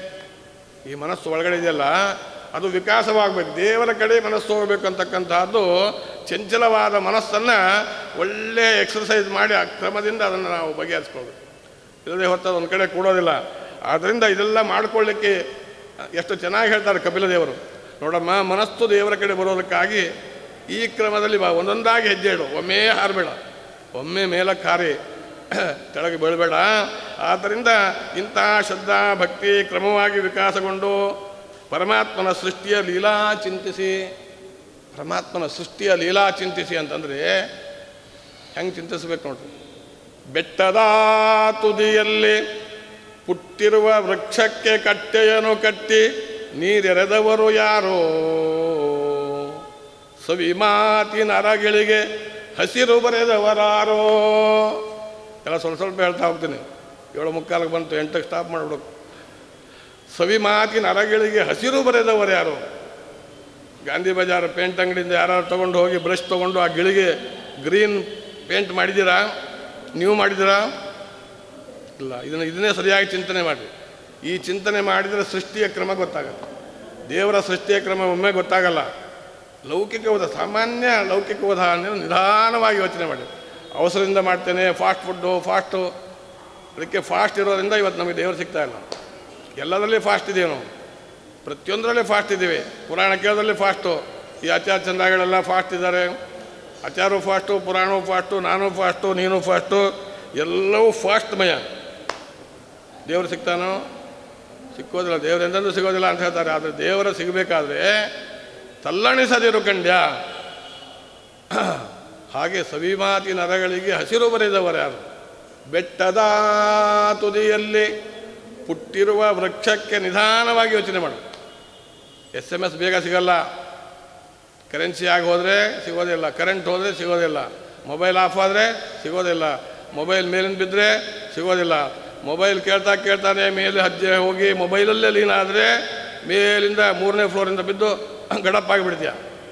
S1: ಈ ಮನಸ್ಸು ಒಳಗಡೆ ಇದೆಯಲ್ಲ, ಅದು ವಿಕಾಸವಾಗಬೇಕು, ದೇವರ ಕಡೆ ಮನಸ್ಸು ಹೋಗಬೇಕು ಅಂತಕ್ಕಂಥದ್ದು. ಚಂಚಲವಾದ ಮನಸ್ಸನ್ನು ಒಳ್ಳೆಯ ಎಕ್ಸರ್ಸೈಸ್ ಮಾಡಿ ಆ ಕ್ರಮದಿಂದ ಅದನ್ನು ನಾವು ಬಗೆಹರಿಸ್ಕೊಳ್ಬೇಕು. ಇಲ್ಲದೆ ಹೊತ್ತು ಒಂದು ಕಡೆ ಕೂಡೋದಿಲ್ಲ. ಆದ್ದರಿಂದ ಇದೆಲ್ಲ ಮಾಡಿಕೊಳ್ಳಿಕ್ಕೆ ಎಷ್ಟು ಚೆನ್ನಾಗಿ ಹೇಳ್ತಾರೆ ಕಪಿಲ ದೇವರು. ನೋಡಮ್ಮ, ಮನಸ್ಸು ದೇವರ ಕಡೆ ಬರೋದಕ್ಕಾಗಿ ಈ ಕ್ರಮದಲ್ಲಿ ಒಂದೊಂದಾಗಿ ಹೆಜ್ಜೆ ಇಡು. ಒಮ್ಮೆ ಹಾರಬೇಡ, ಒಮ್ಮೆ ಮೇಲಕ್ಕೆ ಹಾರಿ ಕೆಳಗೆ ಬೀಳಬೇಡ. ಆದ್ದರಿಂದ ಇಂಥ ಶ್ರದ್ಧಾ ಭಕ್ತಿ ಕ್ರಮವಾಗಿ ವಿಕಾಸಗೊಂಡು ಪರಮಾತ್ಮನ ಸೃಷ್ಟಿಯ ಲೀಲಾ ಚಿಂತಿಸಿ, ಪರಮಾತ್ಮನ ಸೃಷ್ಟಿಯ ಲೀಲಾ ಚಿಂತಿಸಿ ಅಂತಂದರೆ ಹೆಂಗೆ ಚಿಂತಿಸ್ಬೇಕು ನೋಡ್ರಿ. ಬೆಟ್ಟದ ತುದಿಯಲ್ಲಿ ಪುಟ್ಟಿರುವ ವೃಕ್ಷಕ್ಕೆ ಕಟ್ಟೆಯನ್ನು ಕಟ್ಟಿ ನೀರೆರೆದವರು ಯಾರೋ, ಸವಿ ಮಾತಿನ ಅರಗಿಳಿಗೆ ಹಸಿರು ಬರೆದವರಾರೋ. ಎಲ್ಲ ಸ್ವಲ್ಪ ಹೇಳ್ತಾ ಹೋಗ್ತೀನಿ. 7:45 ಬಂತು, 8ಕ್ಕೆ ಸ್ಟಾಪ್ ಮಾಡಿಬಿಡೋದು. ಸವಿ ಮಾತಿನ ಅರಗಿಳಿಗೆ ಹಸಿರು ಬರೆದವರು ಯಾರು? ಗಾಂಧಿ ಬಜಾರ್ ಪೇಂಟ್ ಅಂಗಡಿಯಿಂದ ಯಾರು ತೊಗೊಂಡು ಹೋಗಿ ಬ್ರಷ್ ತೊಗೊಂಡು ಆ ಗಿಳಿಗೆ ಗ್ರೀನ್ ಪೇಂಟ್ ಮಾಡಿದ್ದೀರಾ? ನೀವು ಮಾಡಿದ್ದೀರಾ? ಇಲ್ಲ. ಇದನ್ನೇ ಸರಿಯಾಗಿ ಚಿಂತನೆ ಮಾಡಿ. ಈ ಚಿಂತನೆ ಮಾಡಿದರೆ ಸೃಷ್ಟಿಯ ಕ್ರಮ ಗೊತ್ತಾಗತ್ತೆ. ದೇವರ ಸೃಷ್ಟಿಯ ಕ್ರಮ ಒಮ್ಮೆ ಗೊತ್ತಾಗಲ್ಲ. ಲೌಕಿಕವಾದ ಸಾಮಾನ್ಯ ಲೌಕಿಕವಾದ ನಿಧಾನವಾಗಿ ಯೋಚನೆ ಮಾಡಿ. ಅವಸರದಿಂದ ಮಾಡ್ತೇನೆ, ಫಾಸ್ಟ್ ಫುಡ್ಡು, ಅದಕ್ಕೆ ಫಾಸ್ಟ್ ಇರೋದ್ರಿಂದ ಇವತ್ತು ನಮಗೆ ದೇವರು ಸಿಗ್ತಾ ಇಲ್ಲ. ಎಲ್ಲದರಲ್ಲಿ ಫಾಸ್ಟ್ ಇದ್ದೀವಿ ನಾವು, ಪ್ರತಿಯೊಂದರಲ್ಲೇ ಫಾಸ್ಟ್ ಇದ್ದೀವಿ. ಪುರಾಣ ಕೇಳೋದ್ರಲ್ಲಿ ಫಾಸ್ಟು. ಈ ಆಚಾರ ಚಂದ್ರಗಳೆಲ್ಲ ಫಾಸ್ಟ್ ಇದ್ದಾರೆ. ಆಚಾರವು ಫಾಸ್ಟು, ಪುರಾಣವೂ ಫಾಸ್ಟು, ನಾನು ಫಾಸ್ಟು, ನೀನು ಫಾಸ್ಟು, ಎಲ್ಲವೂ ಫಾಸ್ಟ್ಮಯ. ದೇವರು ಸಿಗ್ತಾನೋ? ಸಿಕ್ಕೋದಿಲ್ಲ. ದೇವರು ಎಂದೆಂದೂ ಸಿಗೋದಿಲ್ಲ ಅಂತ ಹೇಳ್ತಾರೆ. ಆದರೆ ದೇವರ ಸಿಗಬೇಕಾದ್ರೆ ತಲ್ಲಣಿಸದಿರು ಕಂಡ್ಯ. ಹಾಗೆ ಸವಿಮಾತಿ ನರಗಳಿಗೆ ಹಸಿರು ಬರೆದವರು ಯಾರು? ಬೆಟ್ಟದ ತುದಿಯಲ್ಲಿ ಪುಟ್ಟಿರುವ ವೃಕ್ಷಕ್ಕೆ ನಿಧಾನವಾಗಿ ಯೋಚನೆ ಮಾಡು. SMS ಬೇಗ ಸಿಗಲ್ಲ, ಕರೆನ್ಸಿ ಆಗಿ ಹೋದರೆ ಸಿಗೋದಿಲ್ಲ, ಕರೆಂಟ್ ಹೋದರೆ ಸಿಗೋದಿಲ್ಲ, ಮೊಬೈಲ್ ಆಫ್ ಆದರೆ ಸಿಗೋದಿಲ್ಲ, ಮೊಬೈಲ್ ಮೇಲಿಂದ ಬಿದ್ದರೆ ಸಿಗೋದಿಲ್ಲ. ಮೊಬೈಲ್ ಕೇಳ್ತಾನೆ ಮೇಲೆ ಹೆಜ್ಜೆ ಹೋಗಿ ಮೊಬೈಲಲ್ಲೇ ಲೀನ ಆದರೆ ಮೇಲಿಂದ 3ನೇ ಫ್ಲೋರಿಂದ ಬಿದ್ದು ಗಡಪ್ಪಾಗಿಬಿಡ್ತೀಯ.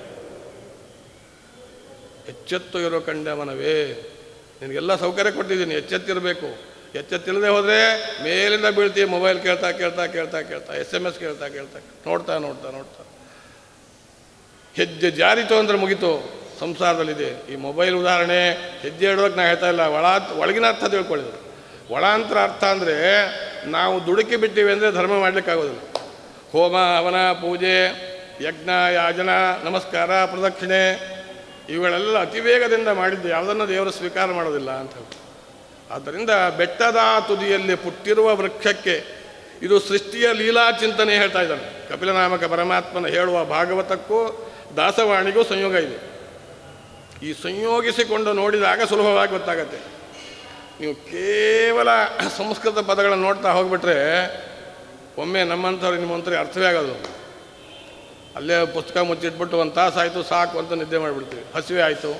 S1: ಎಚ್ಚೆತ್ತು ಇರೋ ಕಂಡ ಮನವೇ, ನಿನಗೆಲ್ಲ ಸೌಕರ್ಯ ಕೊಟ್ಟಿದ್ದೀನಿ, ಎಚ್ಚೆತ್ತಿರಬೇಕು. ಎಚ್ಚೆತ್ತಿಲ್ಲದೆ ಹೋದರೆ ಮೇಲಿಂದ ಬೀಳ್ತೀವಿ. ಮೊಬೈಲ್ ಕೇಳ್ತಾ SMS ಕೇಳ್ತಾ ನೋಡ್ತಾ ಹೆಜ್ಜೆ ಜಾರಿತು ಅಂದರೆ ಮುಗಿತು. ಸಂಸಾರದಲ್ಲಿದೆ ಈ ಮೊಬೈಲ್ ಉದಾಹರಣೆ. ಹೆಜ್ಜೆ ಇಡೋದಕ್ಕೆ ನಾ ಹೇಳ್ತಾ ಇಲ್ಲ, ಒಳಗಿನ ಅರ್ಥ ತಿಳ್ಕೊಳ್ಳಿದ್ರು. ಒಳಾಂತರ ಅರ್ಥ ಅಂದರೆ ನಾವು ದುಡುಕಿ ಬಿಟ್ಟಿವಿ ಅಂದರೆ ಧರ್ಮ ಮಾಡಲಿಕ್ಕಾಗೋದಿಲ್ಲ. ಹೋಮ, ಹವನ, ಪೂಜೆ, ಯಜ್ಞ, ಯಾಜನ, ನಮಸ್ಕಾರ, ಪ್ರದಕ್ಷಿಣೆ ಇವುಗಳೆಲ್ಲ ಅತಿವೇಗದಿಂದ ಮಾಡಿದ್ದು ಯಾವುದನ್ನು ದೇವರು ಸ್ವೀಕಾರ ಮಾಡೋದಿಲ್ಲ ಅಂತ ಹೇಳಿ. ಆದ್ದರಿಂದ ಬೆಟ್ಟದ ತುದಿಯಲ್ಲಿ ಪುಟ್ಟಿರುವ ವೃಕ್ಷಕ್ಕೆ, ಇದು ಸೃಷ್ಟಿಯ ಲೀಲಾ ಚಿಂತನೆ ಹೇಳ್ತಾ ಇದ್ದಾನೆ ಕಪಿಲನಾಮಕ ಪರಮಾತ್ಮನ ಹೇಳುವ ಭಾಗವತಕ್ಕೂ ದಾಸವಾಣಿಗೂ ಸಂಯೋಗ ಇದೆ. ಈ ಸಂಯೋಗಿಸಿಕೊಂಡು ನೋಡಿದಾಗ ಸುಲಭವಾಗಿ ಗೊತ್ತಾಗತ್ತೆ. ನೀವು ಕೇವಲ ಸಂಸ್ಕೃತ ಪದಗಳನ್ನು ನೋಡ್ತಾ ಹೋಗ್ಬಿಟ್ರೆ ಒಮ್ಮೆ ನಮ್ಮಂಥವ್ರಿಗೆ ನಿಮ್ಮಂಥವ್ರಿಗೆ ಅರ್ಥವೇ ಆಗೋದು. ಅಲ್ಲೇ ಪುಸ್ತಕ ಮುಚ್ಚಿಟ್ಬಿಟ್ಟು 1 ತಾಸು ಆಯಿತು ಸಾಕು ಅಂತ ನಿದ್ದೆ ಮಾಡಿಬಿಡ್ತೀವಿ. ಹಸಿವೆ ಆಯಿತು,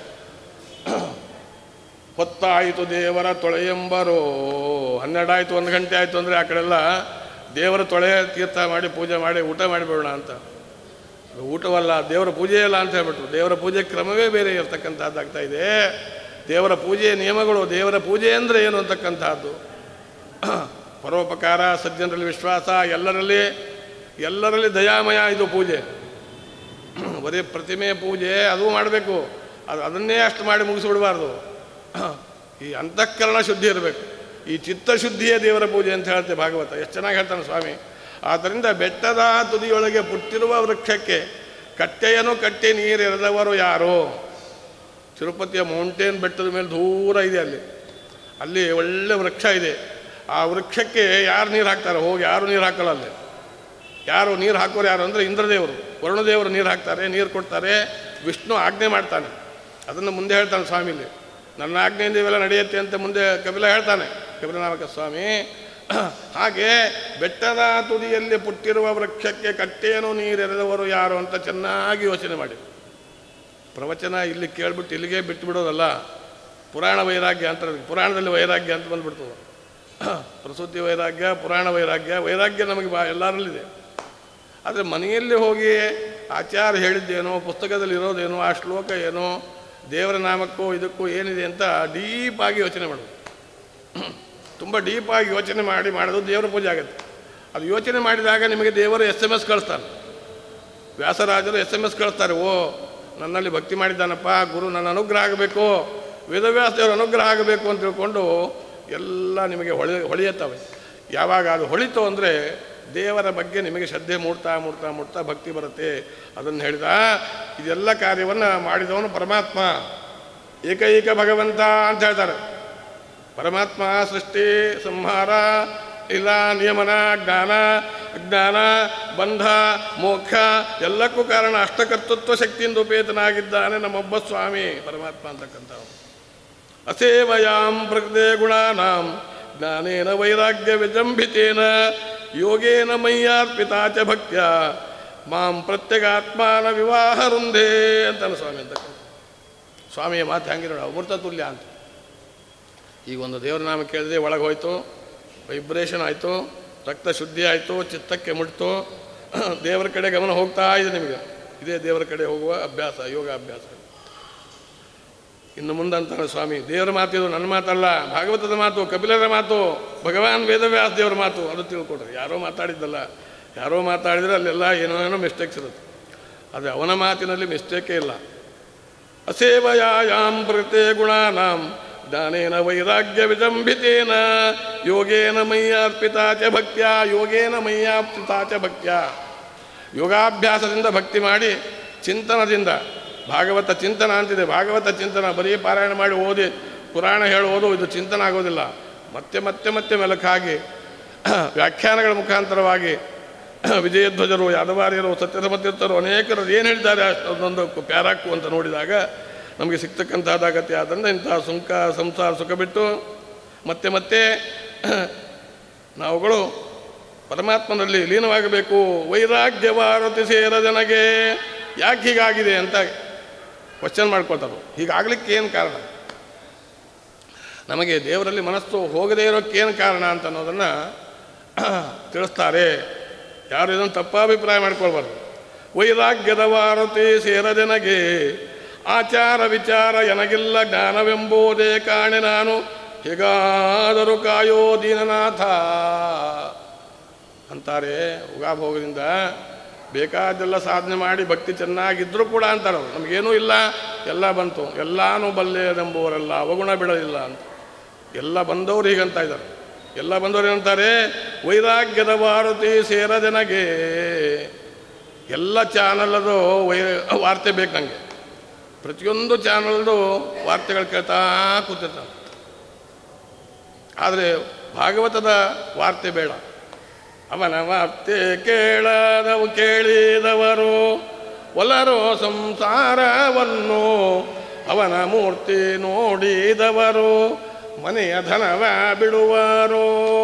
S1: ಹೊತ್ತಾಯಿತು ದೇವರ ತೊಳೆಯೆಂಬರು. 12 ಆಯಿತು, 1 ಗಂಟೆ ಆಯಿತು ಅಂದರೆ ಆ ಕಡೆಲ್ಲ ದೇವರ ತೊಳೆ ತೀರ್ಥ ಮಾಡಿ ಪೂಜೆ ಮಾಡಿ ಊಟ ಮಾಡಿಬಿಡೋಣ ಅಂತ. ಊಟವಲ್ಲ, ದೇವರ ಪೂಜೆ ಇಲ್ಲ ಅಂತ ಹೇಳ್ಬಿಟ್ರು. ದೇವರ ಪೂಜೆ ಕ್ರಮವೇ ಬೇರೆ ಇರ್ತಕ್ಕಂಥದ್ದಾಗ್ತಾ ಇದೆ. ದೇವರ ಪೂಜೆಯ ನಿಯಮಗಳು, ದೇವರ ಪೂಜೆ ಅಂದರೆ ಏನು ಅಂತಕ್ಕಂಥದ್ದು ಪರೋಪಕಾರ, ಸಜ್ಜನರಲ್ಲಿ ವಿಶ್ವಾಸ, ಎಲ್ಲರಲ್ಲಿ ದಯಾಮಯ. ಇದು ಪೂಜೆ ಬರೀ ಪ್ರತಿಮೆ ಪೂಜೆ ಅದು ಮಾಡಬೇಕು, ಅದನ್ನೇ ಅಷ್ಟು ಮಾಡಿ ಮುಗಿಸ್ಬಿಡಬಾರ್ದು. ಈ ಅಂತಃಕರಣ ಶುದ್ಧಿ ಇರಬೇಕು, ಈ ಚಿತ್ತಶುದ್ಧಿಯೇ ದೇವರ ಪೂಜೆ ಅಂತ ಹೇಳ್ತೆ ಭಾಗವತ. ಎಷ್ಟು ಚೆನ್ನಾಗಿ ಹೇಳ್ತಾನೆ ಸ್ವಾಮಿ. ಆದ್ದರಿಂದ ಬೆಟ್ಟದ ತುದಿಯೊಳಗೆ ಪುಟ್ಟಿರುವ ವೃಕ್ಷಕ್ಕೆ ಕಟ್ಟೆಯನ್ನು ಕಟ್ಟಿ ನೀರೆರೆದವರು ಯಾರು? ತಿರುಪತಿಯ ಮೌಂಟೇನ್ ಬೆಟ್ಟದ ಮೇಲೆ ದೂರ ಇದೆ, ಅಲ್ಲಿ ಒಳ್ಳೆ ವೃಕ್ಷ ಇದೆ. ಆ ವೃಕ್ಷಕ್ಕೆ ಯಾರು ನೀರು ಹಾಕ್ತಾರೆ? ಹೋಗಿ ಯಾರು ನೀರು ಹಾಕಲ್ಲ. ಅಲ್ಲಿ ಯಾರು ನೀರು ಹಾಕೋರು ಯಾರು ಅಂದರೆ ಇಂದ್ರದೇವರು, ವರುಣದೇವರು ನೀರು ಹಾಕ್ತಾರೆ, ನೀರು ಕೊಡ್ತಾರೆ. ವಿಷ್ಣು ಆಜ್ಞೆ ಮಾಡ್ತಾನೆ, ಅದನ್ನು ಮುಂದೆ ಹೇಳ್ತಾನೆ ಸ್ವಾಮಿಲಿ. ನನ್ನ ಆಜ್ಞೆಯಿಂದ ಇವೆಲ್ಲ ನಡೆಯುತ್ತೆ ಅಂತ ಮುಂದೆ ಕಪಿಲ ಹೇಳ್ತಾನೆ, ಕಪಿಲನಾಮಕ ಸ್ವಾಮಿ. ಹಾಗೆ ಬೆಟ್ಟದ ತುದಿಯಲ್ಲಿ ಪುಟ್ಟಿರುವ ವೃಕ್ಷಕ್ಕೆ ಕಟ್ಟೆಯನ್ನು ನೀರೆರೆದವರು ಯಾರು ಅಂತ ಚೆನ್ನಾಗಿ ಯೋಚನೆ ಮಾಡಿ. ಪ್ರವಚನ ಇಲ್ಲಿ ಕೇಳಿಬಿಟ್ಟು ಇಲ್ಲಿಗೆ ಬಿಟ್ಟು ಬಿಡೋದಲ್ಲ. ಪುರಾಣ ವೈರಾಗ್ಯ ಅಂತ, ಪುರಾಣದಲ್ಲಿ ವೈರಾಗ್ಯ ಅಂತ ಬಂದುಬಿಡ್ತದೆ. ಪ್ರಸೂತಿ ವೈರಾಗ್ಯ, ಪುರಾಣ ವೈರಾಗ್ಯ ನಮಗೆ ಎಲ್ಲರಲ್ಲಿದೆ. ಆದರೆ ಮನೆಯಲ್ಲಿ ಹೋಗಿ ಆಚಾರ್ಯ ಹೇಳಿದ್ದೇನೋ, ಪುಸ್ತಕದಲ್ಲಿ ಇರೋದೇನೋ, ಆ ಶ್ಲೋಕ ಏನೋ, ದೇವರ ನಾಮಕ್ಕೂ ಇದಕ್ಕೂ ಏನಿದೆ ಅಂತ ಡೀಪಾಗಿ ಯೋಚನೆ ಮಾಡೋದು. ತುಂಬ ಡೀಪಾಗಿ ಯೋಚನೆ ಮಾಡೋದು ದೇವರ ಪೂಜೆ ಆಗುತ್ತೆ. ಅದು ಯೋಚನೆ ಮಾಡಿದಾಗ ನಿಮಗೆ ದೇವರು SMS ಕಳಿಸ್ತಾನೆ. ವ್ಯಾಸರಾಜರು SMS ಕಳಿಸ್ತಾರೆ, ಓ ನನ್ನಲ್ಲಿ ಭಕ್ತಿ ಮಾಡಿದ್ದಾನಪ್ಪ, ಗುರು ನನ್ನ ಅನುಗ್ರಹ ಆಗಬೇಕು, ವೇದವ್ಯಾಸ ದೇವರ ಅನುಗ್ರಹ ಆಗಬೇಕು ಅಂತ ತಿಳ್ಕೊಂಡು ಎಲ್ಲ ನಿಮಗೆ ಹೊಳೆಯುತ್ತವೆ. ಯಾವಾಗ ಅದು ಹೊಳಿತು ಅಂದರೆ ದೇವರ ಬಗ್ಗೆ ನಿಮಗೆ ಶ್ರದ್ಧೆ ಮೂಡ್ತಾ ಮೂಡ್ತಾ ಮೂಡ್ತಾ ಭಕ್ತಿ ಬರುತ್ತೆ. ಅದನ್ನು ಹೇಳಿದ. ಇದೆಲ್ಲ ಕಾರ್ಯವನ್ನು ಮಾಡಿದವನು ಪರಮಾತ್ಮ, ಏಕೈಕ ಭಗವಂತ ಅಂತ ಹೇಳ್ತಾರೆ. ಪರಮಾತ್ಮ ಸೃಷ್ಟಿ, ಸಂಹಾರ, ಇಲ್ಲ ನಿಯಮನ, ಜ್ಞಾನ, ಅಜ್ಞಾನ, ಬಂಧ, ಮೋಕ್ಷ ಎಲ್ಲಕ್ಕೂ ಕಾರಣ ಅಷ್ಟಕರ್ತೃತ್ವ ಶಕ್ತಿಯಿಂದ ಉಪೇತನಾಗಿದ್ದಾನೆ ನಮ್ಮೊಬ್ಬ ಸ್ವಾಮಿ ಪರಮಾತ್ಮ ಅಂತಕ್ಕಂಥವು. ಅಸೇವಯಾಂ ಪ್ರಕೃತಿ ಗುಣಾನಾಂ ಜ್ಞಾನೇನ ವೈರಾಗ್ಯ ವಿಜಂಭಿತೇನ ಯೋಗೇನ ಮಯ್ಯಾರ್ಪಿತಾ ಚ ಭಕ್ತ್ಯ ಮಾಂ ಪ್ರತ್ಯಗಾತ್ಮಾನ ವಿವಾಹ ವೃಂದೇ ಅಂತಾನೆ ಸ್ವಾಮಿ ಅಂತಕ್ಕಂಥ. ಸ್ವಾಮಿಯ ಮಾತು ಹಂಗೆ ನೋಡ, ಅಮೃತ ತುಲ್ಯ ಅಂತ. ಈಗ ಒಂದು ದೇವರ ನಾಮ ಕೇಳಿದ್ರೆ ಒಳಗೆ ಹೋಯ್ತು, ವೈಬ್ರೇಷನ್ ಆಯಿತು, ರಕ್ತ ಶುದ್ಧಿ ಆಯಿತು, ಚಿತ್ತಕ್ಕೆ ಮುಟ್ತು, ದೇವರ ಕಡೆ ಗಮನ ಹೋಗ್ತಾ ಇದೆ ನಿಮಗೆ. ಇದೇ ದೇವರ ಕಡೆ ಹೋಗುವ ಅಭ್ಯಾಸ, ಯೋಗ ಅಭ್ಯಾಸ. ಇನ್ನು ಮುಂದಂತಾನೆ ಸ್ವಾಮಿ, ದೇವರ ಮಾತಿದು, ನನ್ನ ಮಾತಲ್ಲ, ಭಾಗವತದ ಮಾತು, ಕಪಿಲರ ಮಾತು, ಭಗವಾನ್ ವೇದವ್ಯಾಸ ದೇವರ ಮಾತು. ಅದು ತಿಳ್ಕೊಡ್ರಿ. ಯಾರೋ ಮಾತಾಡಿದ್ದಲ್ಲ, ಯಾರೋ ಮಾತಾಡಿದರೆ ಅಲ್ಲೆಲ್ಲ ಏನೋ ಮಿಸ್ಟೇಕ್ಸ್ ಇರುತ್ತೆ. ಆದರೆ ಅವನ ಮಾತಿನಲ್ಲಿ ಮಿಸ್ಟೇಕೇ ಇಲ್ಲ. ಅಸೇವಯಾಂ ಪ್ರಕೃತಿ ಗುಣಾನಾಂ ಜ್ಞಾನೇನ ವೈರಾಗ್ಯ ವಿಜಂಭಿತೇನ ಯೋಗೇನ ಮಯ್ಯಾರ್ಪಿತಾ ಚ ಭಕ್ತ್ಯ ಯೋಗೇನ ಮಯ್ಯಾರ್ಪಿತಾ ಚ ಭಕ್ತ್ಯ. ಯೋಗಾಭ್ಯಾಸದಿಂದ ಭಕ್ತಿ ಮಾಡಿ, ಚಿಂತನದಿಂದ, ಭಾಗವತ ಚಿಂತನ ಅಂತಿದೆ. ಭಾಗವತ ಚಿಂತನ ಬರೀ ಪಾರಾಯಣ ಮಾಡಿ ಓದಿ ಪುರಾಣ ಹೇಳೋದು ಇದು ಚಿಂತನ ಆಗೋದಿಲ್ಲ. ಮತ್ತೆ ಮತ್ತೆ ಮತ್ತೆ ಮೆಲುಕಾಗಿ ವ್ಯಾಖ್ಯಾನಗಳ ಮುಖಾಂತರವಾಗಿ ವಿಜಯಧ್ವಜರು, ಯಾದವಾರ್ಯರು, ಸತ್ಯಧರ್ಮತೀರ್ಥರು ಅನೇಕರು ಏನು ಹೇಳ್ತಾರೆ ಅದೊಂದು ಪ್ಯಾರಾಕು ಅಂತ ನೋಡಿದಾಗ ನಮಗೆ ಸಿಗ್ತಕ್ಕಂಥದ್ದಾಗತ್ತೆ. ಆದ್ದರಿಂದ ಇಂತಹ ಸಂಸಾರ ಸುಖ ಬಿಟ್ಟು ಮತ್ತೆ ಮತ್ತೆ ನಾವುಗಳು ಪರಮಾತ್ಮನಲ್ಲಿ ಲೀನವಾಗಬೇಕು. ವೈರಾಗ್ಯವಾರತಿ ಸೇರ ಜನಗೆ ಯಾಕೆ ಹೀಗಾಗಿದೆ ಅಂತ ಕ್ವಶನ್ ಮಾಡ್ಕೊಳ್ತಾರೆ. ಹೀಗಾಗಲಿಕ್ಕೆ ಏನು ಕಾರಣ, ನಮಗೆ ದೇವರಲ್ಲಿ ಮನಸ್ಸು ಹೋಗದೇ ಇರೋಕ್ಕೇನು ಕಾರಣ ಅಂತ ಅನ್ನೋದನ್ನು ತಿಳಿಸ್ತಾರೆ. ಯಾರು ಇದನ್ನು ತಪ್ಪಾಭಿಪ್ರಾಯ ಮಾಡ್ಕೊಳ್ಬಾರ್ದು. ವೈರಾಗ್ಯದ ವಾರತಿ ಸೇರದೆನಗೆ ಆಚಾರ ವಿಚಾರ ಎನಗಿಲ್ಲ ಜ್ಞಾನವೆಂಬುದೇ ಕಾಣೆ ನಾನು ಹೇಗಾದರೂ ಕಾಯೋ ದೀನನಾಥ ಅಂತಾರೆ. ಉಗಾಭೋಗದಿಂದ ಬೇಕಾದೆಲ್ಲ ಸಾಧನೆ ಮಾಡಿ ಭಕ್ತಿ ಚೆನ್ನಾಗಿದ್ದರೂ ಕೂಡ ಅಂತಾರೆ ಅವರು, ನಮಗೇನೂ ಇಲ್ಲ, ಎಲ್ಲ ಬಂತು, ಎಲ್ಲಾನು ಬಲ್ಲೆಯದೆಂಬುವರೆಲ್ಲ ಅವಗುಣ ಬಿಡಲಿಲ್ಲ ಅಂತ. ಎಲ್ಲ ಬಂದವರು ಹೀಗಂತ ಇದ್ದಾರೆ. ಎಲ್ಲ ಬಂದವರು ಏನಂತಾರೆ, ವೈರಾಗ್ಯದ ವಾರತಿ ಸೇರದೆನಗೆ. ಎಲ್ಲ ಚಾನಲದು ವಾರ್ತೆ ಬೇಕು ನನಗೆ, ಪ್ರತಿಯೊಂದು ಚಾನಲ್ದು ವಾರ್ತೆಗಳು ಕೇಳ್ತಾ ಕೂತಿರ್ತಾನೆ. ಆದರೆ ಭಾಗವತದ ವಾರ್ತೆ ಬೇಡ. ಅವನ ವಾರ್ತೆ ಕೇಳಿದವರು ಒಲರೋ ಸಂಸಾರವನ್ನು, ಅವನ ಮೂರ್ತಿ ನೋಡಿದವರು ಮನೆಯ ಧನವ ಬಿಡುವರು.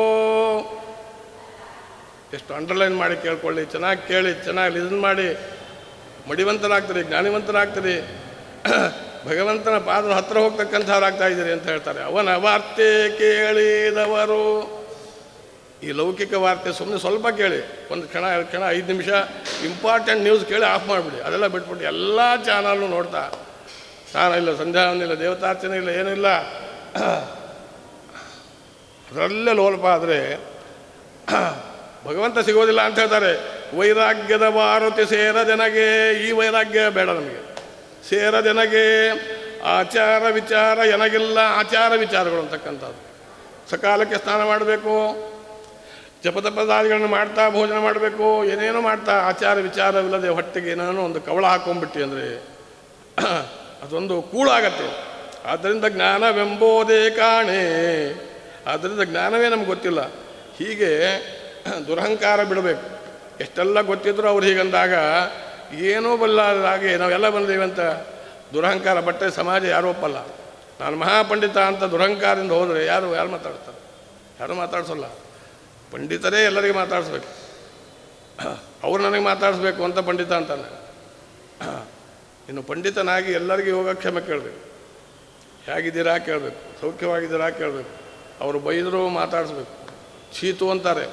S1: ಎಷ್ಟು ಅಂಡರ್ಲೈನ್ ಮಾಡಿ ಕೇಳ್ಕೊಳ್ಳಿ, ಚೆನ್ನಾಗಿ ಕೇಳಿ, ಚೆನ್ನಾಗಿ ಲಿಸನ್ ಮಾಡಿ, ಮಡಿವಂತರಾಗ್ತೀರಿ, ಜ್ಞಾನಿವಂತರಾಗ್ತೀರಿ, ಭಗವಂತನ ಪಾದದ ಹತ್ರ ಹೋಗ್ತಕ್ಕಂಥವ್ರಾಗ್ತಾ ಇದ್ದೀರಿ ಅಂತ ಹೇಳ್ತಾರೆ. ಅವನ ವಾರ್ತೆ ಕೇಳಿದವರು. ಈ ಲೌಕಿಕ ವಾರ್ತೆ ಸುಮ್ಮನೆ ಸ್ವಲ್ಪ ಕೇಳಿ, ಒಂದು ಕ್ಷಣ 2 ಕ್ಷಣ 5 ನಿಮಿಷ ಇಂಪಾರ್ಟೆಂಟ್ ನ್ಯೂಸ್ ಕೇಳಿ ಆಫ್ ಮಾಡಿಬಿಡಿ. ಅದೆಲ್ಲ ಬಿಟ್ಬಿಟ್ಟು ಎಲ್ಲ ಚಾನಲ್ನು ನೋಡ್ತಾ, ಸ್ನಾನ ಇಲ್ಲ, ಸಂಧ್ಯಾವಂದನೆ ಇಲ್ಲ, ದೇವತಾರ್ಚನೆ ಇಲ್ಲ, ಏನೂ ಇಲ್ಲ, ಅದರಲ್ಲೇ ಲೋಲ್ಪ ಆದರೆ ಭಗವಂತ ಸಿಗೋದಿಲ್ಲ ಅಂತ ಹೇಳ್ತಾರೆ. ವೈರಾಗ್ಯದ ಮಾರುತಿ ಸೇರದೆನಗೆ, ಈ ವೈರಾಗ್ಯ ಬೇಡ ನಮಗೆ. ಸೇರದೆನಗೆ ಆಚಾರ ವಿಚಾರ ಎನಗಿಲ್ಲ. ಆಚಾರ ವಿಚಾರಗಳು ಅಂತಕ್ಕಂಥದ್ದು ಸಕಾಲಕ್ಕೆ ಸ್ನಾನ ಮಾಡಬೇಕು, ಜಪತಪದಾದಿಗಳನ್ನು ಮಾಡ್ತಾ ಭೋಜನ ಮಾಡಬೇಕು, ಏನೇನೋ ಮಾಡ್ತಾ ಆಚಾರ ವಿಚಾರವಿಲ್ಲದೆ ಹೊಟ್ಟೆಗೆ ಏನೇನೋ ಒಂದು ಕವಳ ಹಾಕೊಂಡ್ಬಿಟ್ಟು ಅಂದರೆ ಅದೊಂದು ಕೂಳಾಗತ್ತೆ. ಆದ್ದರಿಂದ ಜ್ಞಾನವೆಂಬೋದೇ ಕಾಣೆ. ಆದ್ದರಿಂದ ಜ್ಞಾನವೇ ನಮ್ಗೆ ಗೊತ್ತಿಲ್ಲ. ಹೀಗೆ ದುರಹಂಕಾರ ಬಿಡಬೇಕು. ಎಷ್ಟೆಲ್ಲ ಗೊತ್ತಿದ್ರು ಅವ್ರು ಹೀಗಂದಾಗ ಏನೂ ಬಲ್ಲಾದಾಗೆ ನಾವೆಲ್ಲ ಬಂದೇವೆ ಅಂತ ದುರಹಂಕಾರ ಬಟ್ಟೆ ಸಮಾಜ ಯಾರೂ ಒಪ್ಪಲ್ಲ. ನಾನು ಮಹಾಪಂಡಿತ ಅಂತ ದುರಹಂಕಾರದಿಂದ ಹೋದರೆ ಯಾರು ಮಾತಾಡ್ತಾರೆ? ಯಾರೂ ಮಾತಾಡ್ಸೋಲ್ಲ. ಪಂಡಿತರೇ ಎಲ್ಲರಿಗೆ ಮಾತಾಡಿಸ್ಬೇಕು. ಅವ್ರು ನನಗೆ ಮಾತಾಡಿಸ್ಬೇಕು ಅಂತ ಪಂಡಿತ ಅಂತಾನೆ. ಇನ್ನು ಪಂಡಿತನಾಗಿ ಎಲ್ಲರಿಗೂ ಯೋಗಕ್ಷೇಮ ಕೇಳಬೇಕು. ಹೇಗಿದ್ದೀರಾ ಕೇಳಬೇಕು, ಸೌಖ್ಯವಾಗಿದ್ದೀರಾ ಕೇಳಬೇಕು. ಅವರು ಬೈದರೂ ಮಾತಾಡಿಸ್ಬೇಕು. ಶೀತು ಅಂತಾರೆ,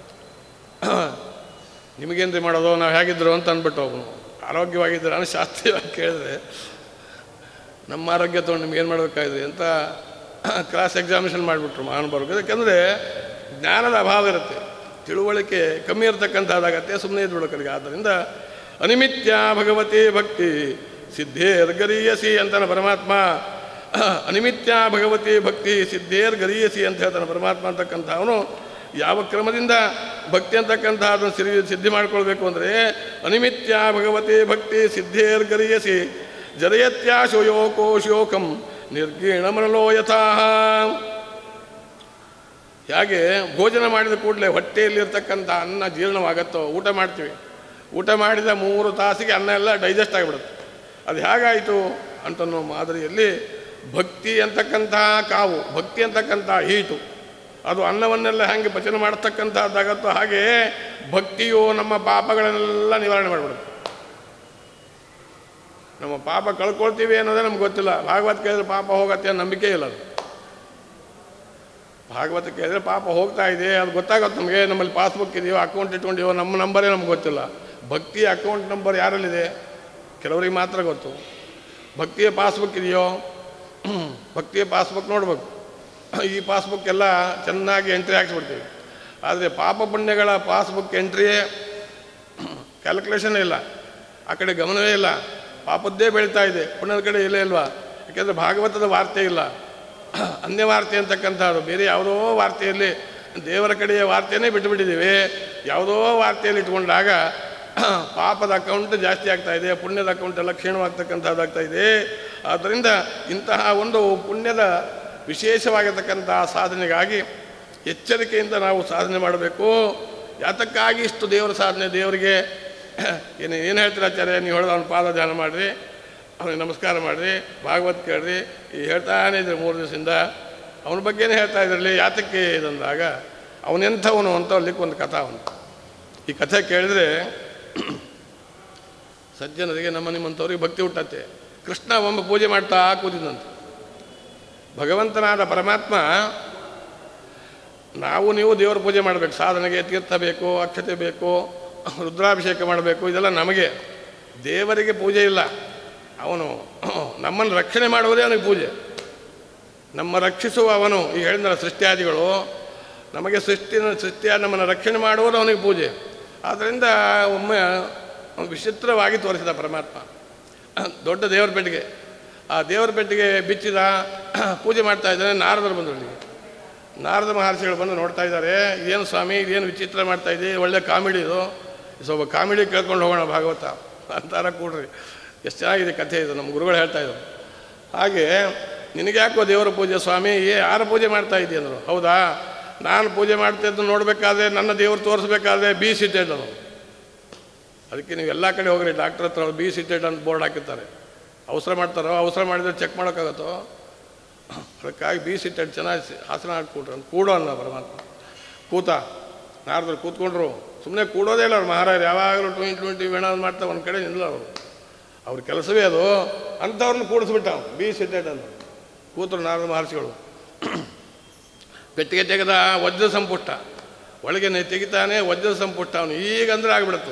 S1: ನಿಮಗೇನ್ರಿ ಮಾಡೋದು, ನಾವು ಹೇಗಿದ್ರು ಅಂತ ಅಂದ್ಬಿಟ್ಟು ಅವನು ಆರೋಗ್ಯವಾಗಿದ್ದೀರ ಅನ್ನೋ ಶಾಸ್ತ್ರೀಯವಾಗಿ ಕೇಳಿದ್ರೆ ನಮ್ಮ ಆರೋಗ್ಯ ತೊಗೊಂಡು ನಿಮ್ಗೇನು ಮಾಡಬೇಕಾಗಿದೆ ಅಂತ ಕ್ರಾಸ್ ಎಕ್ಸಾಮಿನೇಷನ್ ಮಾಡಿಬಿಟ್ರು ಮಹಾನುಭಾವರು. ಯಾಕೆಂದರೆ ಜ್ಞಾನದ ಅಭಾವ ಇರುತ್ತೆ, ತಿಳುವಳಿಕೆ ಕಮ್ಮಿ ಇರತಕ್ಕಂಥದ್ದಾಗತ್ತೆ, ಸುಮ್ಮನೆ ಇದ್ಬಿಡೋಕರಿಗೆ. ಆದ್ದರಿಂದ ಅನಿಮಿತ್ಯ ಭಗವತಿ ಭಕ್ತಿ ಸಿದ್ಧೇರ್ಗರೀಯಸಿ ಅಂತಾನೆ ಪರಮಾತ್ಮ. ಅನಿಮಿತ್ಯ ಭಗವತಿ ಭಕ್ತಿ ಸಿದ್ಧೇರ್ಗರೀಯಸಿ ಅಂತ ಹೇಳ್ತಾನೆ ಪರಮಾತ್ಮ ಅಂತಕ್ಕಂಥ ಅವನು. ಯಾವ ಕ್ರಮದಿಂದ ಭಕ್ತಿ ಅಂತಕ್ಕಂಥ ಅದನ್ನು ಸಿದ್ಧಿ ಮಾಡ್ಕೊಳ್ಬೇಕು ಅಂದರೆ ಅನಿಮಿತ್ಯ ಭಗವತಿ ಭಕ್ತಿ ಸಿದ್ಧೇರ್ಗರೀಯಸಿ ಜರಯತ್ಯಾಶೋಯೋಕೋಶೋಕಂ ನಿರ್ಗೀಣಮನಲೋ ಯಥಾ. ಹೇಗೆ ಭೋಜನ ಮಾಡಿದ ಕೂಡಲೇ ಹೊಟ್ಟೆಯಲ್ಲಿರ್ತಕ್ಕಂಥ ಅನ್ನ ಜೀರ್ಣವಾಗತ್ತೋ, ಊಟ ಮಾಡ್ತೀವಿ, ಊಟ ಮಾಡಿದ 3 ತಾಸಿಗೆ ಅನ್ನ ಎಲ್ಲ ಡೈಜೆಸ್ಟ್ ಆಗಿಬಿಡುತ್ತೆ. ಅದು ಹೇಗಾಯಿತು ಅಂತನ್ನೋ ಮಾದರಿಯಲ್ಲಿ ಭಕ್ತಿ ಅಂತಕ್ಕಂಥ ಕಾವು, ಭಕ್ತಿ ಅಂತಕ್ಕಂಥ ಹೀಟು, ಅದು ಅನ್ನವನ್ನೆಲ್ಲ ಹೇಗೆ ಪಚನ ಮಾಡತಕ್ಕಂಥದ್ದಾಗತ್ತೋ ಹಾಗೆ ಭಕ್ತಿಯು ನಮ್ಮ ಪಾಪಗಳನ್ನೆಲ್ಲ ನಿವಾರಣೆ ಮಾಡಿಬಿಡುತ್ತೆ. ನಮ್ಮ ಪಾಪ ಕಳ್ಕೊಳ್ತೀವಿ ಅನ್ನೋದೇ ನಮ್ಗೆ ಗೊತ್ತಿಲ್ಲ. ಭಾಗವತ ಕೇಳಿದ್ರೆ ಪಾಪ ಹೋಗತ್ತೆ ಅನ್ನೋ ನಂಬಿಕೆ ಇಲ್ಲ. ಅದು ಭಾಗವತ ಕೇಳಿದ್ರೆ ಪಾಪ ಹೋಗ್ತಾ ಇದೆ ಅದು ಗೊತ್ತಾಗುತ್ತೆ ನಮಗೆ. ನಮ್ಮಲ್ಲಿ ಪಾಸ್ಬುಕ್ ಇದೆಯೋ, ಅಕೌಂಟ್ ಇಟ್ಕೊಂಡಿವೋ, ನಮ್ಮ ನಂಬರೇ ನಮ್ಗೆ ಗೊತ್ತಿಲ್ಲ. ಭಕ್ತಿಯ ಅಕೌಂಟ್ ನಂಬರ್ ಯಾರಲ್ಲಿದೆ ಕೆಲವರಿಗೆ ಮಾತ್ರ ಗೊತ್ತು. ಭಕ್ತಿಯ ಪಾಸ್ಬುಕ್ ಇದೆಯೋ, ಭಕ್ತಿಯ ಪಾಸ್ಬುಕ್ ನೋಡ್ಬೇಕು. ಈ ಪಾಸ್ಬುಕ್ ಎಲ್ಲ ಚೆನ್ನಾಗಿ ಎಂಟ್ರಿ ಹಾಕ್ಸ್ಬಿಡ್ತೀವಿ. ಆದರೆ ಪಾಪ ಪುಣ್ಯಗಳ ಪಾಸ್ಬುಕ್ ಎಂಟ್ರಿಯೇ ಕ್ಯಾಲ್ಕುಲೇಷನ್ ಇಲ್ಲ, ಆ ಕಡೆ ಗಮನವೇ ಇಲ್ಲ. ಪಾಪದ್ದೇ ಬೆಳೀತಾ ಇದೆ, ಪುಣ್ಯದ ಕಡೆ ಇಲ್ಲೇ ಇಲ್ವಾ? ಯಾಕೆಂದರೆ ಭಾಗವತದ ವಾರ್ತೆ ಇಲ್ಲ, ಅನ್ಯ ವಾರ್ತೆ ಅಂತಕ್ಕಂಥದ್ದು. ಬೇರೆ ಯಾವುದೋ ವಾರ್ತೆಯಲ್ಲಿ ದೇವರ ಕಡೆಯ ವಾರ್ತೆಯೇ ಬಿಟ್ಟುಬಿಟ್ಟಿದ್ದೀವಿ. ಯಾವುದೋ ವಾರ್ತೆಯಲ್ಲಿ ಇಟ್ಕೊಂಡಾಗ ಪಾಪದ ಅಕೌಂಟ್ ಜಾಸ್ತಿ ಆಗ್ತಾಯಿದೆ, ಪುಣ್ಯದ ಅಕೌಂಟ್ ಎಲ್ಲ ಕ್ಷೀಣವಾಗ್ತಕ್ಕಂಥದ್ದಾಗ್ತಾ ಇದೆ. ಆದ್ದರಿಂದ ಇಂತಹ ಒಂದು ಪುಣ್ಯದ ವಿಶೇಷವಾಗಿರ್ತಕ್ಕಂಥ ಸಾಧನೆಗಾಗಿ ಎಚ್ಚರಿಕೆಯಿಂದ ನಾವು ಸಾಧನೆ ಮಾಡಬೇಕು. ಯಾತಕ್ಕಾಗಿ ಇಷ್ಟು ದೇವರ ಸಾಧನೆ? ದೇವರಿಗೆ ಏನು ಹೇಳ್ತೀರ ಆಚಾರ್ಯ? ನೀವು ಹೇಳೋದು ಅವನ ಪಾದ ಧ್ಯಾನ ಮಾಡಿರಿ, ಅವನಿಗೆ ನಮಸ್ಕಾರ ಮಾಡಿರಿ, ಭಾಗವತ್ ಕೇಳ್ರಿ, ಈ ಹೇಳ್ತಾನೆ ಇದ್ರಿ 3 ದಿವಸದಿಂದ ಅವನ ಬಗ್ಗೆನೇ ಹೇಳ್ತಾ ಇದ್ರಲ್ಲಿ. ಯಾತಕ್ಕೆ ಇದಂದಾಗ ಅವನೆಂಥವನು ಅಂತ ಅಲ್ಲಿಕ್ಕೆ ಒಂದು ಕಥಾ ಅವನು. ಈ ಕಥೆ ಕೇಳಿದರೆ ಸಜ್ಜನರಿಗೆ ನಮ್ಮ ನಿಮ್ಮಂಥವ್ರಿಗೆ ಭಕ್ತಿ ಹುಟ್ಟತ್ತೆ. ಕೃಷ್ಣ ಒಮ್ಮೆ ಪೂಜೆ ಮಾಡ್ತಾ ಕೂತಿದ್ದಂತೆ. ಭಗವಂತನಾದ ಪರಮಾತ್ಮ ನಾವು ನೀವು ದೇವರ ಪೂಜೆ ಮಾಡಬೇಕು. ಸಾಧನೆಗೆ ತೀರ್ಥ ಬೇಕು, ಅಕ್ಷತೆ ಬೇಕು, ರುದ್ರಾಭಿಷೇಕ ಮಾಡಬೇಕು, ಇದೆಲ್ಲ ನಮಗೆ. ದೇವರಿಗೆ ಪೂಜೆ ಇಲ್ಲ. ಅವನು ನಮ್ಮನ್ನು ರಕ್ಷಣೆ ಮಾಡುವುದೇ ಅವನಿಗೆ ಪೂಜೆ. ನಮ್ಮ ರಕ್ಷಿಸುವ ಅವನು. ಈಗ ಹೇಳಿದ ಸೃಷ್ಟಿಯಾದಿಗಳು ನಮಗೆ ಸೃಷ್ಟಿಯಾದ ನಮ್ಮನ್ನು ರಕ್ಷಣೆ ಮಾಡುವುದು ಅವನಿಗೆ ಪೂಜೆ. ಆದ್ದರಿಂದ ಒಮ್ಮೆ ವಿಚಿತ್ರವಾಗಿ ತೋರಿಸಿದ ಪರಮಾತ್ಮ ದೊಡ್ಡ ದೇವರ ಪೆಟ್ಟಿಗೆ. ಆ ದೇವರ ಪೆಟ್ಟಿಗೆ ಬಿಚ್ಚಿದ, ಪೂಜೆ ಮಾಡ್ತಾ ಇದ್ದಾನೆ. ನಾರದರು ಬಂದರು ಅಲ್ಲಿಗೆ. ನಾರದ ಮಹರ್ಷಿಗಳು ಬಂದು ನೋಡ್ತಾ ಇದ್ದಾರೆ. ಇದೇನು ಸ್ವಾಮಿ, ಇದೇನು ವಿಚಿತ್ರ ಮಾಡ್ತಾ ಇದ್ದೀವಿ, ಒಳ್ಳೆ ಕಾಮಿಡಿ ಇದು, ಸ್ವಲ್ಪ ಕಾಮಿಡಿ ಕೇಳ್ಕೊಂಡು ಹೋಗೋಣ ಭಾಗವತ ಅಂತಾರ ಕೂಡ್ರಿ. ಎಷ್ಟು ಚೆನ್ನಾಗಿದೆ ಕಥೆ ಇದು, ನಮ್ಮ ಗುರುಗಳು ಹೇಳ್ತಾಯಿದ್ರು. ಹಾಗೆ ನಿನಗೆ ಯಾಕೋ ದೇವರ ಪೂಜೆ ಸ್ವಾಮಿ, ಯಾರ ಪೂಜೆ ಮಾಡ್ತಾ ಇದ್ದೀಯ ಅಂದರು. ಹೌದಾ, ನಾನು ಪೂಜೆ ಮಾಡ್ತಾಯಿದ್ದು ನೋಡಬೇಕಾದ್ರೆ, ನನ್ನ ದೇವರು ತೋರಿಸ್ಬೇಕಾದ್ರೆ ಬಿ ಸಿಟೆಡ್ ಅದು. ಅದಕ್ಕೆ ನೀವು ಎಲ್ಲ ಕಡೆ ಹೋಗ್ರಿ, ಡಾಕ್ಟ್ರ್ ಹತ್ರ ಬಿ ಸಿಟೆಡ್ ಅಂತ ಬೋರ್ಡ್ ಹಾಕಿರ್ತಾರೆ. ಅವಸರ ಮಾಡ್ತಾರೋ, ಅವಸರ ಮಾಡಿದರೆ ಚೆಕ್ ಮಾಡೋಕ್ಕಾಗತ್ತೋ? ಅದಕ್ಕಾಗಿ ಬಿ ಸಿಟೆಡ್ ಚೆನ್ನಾಗಿ ಆಸನ ಹಾಕ್ಕೊಟ್ರು ಅಂತ ಕೂಡೋ ಅನ್ನ ಪರಮಾತ್ಮ. ಕೂತ ನಾರದ್ರು ಕೂತ್ಕೊಂಡ್ರು. ಸುಮ್ಮನೆ ಕೂಡೋದೇ ಇಲ್ಲ ಅವ್ರು. ಮಹಾರಾಜರು ಯಾವಾಗಲೂ 20 ವೇಣ ಮಾಡ್ತಾ ಒಂದು ಕಡೆ ನಿಲ್ಲ ಅವರು. ಅವ್ರ ಕೆಲಸವೇ ಅದು. ಅಂಥವ್ರನ್ನ ಕೂಡಿಸ್ಬಿಟ್ಟ ಅವನು ಬಿ ಸಿಟೆಡ್ ಅಂತ. ಕೂತರು ನಾರದ ಮಹರ್ಷಿಗಳು. ಪೆಟ್ಟಿಗೆ ತೆಗೆದ ವಜ್ರ ಸಂಪುಷ್ಟ, ಒಳಗೆ ತೆಗಿತಾನೆ ವಜ್ರ ಸಂಪುಷ್ಟ. ಅವನು ಈಗಂದ್ರೆ ಆಗಿಬಿಡತ್ತು.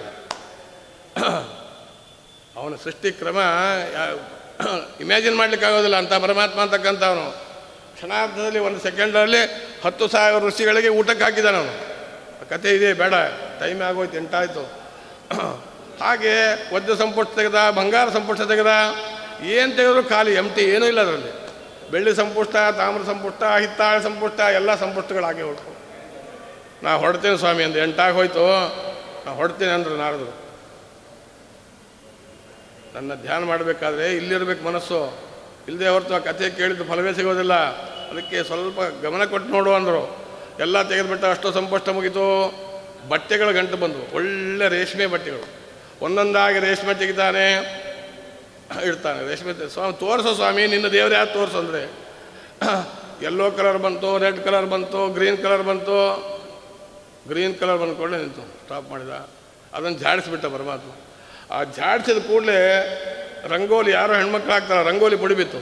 S1: ಅವನ ಸೃಷ್ಟಿ ಕ್ರಮ ಇಮ್ಯಾಜಿನ್ ಮಾಡಲಿಕ್ಕಾಗೋದಿಲ್ಲ. ಅಂತ ಪರಮಾತ್ಮ ಅಂತಕ್ಕಂಥವನು ಕ್ಷಣಾರ್ಧದಲ್ಲಿ 1 ಸೆಕೆಂಡಲ್ಲಿ 10,000 ಋಷಿಗಳಿಗೆ ಊಟಕ್ಕೆ ಹಾಕಿದ್ದಾನೆ ಅವನು. ಕತೆ ಇದೆ, ಬೇಡ, ಟೈಮ್ ಆಗೋಯ್ತು, 8 ಆಯಿತು. ಹಾಗೆ ವಜ್ರ ಸಂಪುಷ್ಟ ತೆಗೆದ, ಬಂಗಾರ ಸಂಪುಷ್ಟ ತೆಗೆದ, ಏನು ತೆಗೆದ್ರು ಖಾಲಿ ಎಂಟಿ, ಏನೂ ಇಲ್ಲ ಅದರಲ್ಲಿ. ಬೆಳ್ಳಿ ಸಂಪುಷ್ಟ, ತಾಮ್ರ ಸಂಪುಷ್ಟ, ಹಿತ್ತಾಳೆ ಸಂಪುಷ್ಟ, ಎಲ್ಲ ಸಂಪುಷ್ಟಗಳಾಗಿ ಹೊರಟು. ನಾ ಹೊಡ್ತೇನೆ ಸ್ವಾಮಿ ಅಂದೆ. 8 ಹೋಯ್ತು, ನಾ ಹೊಡ್ತೇನೆ ಅಂದರು ನಾರದರು. ನನ್ನ ಧ್ಯಾನ ಮಾಡಬೇಕಾದ್ರೆ ಇಲ್ಲಿರ್ಬೇಕು ಮನಸ್ಸು, ಇಲ್ಲದೆ ಹೊರತು ಆ ಕಥೆ ಕೇಳಿದ್ದು ಫಲವೇ ಸಿಗೋದಿಲ್ಲ. ಅದಕ್ಕೆ ಸ್ವಲ್ಪ ಗಮನ ಕೊಟ್ಟು ನೋಡು ಅಂದರು. ಎಲ್ಲ ತೆಗೆದುಬಿಟ್ಟ. ಅಷ್ಟು ಸಂಪುಷ್ಟ ಮುಗಿತು. ಬಟ್ಟೆಗಳ ಗಂಟು ಬಂದವು, ಒಳ್ಳೆ ರೇಷ್ಮೆ ಬಟ್ಟೆಗಳು. ಒಂದೊಂದಾಗಿ ರೇಷ್ಮೆ ತೆಗಿತಾನೆ, ಇಡ್ತಾನೆ. ರೇಷ್ಮೆ ಸ್ವಾಮಿ ತೋರಿಸೋ ಸ್ವಾಮಿ, ನಿನ್ನ ದೇವ್ರು ಯಾರು ತೋರಿಸು ಅಂದರೆ ಯೆಲ್ಲೋ ಕಲರ್ ಬಂತು, ರೆಡ್ ಕಲರ್ ಬಂತು, ಗ್ರೀನ್ ಕಲರ್ ಬಂತು. ಗ್ರೀನ್ ಕಲರ್ ಬಂದ್ಕೊಂಡೆ ನಿಂತು ಸ್ಟಾಪ್ ಮಾಡಿದ. ಅದನ್ನು ಜಾಡಿಸ್ಬಿಟ್ಟ ಪರಮಾತ್ಮ. ಆ ಜಾಡಿಸಿದ ಕೂಡಲೇ ರಂಗೋಲಿ, ಯಾರೋ ಹೆಣ್ಮಕ್ಳು ಹಾಕ್ತಾರೆ, ರಂಗೋಲಿ ಪುಡಿ ಬಿತ್ತು.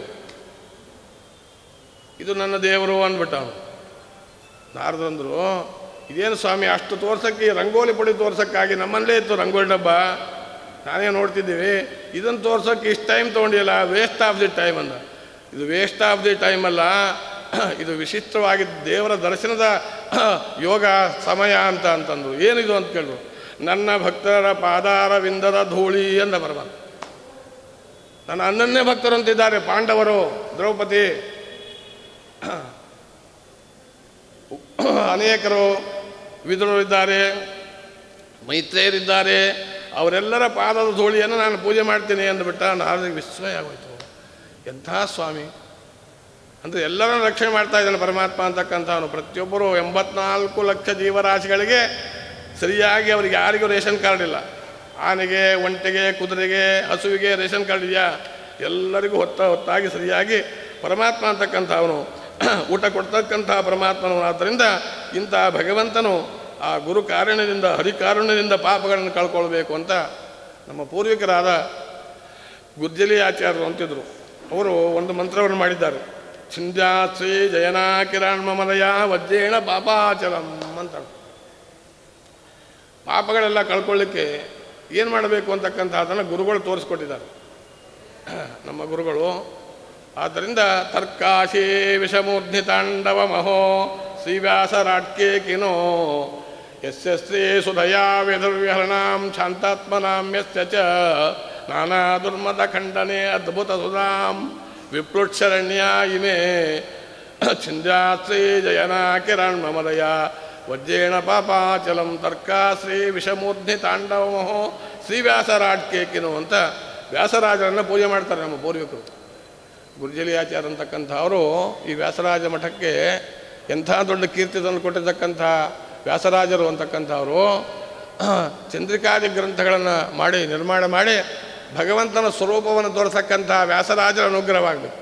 S1: ಇದು ನನ್ನ ದೇವರು ಅಂದ್ಬಿಟ್ಟ ಅವನು. ನಾರದಂದರು, ಇದೇನು ಸ್ವಾಮಿ ಅಷ್ಟು ತೋರ್ಸೋಕ್ಕೆ, ರಂಗೋಲಿ ಪುಡಿ ತೋರ್ಸೋಕ್ಕಾಗಿ ನಮ್ಮಲ್ಲೇ ಇತ್ತು ರಂಗೋಲಿ ಡಬ್ಬ, ನಾನೇ ನೋಡ್ತಿದ್ದೀವಿ, ಇದನ್ನು ತೋರ್ಸೋಕ್ಕೆ ಇಷ್ಟು ಟೈಮ್ ತೊಗೊಂಡಿಲ್ಲ, ವೇಸ್ಟ್ ಆಫ್ ದಿ ಟೈಮ್ ಅಂದ. ಇದು ವೇಸ್ಟ್ ಆಫ್ ದಿ ಟೈಮ್ ಅಲ್ಲ, ಇದು ವಿಶಿಷ್ಟವಾಗಿ ದೇವರ ದರ್ಶನದ ಯೋಗ ಸಮಯ ಅಂತಂದರು. ಏನಿದು ಅಂತ ಕೇಳಿದ್ರು. ನನ್ನ ಭಕ್ತರ ಪಾದಾರ ವಿಂದದ ಧೂಳಿ ಅಂದ ಪರಮಾತ್ಮ. ನನ್ನ ಅನನ್ಯ ಭಕ್ತರು ಅಂತಿದ್ದಾರೆ ಪಾಂಡವರು, ದ್ರೌಪದಿ, ಅನೇಕರು, ವಿದುರರಿದ್ದಾರೆ, ಮೈತ್ರೇಯರಿದ್ದಾರೆ. ಅವರೆಲ್ಲರ ಪಾದದ ಧೂಳಿಯನ್ನು ನಾನು ಪೂಜೆ ಮಾಡ್ತೀನಿ ಅಂದುಬಿಟ್ಟ. ನಾರದಿಗೆ ವಿಸ್ಮಯ ಆಗೋಯ್ತು. ಎಂಥ ಸ್ವಾಮಿ ಅಂದರೆ ಎಲ್ಲರನ್ನು ರಕ್ಷಣೆ ಮಾಡ್ತಾ ಇದ್ದಾನೆ ಪರಮಾತ್ಮ ಅಂತಕ್ಕಂಥವನು. ಪ್ರತಿಯೊಬ್ಬರು 84 ಲಕ್ಷ ಜೀವರಾಶಿಗಳಿಗೆ ಸರಿಯಾಗಿ ಅವರಿಗೆ ಯಾರಿಗೂ ರೇಷನ್ ಕಾರ್ಡ್ ಇಲ್ಲ. ಆನೆಗೆ, ಒಂಟೆಗೆ, ಕುದುರೆಗೆ, ಹಸುವಿಗೆ ರೇಷನ್ ಕಾರ್ಡ್ ಇದೆಯಾ? ಎಲ್ಲರಿಗೂ ಹೊತ್ತಾಗಿ ಸರಿಯಾಗಿ ಪರಮಾತ್ಮ ಅಂತಕ್ಕಂಥವನು ಊಟ ಕೊಡ್ತಕ್ಕಂಥ ಪರಮಾತ್ಮನು. ಆದ್ದರಿಂದ ಇಂಥ ಭಗವಂತನು ಆ ಗುರು ಕಾರುಣ್ಯದಿಂದ, ಹರಿಕಾರುಣ್ಯದಿಂದ ಪಾಪಗಳನ್ನು ಕಳ್ಕೊಳ್ಬೇಕು ಅಂತ ನಮ್ಮ ಪೂರ್ವಿಕರಾದ ಗುರ್ಜಲಿ ಆಚಾರ್ಯರು ಅಂತಿದ್ರು. ಅವರು ಒಂದು ಮಂತ್ರವನ್ನು ಮಾಡಿದ್ದಾರೆ. ಛಿಂದ್ಯಾಶ್ರೀ ಜಯನಾ ಕಿರಾಣ್ಮಮಲಯ ವಜ್ರೇಣ ಪಾಪಾಚಲಂ ಅಂತ. ಪಾಪಗಳೆಲ್ಲ ಕಳ್ಕೊಳ್ಳಿಕ್ಕೆ ಏನು ಮಾಡಬೇಕು ಅಂತಕ್ಕಂಥ ಅದನ್ನು ಗುರುಗಳು ತೋರಿಸ್ಕೊಟ್ಟಿದ್ದಾರೆ ನಮ್ಮ ಗುರುಗಳು. ಆದ್ದರಿಂದ ತರ್ಕಾಶಿ ವಿಷಮೂರ್ಧಿ ತಾಂಡವ ಮಹೋ ಶ್ರೀವ್ಯಾಸರಾಟ್ಕೆ ಕಿನೋ ಯಸ್ಯ ಶ್ರೀ ಸುಧಯಾ ವೇದವ್ಯಹರಣಾಂ ಶಾಂತಾತ್ಮನಾಂ ಯಸ್ಯ ಚ ನಾನಾ ದುರ್ಮದ ಖಂಡನೆ ಅದ್ಭುತ ಸುಧಾಂ ವಿಪ್ಲುಕ್ಷರಣ್ಯ ಇಮೇ ಛಿಂದ್ಯಾಶ್ರೀ ಜಯನಾ ಕಿರಾಣ್ಮಮಲಯ ವಜ್ರೇಣ ಪಾಪಾಚಲಂ ತರ್ಕಾಶ್ರೀ ವಿಷಮೂರ್ಧಿ ತಾಂಡವ ಮಹೋ ಶ್ರೀವ್ಯಾಸರಾಟ್ಕೆ ಕಿನೋ ಅಂತ ವ್ಯಾಸರಾಜರನ್ನು ಪೂಜೆ ಮಾಡ್ತಾರೆ ನಮ್ಮ ಪೂರ್ವಿಕರು. ಗುರ್ಜಲಿ ಆಚಾರ್ಯ ಅಂತಕ್ಕಂಥವರು ಈ ವ್ಯಾಸರಾಜ ಮಠಕ್ಕೆ ಎಂಥ ದೊಡ್ಡ ಕೀರ್ತಿ ತಂದು ಕೊಟ್ಟಿರ್ತಕ್ಕಂಥ ವ್ಯಾಸರಾಜರು ಅಂತಕ್ಕಂಥವರು ಚಂದ್ರಿಕಾದಿ ಗ್ರಂಥಗಳನ್ನು ನಿರ್ಮಾಣ ಮಾಡಿ ಭಗವಂತನ ಸ್ವರೂಪವನ್ನು ತೋರಿಸಕ್ಕಂಥ ವ್ಯಾಸರಾಜರ ಅನುಗ್ರಹವಾಗಬೇಕು,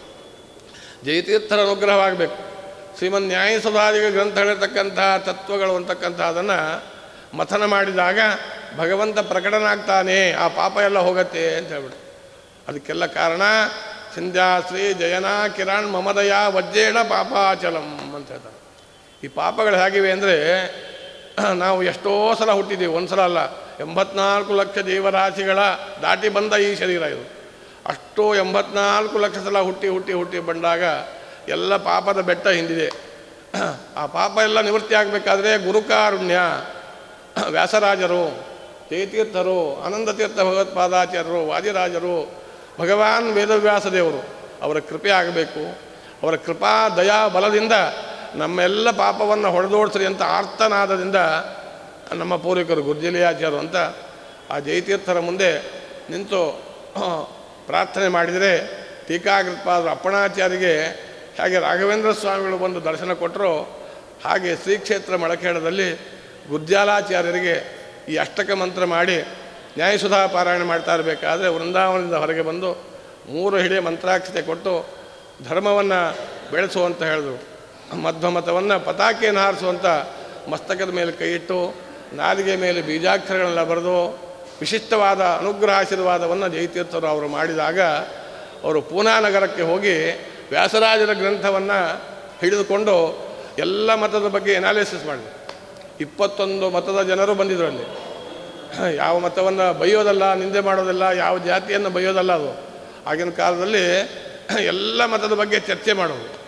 S1: ಜಯತೀರ್ಥರ ಅನುಗ್ರಹವಾಗಬೇಕು. ಶ್ರೀಮನ್ ನ್ಯಾಯಸುಧಾದಿ ಗ್ರಂಥಗಳಿರ್ತಕ್ಕಂಥ ತತ್ವಗಳು ಅಂತಕ್ಕಂಥ ಅದನ್ನು ಮಥನ ಮಾಡಿದಾಗ ಭಗವಂತ ಪ್ರಕಟನಾಗ್ತಾನೆ, ಆ ಪಾಪ ಎಲ್ಲ ಹೋಗತ್ತೆ ಅಂತ ಹೇಳ್ಬಿಟ್ಟು. ಅದಕ್ಕೆಲ್ಲ ಕಾರಣ ಛಿಂದ್ಯಾಶ್ರೀ ಜಯನಾ ಕಿರಾಣ್ ಮಮದಯ ವಜ್ರೇಣ ಪಾಪಾಚಲಂ ಅಂತ ಹೇಳ್ತಾರೆ. ಈ ಪಾಪಗಳು ಹೇಗಿವೆ ಅಂದರೆ ನಾವು ಎಷ್ಟೋ ಸಲ ಹುಟ್ಟಿದ್ದೀವಿ, ಒಂದು ಸಲ ಅಲ್ಲ, 84 ಲಕ್ಷ ಜೀವರಾಶಿಗಳ ದಾಟಿ ಬಂದ ಈ ಶರೀರ ಇದು. ಅಷ್ಟು 84 ಲಕ್ಷ ಸಲ ಹುಟ್ಟಿ ಬಂದಾಗ ಎಲ್ಲ ಪಾಪದ ಬೆಟ್ಟ ಹಿಂದಿದೆ. ಆ ಪಾಪ ಎಲ್ಲ ನಿವೃತ್ತಿ ಆಗಬೇಕಾದ್ರೆ ಗುರುಕಾರುಣ್ಯ, ವ್ಯಾಸರಾಜರು, ಜಯತೀರ್ಥರು, ಆನಂದತೀರ್ಥ ಭಗವತ್ಪಾದಾಚಾರ್ಯರು, ವಾದಿರಾಜರು, ಭಗವಾನ್ ವೇದವ್ಯಾಸ ದೇವರು ಅವರ ಕೃಪೆ ಆಗಬೇಕು. ಅವರ ಕೃಪಾ ದಯಾ ಬಲದಿಂದ ನಮ್ಮೆಲ್ಲ ಪಾಪವನ್ನು ಹೊಡೆದೋಡಿಸ್ರಿ ಅಂತ ಆರ್ತನಾದದಿಂದ ನಮ್ಮ ಪೂರ್ವಿಕರು ಗುರ್ಜಲಿ ಆಚಾರ್ಯರು ಅಂತ ಆ ಜಯತೀರ್ಥರ ಮುಂದೆ ನಿಂತು ಪ್ರಾರ್ಥನೆ ಮಾಡಿದರೆ ಟೀಕಾಕೃತ್ಪಾದರು ಅಪ್ಪಣಾಚಾರ್ಯರಿಗೆ ಹಾಗೆ ರಾಘವೇಂದ್ರ ಸ್ವಾಮಿಗಳು ಬಂದು ದರ್ಶನ ಕೊಟ್ಟರು. ಹಾಗೆ ಶ್ರೀಕ್ಷೇತ್ರ ಮಳಖೇಡದಲ್ಲಿ ಗುರ್ಜಾಲಾಚಾರ್ಯರಿಗೆ ಈ ಅಷ್ಟಕ ಮಂತ್ರ ಮಾಡಿ ನ್ಯಾಯಸುಧಾ ಪಾರಾಯಣ ಮಾಡ್ತಾ ಇರಬೇಕಾದ್ರೆ ವೃಂದಾವನದಿಂದ ಹೊರಗೆ ಬಂದು 3 ಹಿಡಿ ಮಂತ್ರಾಕ್ಷತೆ ಕೊಟ್ಟು ಧರ್ಮವನ್ನು ಬೆಳೆಸುವಂತ ಹೇಳಿದ್ರು. ಮಧ್ವಮತವನ್ನು ಪತಾಕೆಯನ್ನು ಹಾರಿಸುವಂಥ ಮಸ್ತಕದ ಮೇಲೆ ಕೈ ಇಟ್ಟು ನಾಲಿಗೆ ಮೇಲೆ ಬೀಜಾಕ್ಷರಗಳೆಲ್ಲ ಬರೆದು ವಿಶಿಷ್ಟವಾದ ಅನುಗ್ರಹ ಆಶೀರ್ವಾದವನ್ನು ಜಯತೀರ್ಥರು ಅವರು ಮಾಡಿದಾಗ ಅವರು ಪೂನಾ ನಗರಕ್ಕೆ ಹೋಗಿ ವ್ಯಾಸರಾಜರ ಗ್ರಂಥವನ್ನು ಹಿಡಿದುಕೊಂಡು ಎಲ್ಲ ಮತದ ಬಗ್ಗೆ ಎನಾಲಿಸಿಸ್ ಮಾಡಿದರು. 21 ಮತದ ಜನರು ಬಂದಿದ್ರು ಅಲ್ಲಿ. ಯಾವ ಮತವನ್ನು ಬೈಯೋದಲ್ಲ, ನಿಂದೆ ಮಾಡೋದಲ್ಲ, ಯಾವ ಜಾತಿಯನ್ನು ಬೈಯೋದಲ್ಲ. ಅದು ಆಗಿನ ಕಾಲದಲ್ಲಿ ಎಲ್ಲ ಮತದ ಬಗ್ಗೆ ಚರ್ಚೆ ಮಾಡೋದು.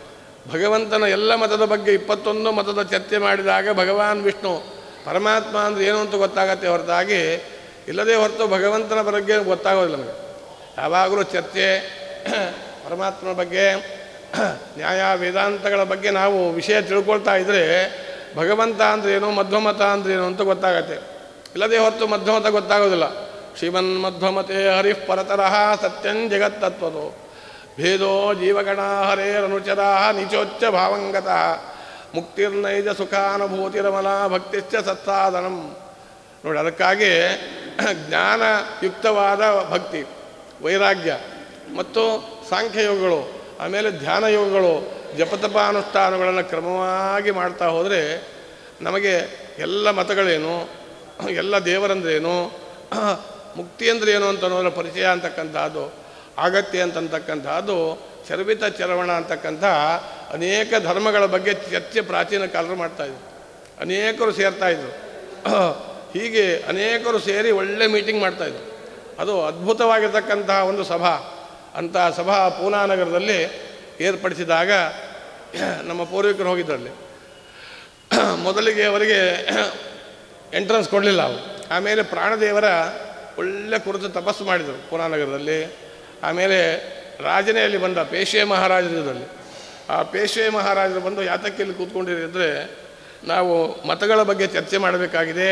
S1: ಭಗವಂತನ ಎಲ್ಲ ಮತದ ಬಗ್ಗೆ 21 ಮತದ ಚರ್ಚೆ ಮಾಡಿದಾಗ ಭಗವಾನ್ ವಿಷ್ಣು ಪರಮಾತ್ಮ ಅಂದರೆ ಏನು ಅಂತ ಗೊತ್ತಾಗತ್ತೆ ಹೊರತಾಗಿ ಇಲ್ಲದೇ ಹೊರತು ಭಗವಂತನ ಬಗ್ಗೆ ಗೊತ್ತಾಗೋದಿಲ್ಲ ನಮಗೆ. ಯಾವಾಗಲೂ ಚರ್ಚೆ ಪರಮಾತ್ಮನ ಬಗ್ಗೆ ನ್ಯಾಯ ವೇದಾಂತಗಳ ಬಗ್ಗೆ ನಾವು ವಿಷಯ ತಿಳ್ಕೊಳ್ತಾ ಇದ್ದರೆ ಭಗವಂತ ಅಂದರೆ ಏನು ಮಧ್ವಮತ ಅಂದರೆ ಏನು ಅಂತ ಗೊತ್ತಾಗತ್ತೆ. ಇಲ್ಲದೇ ಹೊರತು ಮಧ್ವಮತ ಗೊತ್ತಾಗೋದಿಲ್ಲ. ಶ್ರೀಮನ್ ಮಧ್ವಮತೆ ಹರಿಃ ಪರತರಃ ಸತ್ಯಂ ಜಗತ್ತತ್ವದೋ ಭೇದೋ ಜೀವಗಣ ಹರೇರನುಚರಾ ನಿಚೋಚ್ಚ ಭಾವಂಗತಃ ಮುಕ್ತಿರ್ನೈಜ ಸುಖಾನುಭೂತಿರಮಲ ಭಕ್ತಿಶ್ಚ ಸತ್ಸಾಧನಂ. ನೋಡಿ, ಅದಕ್ಕಾಗಿ ಜ್ಞಾನಯುಕ್ತವಾದ ಭಕ್ತಿ, ವೈರಾಗ್ಯ ಮತ್ತು ಸಾಂಖ್ಯಯೋಗಗಳು, ಆಮೇಲೆ ಧ್ಯಾನ ಯೋಗಗಳು, ಜಪತಪಾನುಷ್ಠಾನಗಳನ್ನು ಕ್ರಮವಾಗಿ ಮಾಡ್ತಾ ಹೋದರೆ ನಮಗೆ ಎಲ್ಲ ಮತಗಳೇನು, ಎಲ್ಲ ದೇವರಂದ್ರೇನು, ಮುಕ್ತಿ ಅಂದರೆ ಏನು ಅಂತ ಅನ್ನೋದರ ಪರಿಚಯ ಅಂತಕ್ಕಂಥದ್ದು, ಅಗತ್ಯ ಅಂತಕ್ಕಂಥದ್ದು, ಚರ್ವಿತ ಚರವಣ ಅಂತಕ್ಕಂಥ ಅನೇಕ ಧರ್ಮಗಳ ಬಗ್ಗೆ ಚರ್ಚೆ ಪ್ರಾಚೀನ ಕಾಲರು ಮಾಡ್ತಾಯಿದ್ರು. ಅನೇಕರು ಸೇರ್ತಾಯಿದ್ರು. ಹೀಗೆ ಅನೇಕರು ಸೇರಿ ಒಳ್ಳೆ ಮೀಟಿಂಗ್ ಮಾಡ್ತಾಯಿದ್ರು. ಅದು ಅದ್ಭುತವಾಗಿರ್ತಕ್ಕಂತಹ ಒಂದು ಸಭಾ. ಅಂತಹ ಸಭಾ ಪೂನಾನಗರದಲ್ಲಿ ಏರ್ಪಡಿಸಿದಾಗ ನಮ್ಮ ಪೂರ್ವಿಕರು ಹೋಗಿದ್ದರಲ್ಲಿ ಮೊದಲಿಗೆ ಅವರಿಗೆ ಎಂಟ್ರೆನ್ಸ್ ಕೊಡಲಿಲ್ಲ ಅವರು. ಆಮೇಲೆ ಪ್ರಾಣದೇವರ ಒಳ್ಳೆ ಕುರಿತು ತಪಸ್ಸು ಮಾಡಿದರು ಪೂನಾನಗರದಲ್ಲಿ. ಆಮೇಲೆ ರಾಜನೇ ಅಲ್ಲಿ ಬಂದ, ಪೇಶ್ವೆ ಮಹಾರಾಜರಲ್ಲಿ. ಆ ಪೇಶ್ವೆ ಮಹಾರಾಜರು ಬಂದು ಯಾತಕ್ಕೆ ಇಲ್ಲಿ ಕೂತ್ಕೊಂಡಿರಿ ಅಂದರೆ, ನಾವು ಮತಗಳ ಬಗ್ಗೆ ಚರ್ಚೆ ಮಾಡಬೇಕಾಗಿದೆ,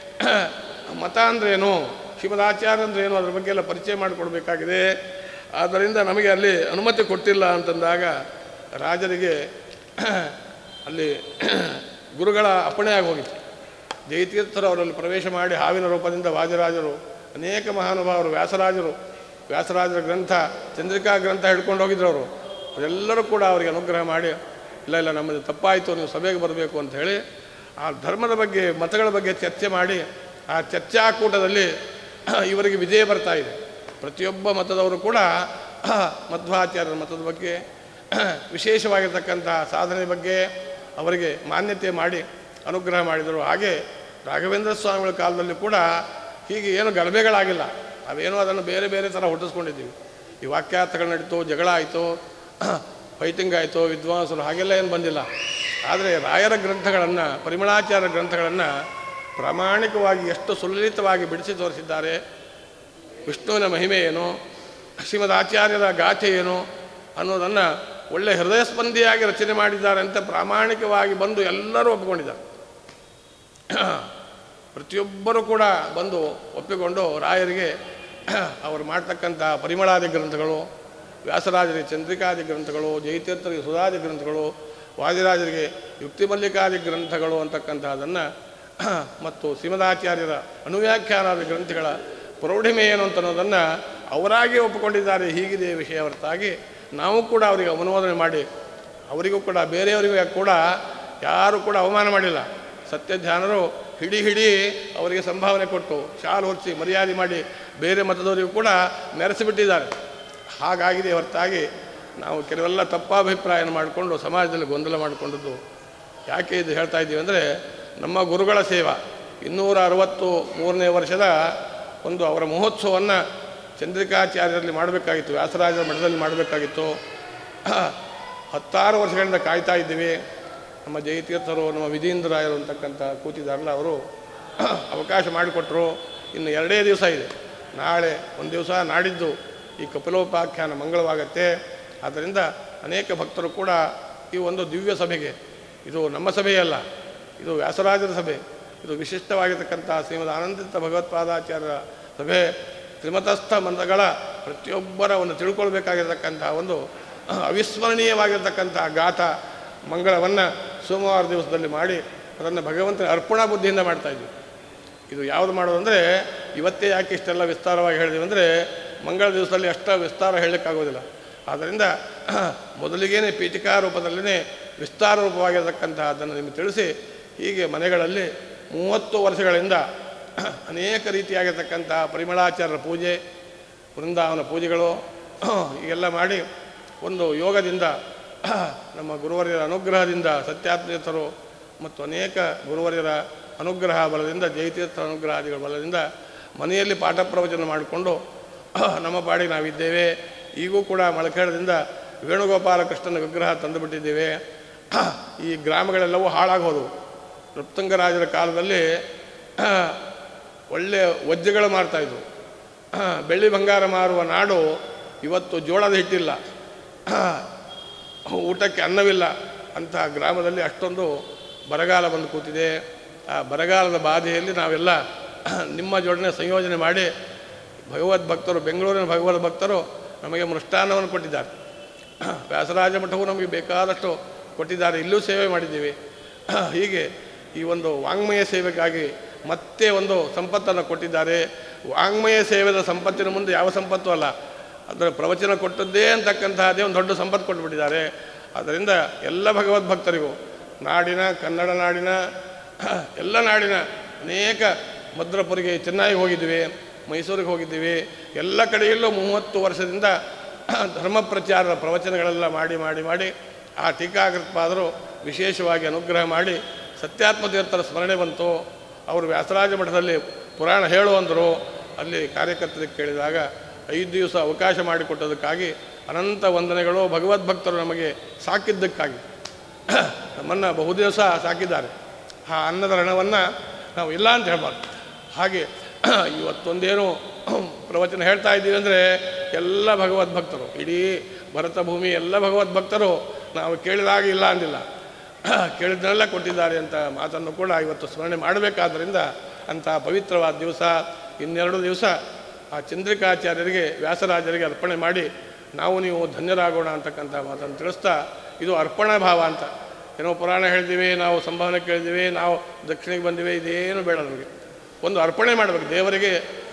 S1: ಮತ ಅಂದ್ರೇನು, ಶ್ರೀಮದಾಚಾರ್ಯ ಅಂದ್ರೇನು, ಅದ್ರ ಬಗ್ಗೆ ಎಲ್ಲ ಪರಿಚಯ ಮಾಡಿಕೊಡ್ಬೇಕಾಗಿದೆ. ಆದ್ದರಿಂದ ನಮಗೆ ಅಲ್ಲಿ ಅನುಮತಿ ಕೊಟ್ಟಿಲ್ಲ ಅಂತಂದಾಗ ರಾಜರಿಗೆ ಅಲ್ಲಿ ಗುರುಗಳ ಅಪ್ಪಣೆ ಆಗಿ ಹೋಗಿತ್ತು. ಜಯತೀರ್ಥರು ಅವರಲ್ಲಿ ಪ್ರವೇಶ ಮಾಡಿ ಹಾವಿನ ರೂಪದಿಂದ ವಾದಿರಾಜರು, ಅನೇಕ ಮಹಾನುಭಾವರು, ವ್ಯಾಸರಾಜರ ಗ್ರಂಥ, ಚಂದ್ರಿಕಾ ಗ್ರಂಥ ಹಿಡ್ಕೊಂಡು ಹೋಗಿದ್ರು ಅವರು. ಅವರೆಲ್ಲರೂ ಕೂಡ ಅವರಿಗೆ ಅನುಗ್ರಹ ಮಾಡಿ, ಇಲ್ಲ ನಮ್ಮದು ತಪ್ಪಾಯಿತು, ನೀವು ಸಭೆಗೆ ಬರಬೇಕು ಅಂತ ಹೇಳಿ ಆ ಧರ್ಮದ ಬಗ್ಗೆ, ಮತಗಳ ಬಗ್ಗೆ ಚರ್ಚೆ ಮಾಡಿ ಆ ಚರ್ಚಾಕೂಟದಲ್ಲಿ ಇವರಿಗೆ ವಿಜಯ ಬರ್ತಾ ಇದೆ. ಪ್ರತಿಯೊಬ್ಬ ಮತದವರು ಕೂಡ ಮಧ್ವಾಚಾರ್ಯರ ಮತದ ಬಗ್ಗೆ, ವಿಶೇಷವಾಗಿರ್ತಕ್ಕಂಥ ಸಾಧನೆ ಬಗ್ಗೆ ಅವರಿಗೆ ಮಾನ್ಯತೆ ಮಾಡಿ ಅನುಗ್ರಹ ಮಾಡಿದರು. ಹಾಗೆ ರಾಘವೇಂದ್ರ ಸ್ವಾಮಿಗಳ ಕಾಲದಲ್ಲಿ ಕೂಡ ಹೀಗೆ ಏನು ಗಲಭೆಗಳಾಗಿಲ್ಲ. ನಾವೇನೋ ಅದನ್ನು ಬೇರೆ ಬೇರೆ ಥರ ಹುಟ್ಟಿಸ್ಕೊಂಡಿದ್ದೀವಿ. ಈ ವಾಕ್ಯಾರ್ಥಗಳು ನಡೀತು, ಜಗಳ ಆಯಿತು, ಫೈಟಿಂಗ್ ಆಯಿತು, ವಿದ್ವಾಂಸರು, ಹಾಗೆಲ್ಲ ಏನು ಬಂದಿಲ್ಲ. ಆದರೆ ರಾಯರ ಗ್ರಂಥಗಳನ್ನು, ಪರಿಮಳಾಚಾರ್ಯ ಗ್ರಂಥಗಳನ್ನು ಪ್ರಾಮಾಣಿಕವಾಗಿ ಎಷ್ಟು ಸುಲಲಿತವಾಗಿ ಬಿಡಿಸಿ ತೋರಿಸಿದ್ದಾರೆ. ವಿಷ್ಣುವಿನ ಮಹಿಮೆ ಏನು, ಶ್ರೀಮದ್ ಆಚಾರ್ಯರ ಗಾಥೆ ಏನು ಅನ್ನೋದನ್ನು ಒಳ್ಳೆ ಹೃದಯಸ್ಪಂದಿಯಾಗಿ ರಚನೆ ಮಾಡಿದ್ದಾರೆ ಅಂತ ಪ್ರಾಮಾಣಿಕವಾಗಿ ಬಂದು ಎಲ್ಲರೂ ಒಪ್ಪಿಕೊಂಡಿದ್ದಾರೆ. ಪ್ರತಿಯೊಬ್ಬರೂ ಕೂಡ ಬಂದು ಒಪ್ಪಿಕೊಂಡು ರಾಯರಿಗೆ ಅವರು ಮಾಡ್ತಕ್ಕಂಥ ಪರಿಮಳಾದಿ ಗ್ರಂಥಗಳು, ವ್ಯಾಸರಾಜರಿಗೆ ಚಂದ್ರಿಕಾದಿ ಗ್ರಂಥಗಳು, ಜಯತೀರ್ಥರಿಗೆ ಸುಧಾದಿ ಗ್ರಂಥಗಳು, ವಾದಿರಾಜರಿಗೆ ಯುಕ್ತಿಮಲ್ಲಿಕಾದಿ ಗ್ರಂಥಗಳು ಅಂತಕ್ಕಂಥದ್ದನ್ನು ಮತ್ತು ಶ್ರೀಮದಾಚಾರ್ಯರ ಅನುವ್ಯಾಖ್ಯಾನಾದಿ ಗ್ರಂಥಗಳ ಪ್ರೌಢಿಮೆ ಏನು ಅಂತ ಅನ್ನೋದನ್ನು ಅವರಾಗಿ ಒಪ್ಪಿಕೊಂಡಿದ್ದಾರೆ. ಹೀಗಿದೆ ವಿಷಯ ಹೊರತಾಗಿ ನಾವು ಕೂಡ ಅವರಿಗೆ ಅನುಮೋದನೆ ಮಾಡಿ, ಅವರಿಗೂ ಕೂಡ ಬೇರೆಯವರಿಗೂ ಕೂಡ ಯಾರೂ ಕೂಡ ಅವಮಾನ ಮಾಡಿಲ್ಲ. ಸತ್ಯಧ್ಯಾನರು ಹಿಡಿ ಅವರಿಗೆ ಸಂಭಾವನೆ ಕೊಟ್ಟು ಶಾಲು ಹೊರಿಸಿ ಮರ್ಯಾದೆ ಮಾಡಿ ಬೇರೆ ಮತದವರಿಗೂ ಕೂಡ ಮೆರೆಸಿಬಿಟ್ಟಿದ್ದಾರೆ. ಹಾಗಾಗಿದೆ ಹೊರತಾಗಿ ನಾವು ಕೆಲವೆಲ್ಲ ತಪ್ಪಾಭಿಪ್ರಾಯ ಮಾಡಿಕೊಂಡು ಸಮಾಜದಲ್ಲಿ ಗೊಂದಲ ಮಾಡಿಕೊಂಡದ್ದು. ಯಾಕೆ ಇದು ಹೇಳ್ತಾ ಇದ್ದೀವಿ ಅಂದರೆ, ನಮ್ಮ ಗುರುಗಳ ಸೇವಾ 263ನೇ ವರ್ಷದ ಒಂದು ಅವರ ಮಹೋತ್ಸವವನ್ನು ಚಂದ್ರಿಕಾಚಾರ್ಯರಲ್ಲಿ ಮಾಡಬೇಕಾಗಿತ್ತು, ವ್ಯಾಸರಾಜರ ಮಠದಲ್ಲಿ ಮಾಡಬೇಕಾಗಿತ್ತು. 16 ವರ್ಷಗಳಿಂದ ಕಾಯ್ತಾ ಇದ್ದೀವಿ. ನಮ್ಮ ಜಯತೀರ್ಥರು, ನಮ್ಮ ವಿಧೀಂದ್ರರಾಯರು ಅಂತಕ್ಕಂಥ ಕೂತಿದಾರಲ್ಲ, ಅವರು ಅವಕಾಶ ಮಾಡಿಕೊಟ್ರು. ಇನ್ನು 2 ದಿವಸ ಇದೆ, ನಾಳೆ ಒಂದು ದಿವಸ, ನಾಡಿದ್ದು ಈ ಕಪಿಲೋಪಾಖ್ಯಾನ ಮಂಗಳವಾಗತ್ತೆ. ಆದ್ದರಿಂದ ಅನೇಕ ಭಕ್ತರು ಕೂಡ ಈ ಒಂದು ದಿವ್ಯ ಸಭೆಗೆ, ಇದು ನಮ್ಮ ಸಭೆಯಲ್ಲ, ಇದು ವ್ಯಾಸರಾಜರ ಸಭೆ, ಇದು ವಿಶಿಷ್ಟವಾಗಿರ್ತಕ್ಕಂಥ ಶ್ರೀಮದ್ ಆನಂದಿತ ಭಗವತ್ಪಾದಾಚಾರ್ಯರ ಸಭೆ, ಶ್ರೀಮತಸ್ಥ ಮಂತ್ರಗಳ ಪ್ರತಿಯೊಬ್ಬರ ಒಂದು ತಿಳ್ಕೊಳ್ಬೇಕಾಗಿರ್ತಕ್ಕಂಥ ಒಂದು ಅವಿಸ್ಮರಣೀಯವಾಗಿರ್ತಕ್ಕಂಥ ಗಾಥ ಮಂಗಳವನ್ನು ಸೋಮವಾರ ದಿವಸದಲ್ಲಿ ಮಾಡಿ ಅದನ್ನು ಭಗವಂತನ ಅರ್ಪಣಾ ಬುದ್ಧಿಯಿಂದ ಮಾಡ್ತಾಯಿದ್ವಿ. ಇದು ಯಾವುದು ಮಾಡೋದಂದರೆ, ಇವತ್ತೇ ಯಾಕೆ ಇಷ್ಟೆಲ್ಲ ವಿಸ್ತಾರವಾಗಿ ಹೇಳಿದ್ವಿ ಅಂದರೆ, ಮಂಗಳ ದಿವಸದಲ್ಲಿ ಅಷ್ಟು ವಿಸ್ತಾರ ಹೇಳಲಿಕ್ಕಾಗೋದಿಲ್ಲ. ಆದ್ದರಿಂದ ಮೊದಲಿಗೇನೆ ಪೀಠಿಕಾ ರೂಪದಲ್ಲೇ ವಿಸ್ತಾರ ರೂಪವಾಗಿರತಕ್ಕಂಥ ಅದನ್ನು ನಿಮಗೆ ತಿಳಿಸಿ, ಹೀಗೆ ಮನೆಗಳಲ್ಲಿ 30 ವರ್ಷಗಳಿಂದ ಅನೇಕ ರೀತಿಯಾಗಿರ್ತಕ್ಕಂಥ ಪರಿಮಳಾಚಾರ್ಯರ ಪೂಜೆ, ವೃಂದಾವನ ಪೂಜೆಗಳು ಹೀಗೆಲ್ಲ ಮಾಡಿ ಒಂದು ಯೋಗದಿಂದ, ನಮ್ಮ ಗುರುವರ್ಯರ ಅನುಗ್ರಹದಿಂದ, ಸತ್ಯಾತ್ಮೀಯತರು ಮತ್ತು ಅನೇಕ ಗುರುವರ್ಯರ ಅನುಗ್ರಹ ಬಲದಿಂದ, ಜಯತೀರ್ಥರ ಅನುಗ್ರಹಾದಿಗಳ ಬಲದಿಂದ ಮನೆಯಲ್ಲಿ ಪಾಠ ಪ್ರವಚನ ಮಾಡಿಕೊಂಡು ನಮ್ಮ ಪಾಡಿಗೆ ನಾವಿದ್ದೇವೆ. ಈಗೂ ಕೂಡ ಮಳಖೇಡದಿಂದ ವೇಣುಗೋಪಾಲ ಕೃಷ್ಣನ ವಿಗ್ರಹ ತಂದುಬಿಟ್ಟಿದ್ದೇವೆ. ಈ ಗ್ರಾಮಗಳೆಲ್ಲವೂ ಹಾಳಾಗೋದು. ನೃಪತುಂಗರಾಜರ ಕಾಲದಲ್ಲಿ ಒಳ್ಳೆಯ ವಜ್ಜೆಗಳು ಮಾರ್ತಾಯಿದ್ರು. ಬೆಳ್ಳಿ ಬಂಗಾರ ಮಾರುವ ನಾಡು. ಇವತ್ತು ಜೋಳದ ಹಿಟ್ಟಿಲ್ಲ, ಊಟಕ್ಕೆ ಅನ್ನವಿಲ್ಲ. ಅಂತಹ ಗ್ರಾಮದಲ್ಲಿ ಅಷ್ಟೊಂದು ಬರಗಾಲ ಬಂದು ಕೂತಿದೆ. ಆ ಬರಗಾಲದ ಬಾಧೆಯಲ್ಲಿ ನಾವೆಲ್ಲ ನಿಮ್ಮ ಜೋಡಣೆ ಸಂಯೋಜನೆ ಮಾಡಿ ಭಗವದ್ಭಕ್ತರು, ಬೆಂಗಳೂರಿನ ಭಗವದ್ಭಕ್ತರು ನಮಗೆ ಮೃಷ್ಟಾನ್ನವನ್ನು ಕೊಟ್ಟಿದ್ದಾರೆ. ವ್ಯಾಸರಾಜ ಮಠವು ನಮಗೆ ಬೇಕಾದಷ್ಟು ಕೊಟ್ಟಿದ್ದಾರೆ, ಇಲ್ಲೂ ಸೇವೆ ಮಾಡಿದ್ದೀವಿ. ಹೀಗೆ ಈ ಒಂದು ವಾಂಗ್ಮಯ ಸೇವೆಗಾಗಿ ಮತ್ತೆ ಒಂದು ಸಂಪತ್ತನ್ನು ಕೊಟ್ಟಿದ್ದಾರೆ. ವಾಂಗ್ಮಯ ಸೇವೆದ ಸಂಪತ್ತಿನ ಮುಂದೆ ಯಾವ ಸಂಪತ್ತು ಅಲ್ಲ, ಅದರ ಪ್ರವಚನ ಕೊಟ್ಟದ್ದೇ ಅಂತಕ್ಕಂತಹದ್ದೇ ಒಂದು ದೊಡ್ಡ ಸಂಪತ್ತು ಕೊಟ್ಟುಬಿಟ್ಟಿದ್ದಾರೆ. ಆದ್ದರಿಂದ ಎಲ್ಲ ಭಗವದ್ಭಕ್ತರಿಗೂ ನಾಡಿನ, ಕನ್ನಡ ನಾಡಿನ, ಎಲ್ಲ ನಾಡಿನ ಅನೇಕ ಮದ್ರಪುರಿಗೆ ಚೆನ್ನಾಗಿ ಹೋಗಿದ್ದೀವಿ, ಮೈಸೂರಿಗೆ ಹೋಗಿದ್ದೀವಿ. ಎಲ್ಲ ಕಡೆಯಲ್ಲೂ 30 ವರ್ಷದಿಂದ ಧರ್ಮ ಪ್ರಚಾರದ ಪ್ರವಚನಗಳೆಲ್ಲ ಮಾಡಿ ಮಾಡಿ ಮಾಡಿ ಆ ಟೀಕಾಕೃತ್ಪಾದರು ವಿಶೇಷವಾಗಿ ಅನುಗ್ರಹ ಮಾಡಿ ಸತ್ಯಾತ್ಮ ತೀರ್ಥರ ಸ್ಮರಣೆ ಬಂತು. ಅವರು ವ್ಯಾಸರಾಜ ಮಠದಲ್ಲಿ ಪುರಾಣ ಹೇಳು ಅಂದರು. ಅಲ್ಲಿ ಕಾರ್ಯಕರ್ತರಿಗೆ ಕೇಳಿದಾಗ 5 ದಿವಸ ಅವಕಾಶ ಮಾಡಿಕೊಟ್ಟದಕ್ಕಾಗಿ ಅನಂತ ವಂದನೆಗಳು. ಭಗವದ್ಭಕ್ತರು ನಮಗೆ ಸಾಕಿದ್ದಕ್ಕಾಗಿ ನಮ್ಮನ್ನು ಬಹುದಿವಸ ಸಾಕಿದ್ದಾರೆ. ಆ ಅನ್ನದ ಋಣವನ್ನು ನಾವು ಇಲ್ಲ ಅಂತ ಹೇಳಬಾರ್ದು. ಹಾಗೆ ಇವತ್ತೊಂದೇನು ಪ್ರವಚನ ಹೇಳ್ತಾ ಇದ್ದೀವಿ ಅಂದರೆ ಎಲ್ಲ ಭಗವದ್ಭಕ್ತರು, ಇಡೀ ಭರತ ಭೂಮಿ ಎಲ್ಲ ಭಗವದ್ಭಕ್ತರು ನಾವು ಕೇಳಿದಾಗ ಇಲ್ಲ ಅಂದಿಲ್ಲ, ಕೇಳಿದ್ದನ್ನೆಲ್ಲ ಕೊಟ್ಟಿದ್ದಾರೆ ಅಂತ ಮಾತನ್ನು ಕೂಡ ಇವತ್ತು ಸ್ಮರಣೆ ಮಾಡಬೇಕಾದ್ದರಿಂದ ಅಂಥ ಪವಿತ್ರವಾದ ದಿವಸ. ಇನ್ನೆರಡು ದಿವಸ ಆ ಚಂದ್ರಿಕಾಚಾರ್ಯರಿಗೆ, ವ್ಯಾಸರಾಜರಿಗೆ ಅರ್ಪಣೆ ಮಾಡಿ ನಾವು ನೀವು ಧನ್ಯರಾಗೋಣ ಅಂತಕ್ಕಂಥ ಮಾತನ್ನು ತಿಳಿಸ್ತಾ, ಇದು ಅರ್ಪಣಾ ಭಾವ ಅಂತ. ಏನೋ ಪುರಾಣ ಹೇಳಿದ್ದೀವಿ, ನಾವು ಸಂಭಾವನೆ ಕೇಳಿದ್ದೀವಿ, ನಾವು ದಕ್ಷಿಣೆಗೆ ಬಂದಿವೆ, ಇದೇನು ಬೇಡ ನಮಗೆ. ಒಂದು ಅರ್ಪಣೆ ಮಾಡಬೇಕು ದೇವರಿಗೆ.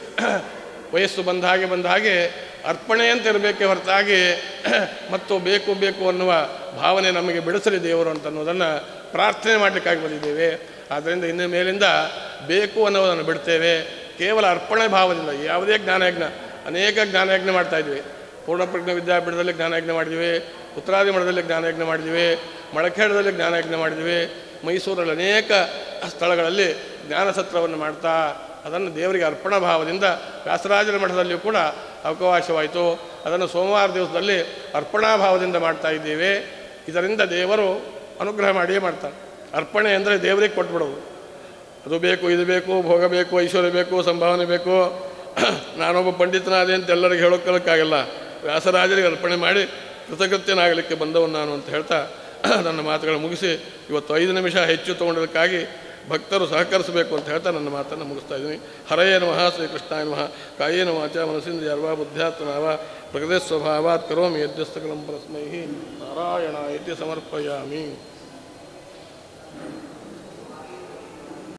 S1: ವಯಸ್ಸು ಬಂದ ಹಾಗೆ ಅರ್ಪಣೆ ಅಂತ ಇರಬೇಕೆ ಹೊರತಾಗಿ ಮತ್ತು ಬೇಕು ಬೇಕು ಅನ್ನುವ ಭಾವನೆ ನಮಗೆ ಬಿಡಿಸಲಿ ದೇವರು ಅಂತ ಅನ್ನೋದನ್ನು ಪ್ರಾರ್ಥನೆ ಮಾಡಲಿಕ್ಕಾಗಿ ಬಂದಿದ್ದೇವೆ. ಆದ್ದರಿಂದ ಇನ್ನು ಮೇಲಿಂದ ಬೇಕು ಅನ್ನೋದನ್ನು ಬಿಡ್ತೇವೆ. ಕೇವಲ ಅರ್ಪಣೆ ಭಾವದಿಂದ ಯಾವುದೇ ಜ್ಞಾನಯಜ್ಞ, ಅನೇಕ ಜ್ಞಾನಯಜ್ಞ ಮಾಡ್ತಾಯಿದ್ವಿ. ಪೂರ್ಣಪ್ರಜ್ಞ ವಿದ್ಯಾಪೀಠದಲ್ಲಿ ಜ್ಞಾನಯಜ್ಞ ಮಾಡಿದ್ವಿ, ಉತ್ತರಾದಿ ಮಠದಲ್ಲಿ ಜ್ಞಾನಯಜ್ಞ ಮಾಡಿದ್ವಿ, ಮಳಖೇಡದಲ್ಲಿ ಜ್ಞಾನಯಜ್ಞ ಮಾಡಿದ್ವಿ, ಮೈಸೂರಲ್ಲಿ ಅನೇಕ ಸ್ಥಳಗಳಲ್ಲಿ ಜ್ಞಾನಸತ್ರವನ್ನು ಮಾಡ್ತಾ ಅದನ್ನು ದೇವರಿಗೆ ಅರ್ಪಣಾ ಭಾವದಿಂದ ವ್ಯಾಸರಾಜರ ಮಠದಲ್ಲಿಯೂ ಕೂಡ ಅವಕಾಶವಾಯಿತು. ಅದನ್ನು ಸೋಮವಾರ ದಿವಸದಲ್ಲಿ ಅರ್ಪಣಾ ಭಾವದಿಂದ ಮಾಡ್ತಾ ಇದ್ದೇವೆ. ಇದರಿಂದ ದೇವರು ಅನುಗ್ರಹ ಮಾಡಿಯೇ ಮಾಡ್ತಾರೆ. ಅರ್ಪಣೆ ಅಂದರೆ ದೇವರಿಗೆ ಕೊಟ್ಬಿಡೋದು. ಅದು ಬೇಕು, ಇದು ಬೇಕು, ಭೋಗ ಬೇಕು, ಐಶ್ವರ್ಯ ಬೇಕು, ಸಂಭಾವನೆ ಬೇಕು, ನಾನೊಬ್ಬ ಪಂಡಿತನಾದೆ ಅಂತ ಎಲ್ಲರಿಗೆ ಹೇಳೋಕ್ಕಾಗಲ್ಲ. ವ್ಯಾಸರಾಜರಿಗೆ ಅರ್ಪಣೆ ಮಾಡಿ ಕೃತಕೃತ್ಯನಾಗಲಿಕ್ಕೆ ಬಂದವನು ನಾನು ಅಂತ ಹೇಳ್ತಾ ನನ್ನ ಮಾತುಗಳು ಮುಗಿಸಿ, ಇವತ್ತು 5 ನಿಮಿಷ ಹೆಚ್ಚು ತೊಗೊಂಡದಕ್ಕಾಗಿ ಭಕ್ತರು ಸಹಕರಿಸಬೇಕು ಅಂತ ಹೇಳ್ತಾ ನನ್ನ ಮಾತನ್ನು ಮುಗಿಸ್ತಾ ಇದ್ದೀನಿ. ಹರಯೇ ನಮಃ, ಶ್ರೀಕೃಷ್ಣಾಯ ನಮಃ. ಕಾಯೇನ ವಾಚಾ ಮನಸ್ಸಿಂದ ಯರ್ವಾ ಬುದ್ಧ್ಯಾತ್ಮನಾವ ಪ್ರಕೃತಿ ಸ್ವಭಾವಾತ್ ಕರೋಮಿ ಯದ್ಯಸ್ತಕಲಂ ಪರಸ್ಮೈ ನಾರಾಯಣ ಇತಿ ಸಮರ್ಪಯಾಮಿ.